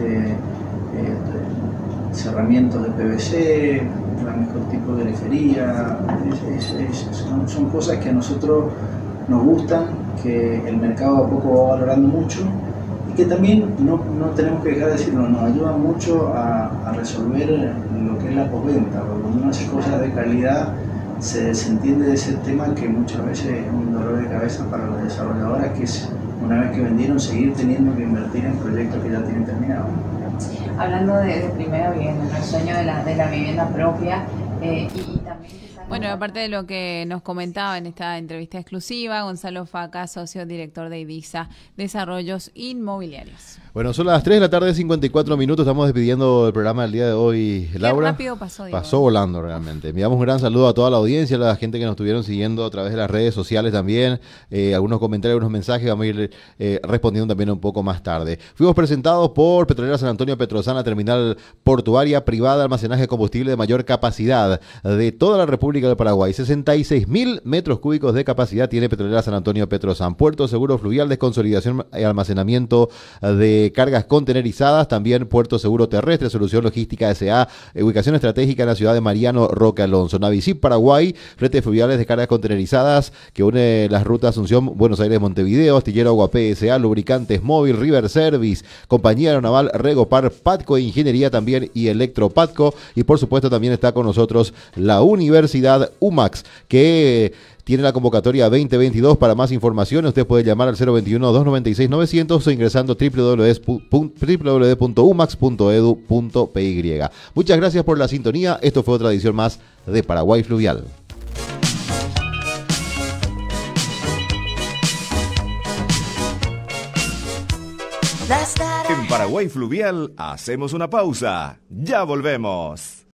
N: cerramientos de PVC, el mejor tipo de grifería. Son cosas que a nosotros nos gustan, que el mercado a poco va valorando mucho y que también no tenemos que dejar de decirlo, nos ayudan mucho a resolver lo que es la postventa, porque cuando uno hace cosas de calidad se desentiende de ese tema que muchas veces es un dolor de cabeza para las desarrolladoras, que es una vez que vendieron seguir teniendo que invertir en proyectos que ya tienen terminados.
M: Hablando de primera vivienda, el sueño de la vivienda propia y también...
D: Bueno, aparte de lo que nos comentaba en esta entrevista exclusiva, Gonzalo Faca, socio director de Ediza Desarrollos Inmobiliarios.
C: Bueno, son las 3 de la tarde, 54 minutos. Estamos despidiendo el programa del día de hoy, Laura.
D: Qué rápido pasó, Diego.
C: Pasó volando realmente. Enviamos un gran saludo a toda la audiencia, a la gente que nos estuvieron siguiendo a través de las redes sociales también. Algunos comentarios, algunos mensajes, vamos a ir respondiendo también un poco más tarde. Fuimos presentados por Petrolera San Antonio Petrosana, terminal portuaria privada de almacenaje de combustible de mayor capacidad de toda la República del Paraguay. 66.000 metros cúbicos de capacidad tiene Petrolera San Antonio Petrosan. Puerto seguro fluvial, desconsolidación y almacenamiento de cargas contenerizadas. También puerto seguro terrestre, solución logística S.A., ubicación estratégica en la ciudad de Mariano Roque Alonso. Navisip Paraguay, fletes fluviales de cargas contenerizadas que une las rutas Asunción, Buenos Aires, Montevideo. Astillero Aguapé S.A., lubricantes móvil, River Service, compañía aeronaval Regopar, Patco Ingeniería también y Electropatco. Y por supuesto también está con nosotros la Universidad UMAX, que tiene la convocatoria 2022. Para más información, usted puede llamar al 021-296-900 o ingresando www.umax.edu.py. Muchas gracias por la sintonía. Esto fue otra edición más de Paraguay Fluvial.
F: En Paraguay Fluvial hacemos una pausa. Ya volvemos.